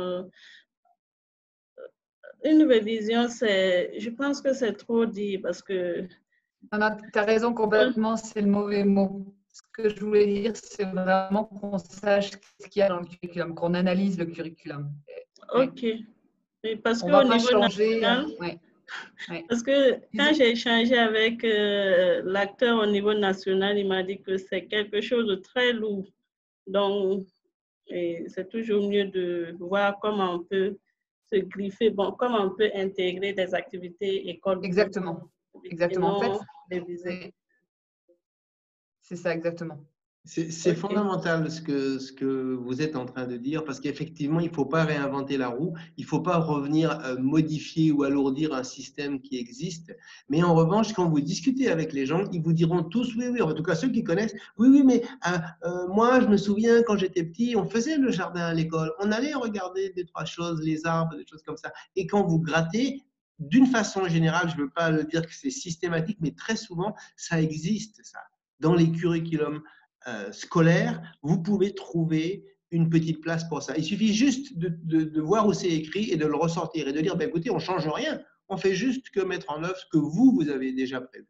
une révision, je pense que c'est trop dit parce que. Tu as raison complètement, c'est le mauvais mot. Ce que je voulais dire, c'est vraiment qu'on sache ce qu'il y a dans le curriculum, qu'on analyse le curriculum. Ok. Oui, parce on que va au pas niveau changer. National, ouais. Parce que quand j'ai échangé avec l'acteur au niveau national, il m'a dit que c'est quelque chose de très lourd. Donc, c'est toujours mieux de voir comment on peut se griffer, bon, comment on peut intégrer des activités écoles. Exactement. Exactement. En fait, c'est ça, exactement. C'est fondamental ce que vous êtes en train de dire parce qu'effectivement, il ne faut pas réinventer la roue, il ne faut pas revenir modifier ou alourdir un système qui existe. Mais en revanche, quand vous discutez avec les gens, ils vous diront tous, oui, en tout cas ceux qui connaissent, oui, mais moi, je me souviens quand j'étais petit, on faisait le jardin à l'école, on allait regarder des trois choses, les arbres, des choses comme ça. Et quand vous grattez, d'une façon générale, je ne veux pas le dire que c'est systématique, mais très souvent, ça existe, ça. Dans les curriculums scolaire, vous pouvez trouver une petite place pour ça. Il suffit juste de voir où c'est écrit et de le ressortir et de dire, ben, écoutez, on ne change rien, on fait juste que mettre en œuvre ce que vous avez déjà prévu.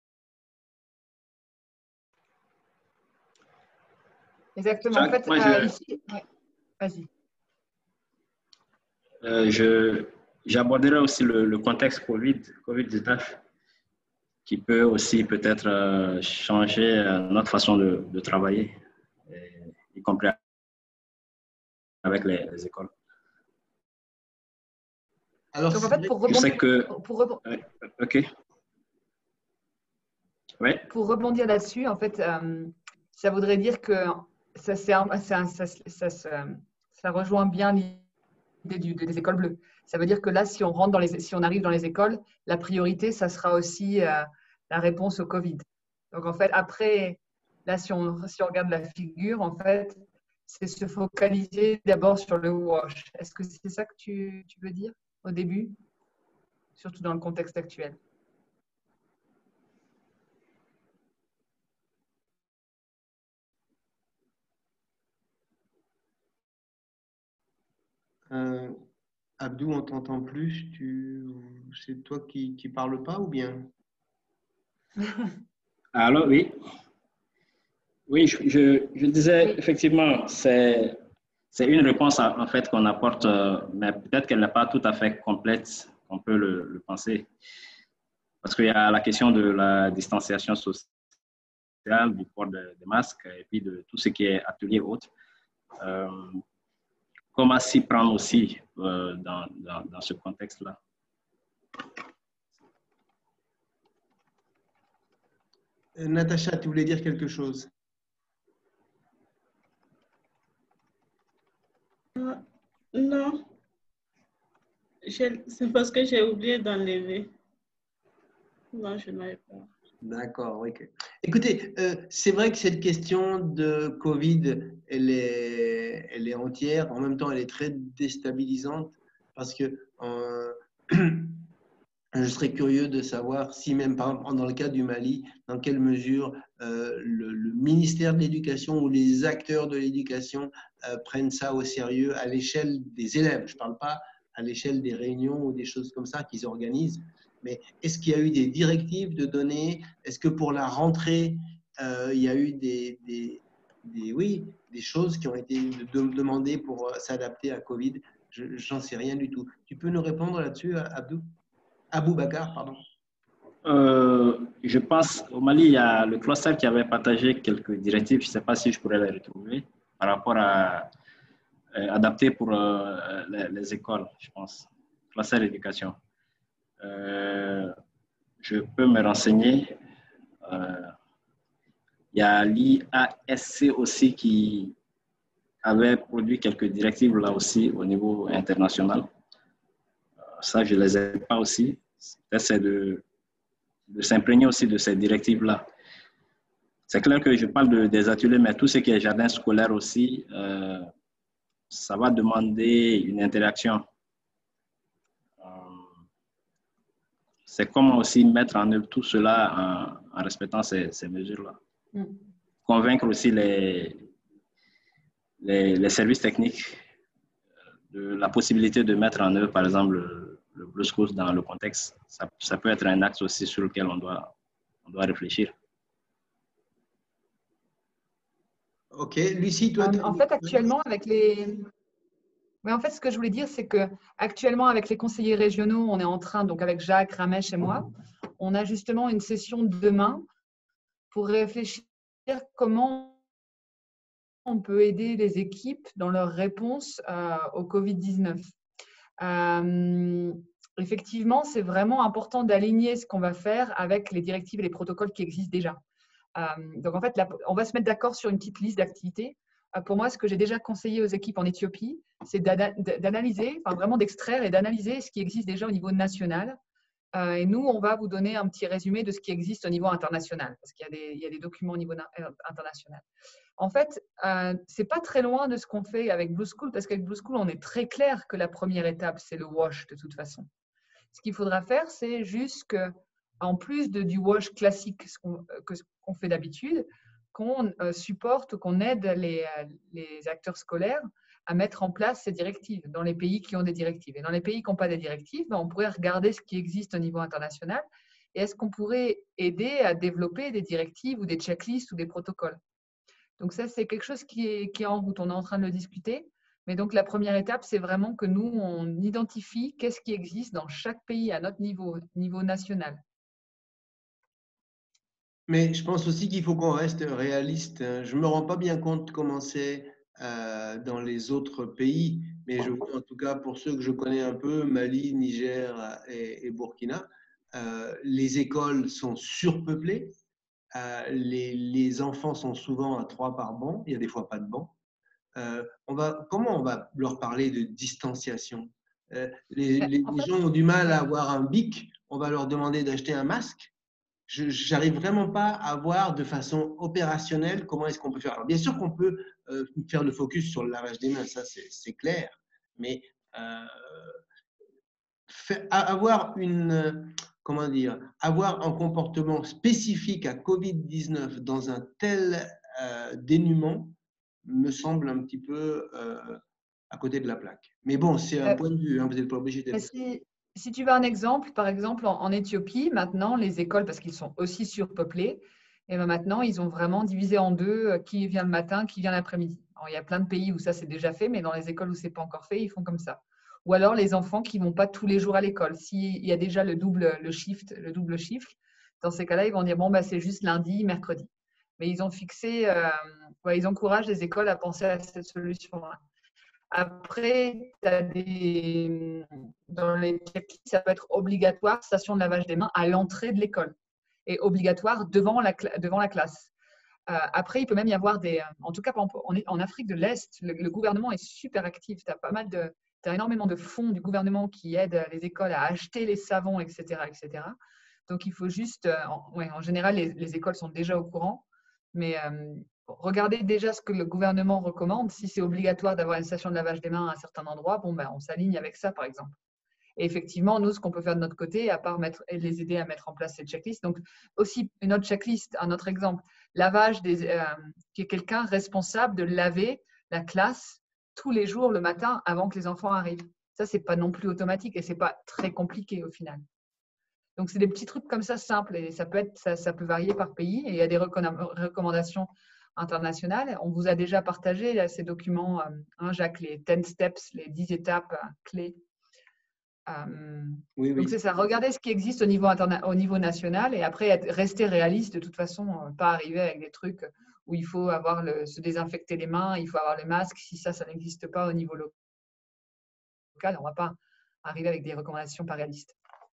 Exactement. En fait, ici, vas-y. J'aborderai aussi le contexte Covid-19 qui peut aussi peut-être changer notre façon de travailler, y compris avec les écoles. Alors, donc, en fait, pour rebondir, je sais que... OK. Oui. Pour rebondir là-dessus, en fait, ça voudrait dire que ça rejoint bien l'idée des écoles bleues. Ça veut dire que là, si on arrive dans les écoles, la priorité, ça sera aussi la réponse au Covid. Donc, en fait, après, là, si on regarde la figure, en fait, c'est se focaliser d'abord sur le WASH. Est-ce que c'est ça que tu veux dire au début, surtout dans le contexte actuel? Abdou, on t'entend plus. C'est toi qui parles pas ou bien? Alors, oui. Oui, je disais, Oui. effectivement, c'est une réponse en fait qu'on apporte, mais peut-être qu'elle n'est pas tout à fait complète, on peut le penser. Parce qu'il y a la question de la distanciation sociale, du port des masques et puis de tout ce qui est atelier autres. Comment s'y prendre aussi dans ce contexte-là? Natacha, tu voulais dire quelque chose? Non, c'est parce que j'ai oublié d'enlever. Non, je n'avais pas. D'accord, ok. Écoutez, c'est vrai que cette question de Covid, elle est entière. En même temps, elle est très déstabilisante parce que je serais curieux de savoir si même, par exemple, dans le cas du Mali, dans quelle mesure le ministère de l'Éducation ou les acteurs de l'éducation prennent ça au sérieux à l'échelle des élèves. Je ne parle pas à l'échelle des réunions ou des choses comme ça qu'ils organisent. Mais est-ce qu'il y a eu des directives de données? Est-ce que pour la rentrée, il y a eu des choses qui ont été demandées pour s'adapter à Covid? J'en sais rien du tout. Tu peux nous répondre là-dessus, Aboubacar, pardon. Je pense au Mali, il y a le cluster qui avait partagé quelques directives, je ne sais pas si je pourrais les retrouver, par rapport à adapter pour les écoles, je pense. Cluster d'éducation. Je peux me renseigner. Il y a l'IASC aussi qui avait produit quelques directives là aussi au niveau international. Ça, je ne les ai pas aussi. C'est de s'imprégner aussi de ces directives-là. C'est clair que je parle des ateliers, mais tout ce qui est jardin scolaire aussi, ça va demander une interaction. C'est comment aussi mettre en œuvre tout cela en respectant ces mesures-là. Convaincre aussi les services techniques de la possibilité de mettre en œuvre, par exemple, le Blue Schools dans le contexte. Ça peut être un axe aussi sur lequel on doit réfléchir. Ok, Lucie, toi, en fait, actuellement, avec les... Mais en fait, ce que je voulais dire, c'est que actuellement, avec les conseillers régionaux, on est en train, donc avec Jacques, Ramesh et moi, on a justement une session demain pour réfléchir comment on peut aider les équipes dans leur réponse au Covid-19. Effectivement, c'est vraiment important d'aligner ce qu'on va faire avec les directives et les protocoles qui existent déjà. Donc, en fait, là, on va se mettre d'accord sur une petite liste d'activités. Pour moi, ce que j'ai déjà conseillé aux équipes en Éthiopie, c'est d'analyser, enfin vraiment d'extraire et d'analyser ce qui existe déjà au niveau national. Et nous, on va vous donner un petit résumé de ce qui existe au niveau international, parce qu'il y a des documents au niveau international. En fait, ce n'est pas très loin de ce qu'on fait avec Blue School, parce qu'avec Blue School, on est très clair que la première étape, c'est le WASH de toute façon. Ce qu'il faudra faire, c'est juste qu'en plus du WASH classique qu'on fait d'habitude, qu'on supporte, qu'on aide les acteurs scolaires à mettre en place ces directives dans les pays qui ont des directives. Et dans les pays qui n'ont pas des directives, on pourrait regarder ce qui existe au niveau international et est-ce qu'on pourrait aider à développer des directives ou des checklists ou des protocoles. Donc ça, c'est quelque chose qui est en route. On est en train de le discuter. Mais donc, la première étape, c'est vraiment que nous, on identifie qu'est-ce qui existe dans chaque pays à notre niveau national. Mais je pense aussi qu'il faut qu'on reste réaliste. Je ne me rends pas bien compte comment c'est dans les autres pays, mais je vois en tout cas pour ceux que je connais un peu, Mali, Niger et Burkina, les écoles sont surpeuplées. les enfants sont souvent à 3 par banc, il y a des fois pas de banc. Comment on va leur parler de distanciation? Les gens ont du mal à avoir un bic, on va leur demander d'acheter un masque. Je n'arrive vraiment pas à voir de façon opérationnelle comment est-ce qu'on peut faire. Alors, bien sûr qu'on peut faire le focus sur le lavage des mains, ça c'est clair, mais avoir avoir un comportement spécifique à Covid-19 dans un tel dénuement me semble un petit peu à côté de la plaque. Mais bon, c'est un point de vue, hein, vous n'êtes pas obligé d'être. Si tu veux un exemple, par exemple, en Éthiopie, maintenant, les écoles, parce qu'ils sont aussi surpeuplés, et ben maintenant, ils ont vraiment divisé en deux qui vient le matin, qui vient l'après-midi. Il y a plein de pays où ça c'est déjà fait, mais dans les écoles où ce n'est pas encore fait, ils font comme ça. Ou alors les enfants qui ne vont pas tous les jours à l'école. S'il y a déjà le double shift, dans ces cas-là, ils vont dire bon, bah, c'est juste lundi, mercredi. Mais ils ont fixé, ils encouragent les écoles à penser à cette solution-là. Après, dans les checklists, ça peut être obligatoire, station de lavage des mains à l'entrée de l'école et obligatoire devant la classe. Après, il peut même y avoir en tout cas, en Afrique de l'Est, le gouvernement est super actif. Tu as énormément de fonds du gouvernement qui aident les écoles à acheter les savons, etc. etc. Donc, il faut juste… en général, les écoles sont déjà au courant, mais regardez déjà ce que le gouvernement recommande. Si c'est obligatoire d'avoir une station de lavage des mains à un certain endroit, on s'aligne avec ça, par exemple. Et effectivement, nous, ce qu'on peut faire de notre côté, à part les aider à mettre en place cette checklist. Donc, aussi, une autre checklist, un autre exemple, lavage qui est quelqu'un responsable de laver la classe tous les jours le matin avant que les enfants arrivent. Ça, ce n'est pas non plus automatique et ce n'est pas très compliqué au final. Donc, c'est des petits trucs comme ça simples et ça peut varier par pays et il y a des recommandations internationales. On vous a déjà partagé là, ces documents, Jacques, les 10 steps, les 10 étapes clés. Oui. Donc, c'est ça. Regardez ce qui existe au niveau national et après, rester réaliste de toute façon, pas arriver avec des trucs où il faut se désinfecter les mains, il faut avoir le masque. Si ça n'existe pas au niveau local, on ne va pas arriver avec des recommandations pas réalistes.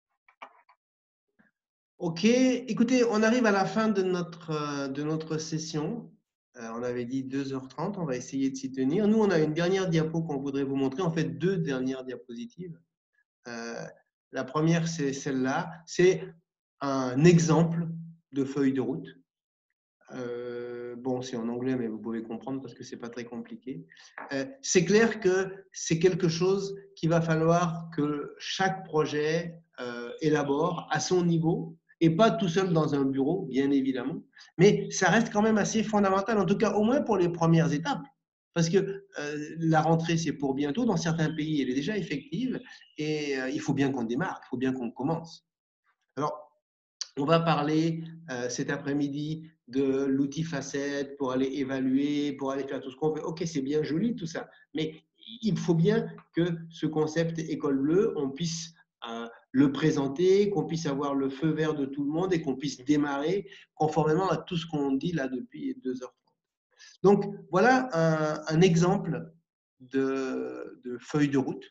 Ok, écoutez, on arrive à la fin de notre session. On avait dit 2h30, on va essayer de s'y tenir. Nous, on a une dernière diapo qu'on voudrait vous montrer, en fait 2 dernières diapositives. La première, c'est celle-là. C'est un exemple de feuille de route. Bon, c'est en anglais, mais vous pouvez comprendre parce que ce n'est pas très compliqué. C'est clair que c'est quelque chose qu'il va falloir que chaque projet élabore à son niveau et pas tout seul dans un bureau, bien évidemment. Mais ça reste quand même assez fondamental, en tout cas au moins pour les premières étapes. Parce que la rentrée, c'est pour bientôt. Dans certains pays, elle est déjà effective et il faut bien qu'on démarre, il faut bien qu'on commence. Alors, on va parler cet après-midi de l'outil Facette pour aller évaluer, pour aller faire tout ce qu'on veut. Ok, c'est bien joli tout ça, mais il faut bien que ce concept École Bleue, on puisse le présenter, qu'on puisse avoir le feu vert de tout le monde et qu'on puisse démarrer conformément à tout ce qu'on dit là depuis 2h30. Donc, voilà un exemple de feuille de route.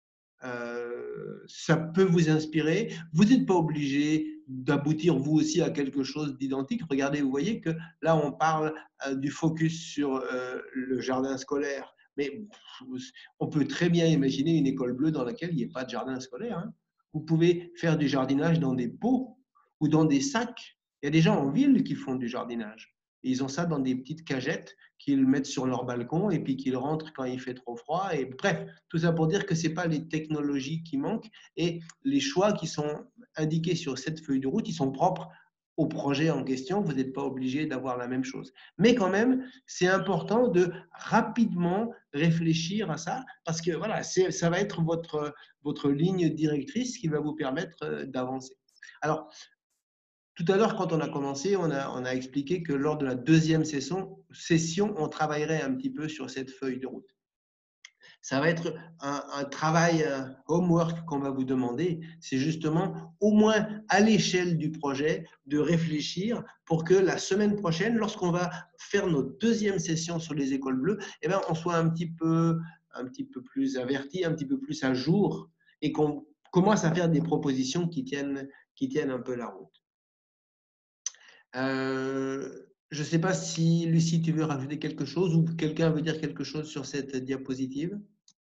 Ça peut vous inspirer. Vous n'êtes pas obligé d'aboutir vous aussi à quelque chose d'identique. Regardez, vous voyez que là, on parle du focus sur le jardin scolaire. Mais on peut très bien imaginer une école bleue dans laquelle il n'y ait pas de jardin scolaire. Hein. Vous pouvez faire du jardinage dans des pots ou dans des sacs. Il y a des gens en ville qui font du jardinage. Et ils ont ça dans des petites cagettes qu'ils mettent sur leur balcon et puis qu'ils rentrent quand il fait trop froid. Et bref, tout ça pour dire que ce n'est pas les technologies qui manquent et les choix qui sont indiqués sur cette feuille de route, ils sont propres au projet en question. Vous n'êtes pas obligé d'avoir la même chose. Mais quand même, c'est important de rapidement réfléchir à ça parce que voilà, ça va être votre ligne directrice qui va vous permettre d'avancer. Alors, tout à l'heure, quand on a commencé, on a expliqué que lors de la deuxième session, on travaillerait un petit peu sur cette feuille de route. Ça va être un travail, un homework qu'on va vous demander. C'est justement, au moins à l'échelle du projet, de réfléchir pour que la semaine prochaine, lorsqu'on va faire notre deuxième session sur les écoles bleues, eh bien, on soit un petit peu plus averti, un petit peu plus à jour et qu'on commence à faire des propositions qui tiennent un peu la route. Je ne sais pas si, Lucie, tu veux rajouter quelque chose ou quelqu'un veut dire quelque chose sur cette diapositive.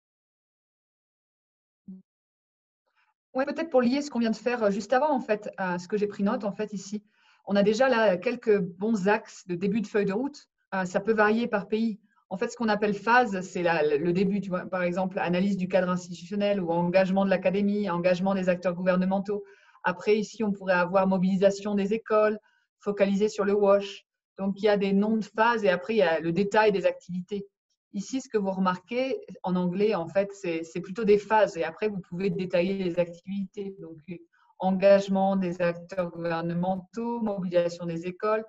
Oui, peut-être pour lier ce qu'on vient de faire juste avant, en fait, à ce que j'ai pris note, en fait, ici. On a déjà là quelques bons axes de début de feuille de route. Ça peut varier par pays. En fait, ce qu'on appelle phase, c'est le début, tu vois, par exemple, analyse du cadre institutionnel ou engagement de l'académie, engagement des acteurs gouvernementaux. Après, ici, on pourrait avoir mobilisation des écoles, focaliser sur le WASH. Donc, il y a des noms de phases et après, il y a le détail des activités. Ici, ce que vous remarquez, en anglais, en fait, c'est plutôt des phases. Et après, vous pouvez détailler les activités. Donc, engagement des acteurs gouvernementaux, mobilisation des écoles.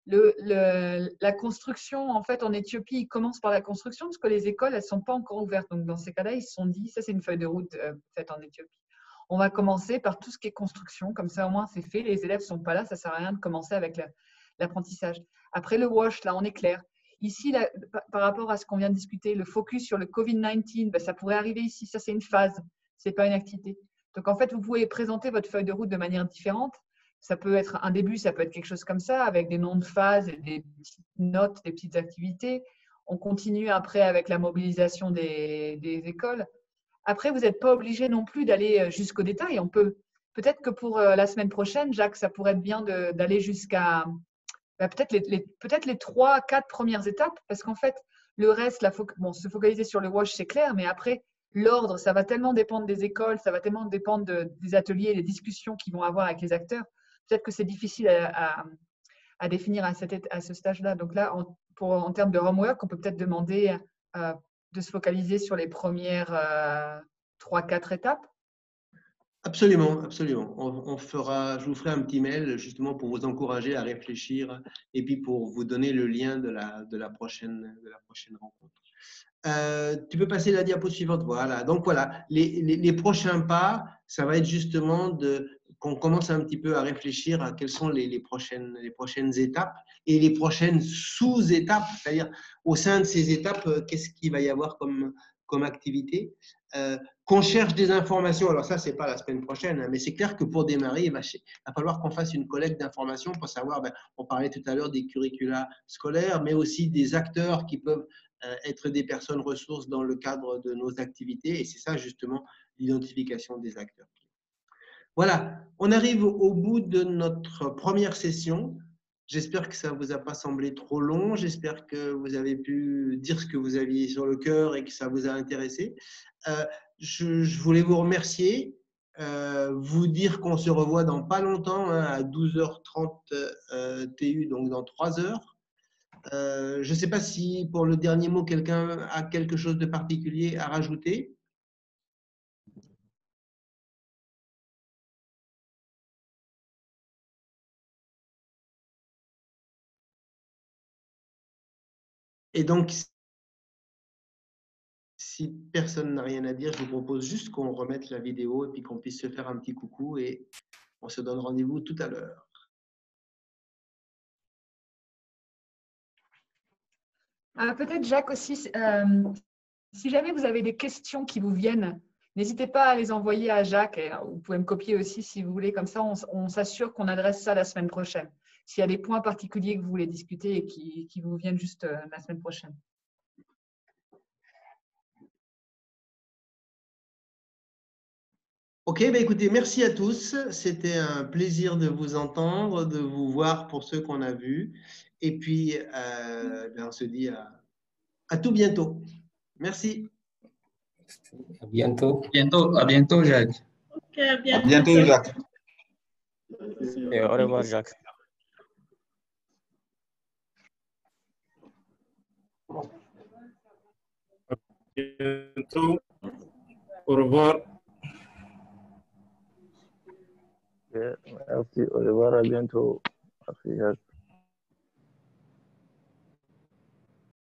La construction, en fait, en Éthiopie, ils commencent par la construction parce que les écoles, elles ne sont pas encore ouvertes. Donc, dans ces cas-là, ils se sont dit, ça, c'est une feuille de route faite en Éthiopie. On va commencer par tout ce qui est construction. Comme ça, au moins, c'est fait. Les élèves ne sont pas là. Ça ne sert à rien de commencer avec l'apprentissage. Après, le WASH, là, on est clair. Ici, là, par rapport à ce qu'on vient de discuter, le focus sur le COVID-19, ben, ça pourrait arriver ici. Ça, c'est une phase. Ce n'est pas une activité. Donc, en fait, vous pouvez présenter votre feuille de route de manière différente. Ça peut être un début, ça peut être quelque chose comme ça, avec des noms de phases et des petites notes, des petites activités. On continue après avec la mobilisation des écoles. Après, vous n'êtes pas obligé non plus d'aller jusqu'au détail. On peut, peut-être que pour la semaine prochaine, Jacques, ça pourrait être bien d'aller jusqu'à peut-être les 3-4 premières étapes, parce qu'en fait, le reste, se focaliser sur le WASH, c'est clair, mais après, l'ordre, ça va tellement dépendre des écoles, ça va tellement dépendre des ateliers, des discussions qu'ils vont avoir avec les acteurs. Peut-être que c'est difficile à définir à ce stage-là. Donc là, en termes de homework, on peut peut-être demander de se focaliser sur les premières 3-4 étapes. Absolument, absolument. Je vous ferai un petit mail justement pour vous encourager à réfléchir et puis pour vous donner le lien de la prochaine rencontre. Tu peux passer la diapo suivante. Voilà. Donc voilà, les prochains pas, ça va être justement qu'on commence un petit peu à réfléchir à quelles sont les prochaines étapes et les prochaines sous-étapes, c'est-à-dire au sein de ces étapes, qu'est-ce qu'il va y avoir comme activité. Qu'on cherche des informations, alors ça, ce n'est pas la semaine prochaine, hein, mais c'est clair que pour démarrer, il va falloir qu'on fasse une collecte d'informations pour savoir, on parlait tout à l'heure des curricula scolaires, mais aussi des acteurs qui peuvent être des personnes ressources dans le cadre de nos activités, et c'est ça justement l'identification des acteurs. Voilà, on arrive au bout de notre première session. J'espère que ça ne vous a pas semblé trop long. J'espère que vous avez pu dire ce que vous aviez sur le cœur et que ça vous a intéressé. Je voulais vous remercier, vous dire qu'on se revoit dans pas longtemps, hein, à 12h30 TU, donc dans 3 heures. Je ne sais pas si pour le dernier mot, quelqu'un a quelque chose de particulier à rajouter. Et donc, si personne n'a rien à dire, je vous propose juste qu'on remette la vidéo et puis qu'on puisse se faire un petit coucou et on se donne rendez-vous tout à l'heure. Peut-être Jacques aussi, si jamais vous avez des questions qui vous viennent, n'hésitez pas à les envoyer à Jacques. Et vous pouvez me copier aussi si vous voulez. Comme ça, on s'assure qu'on adresse ça la semaine prochaine. S'il y a des points particuliers que vous voulez discuter et qui vous viennent juste la semaine prochaine. Ok, écoutez, merci à tous. C'était un plaisir de vous entendre, de vous voir pour ceux qu'on a vus. Et puis, on se dit à tout bientôt. Merci. À bientôt. À bientôt, Jacques. Ok, à bientôt. À bientôt, Jacques. Et au revoir, Jacques. Bientôt. Au revoir. Merci, au revoir, à bientôt. Merci, Jacques.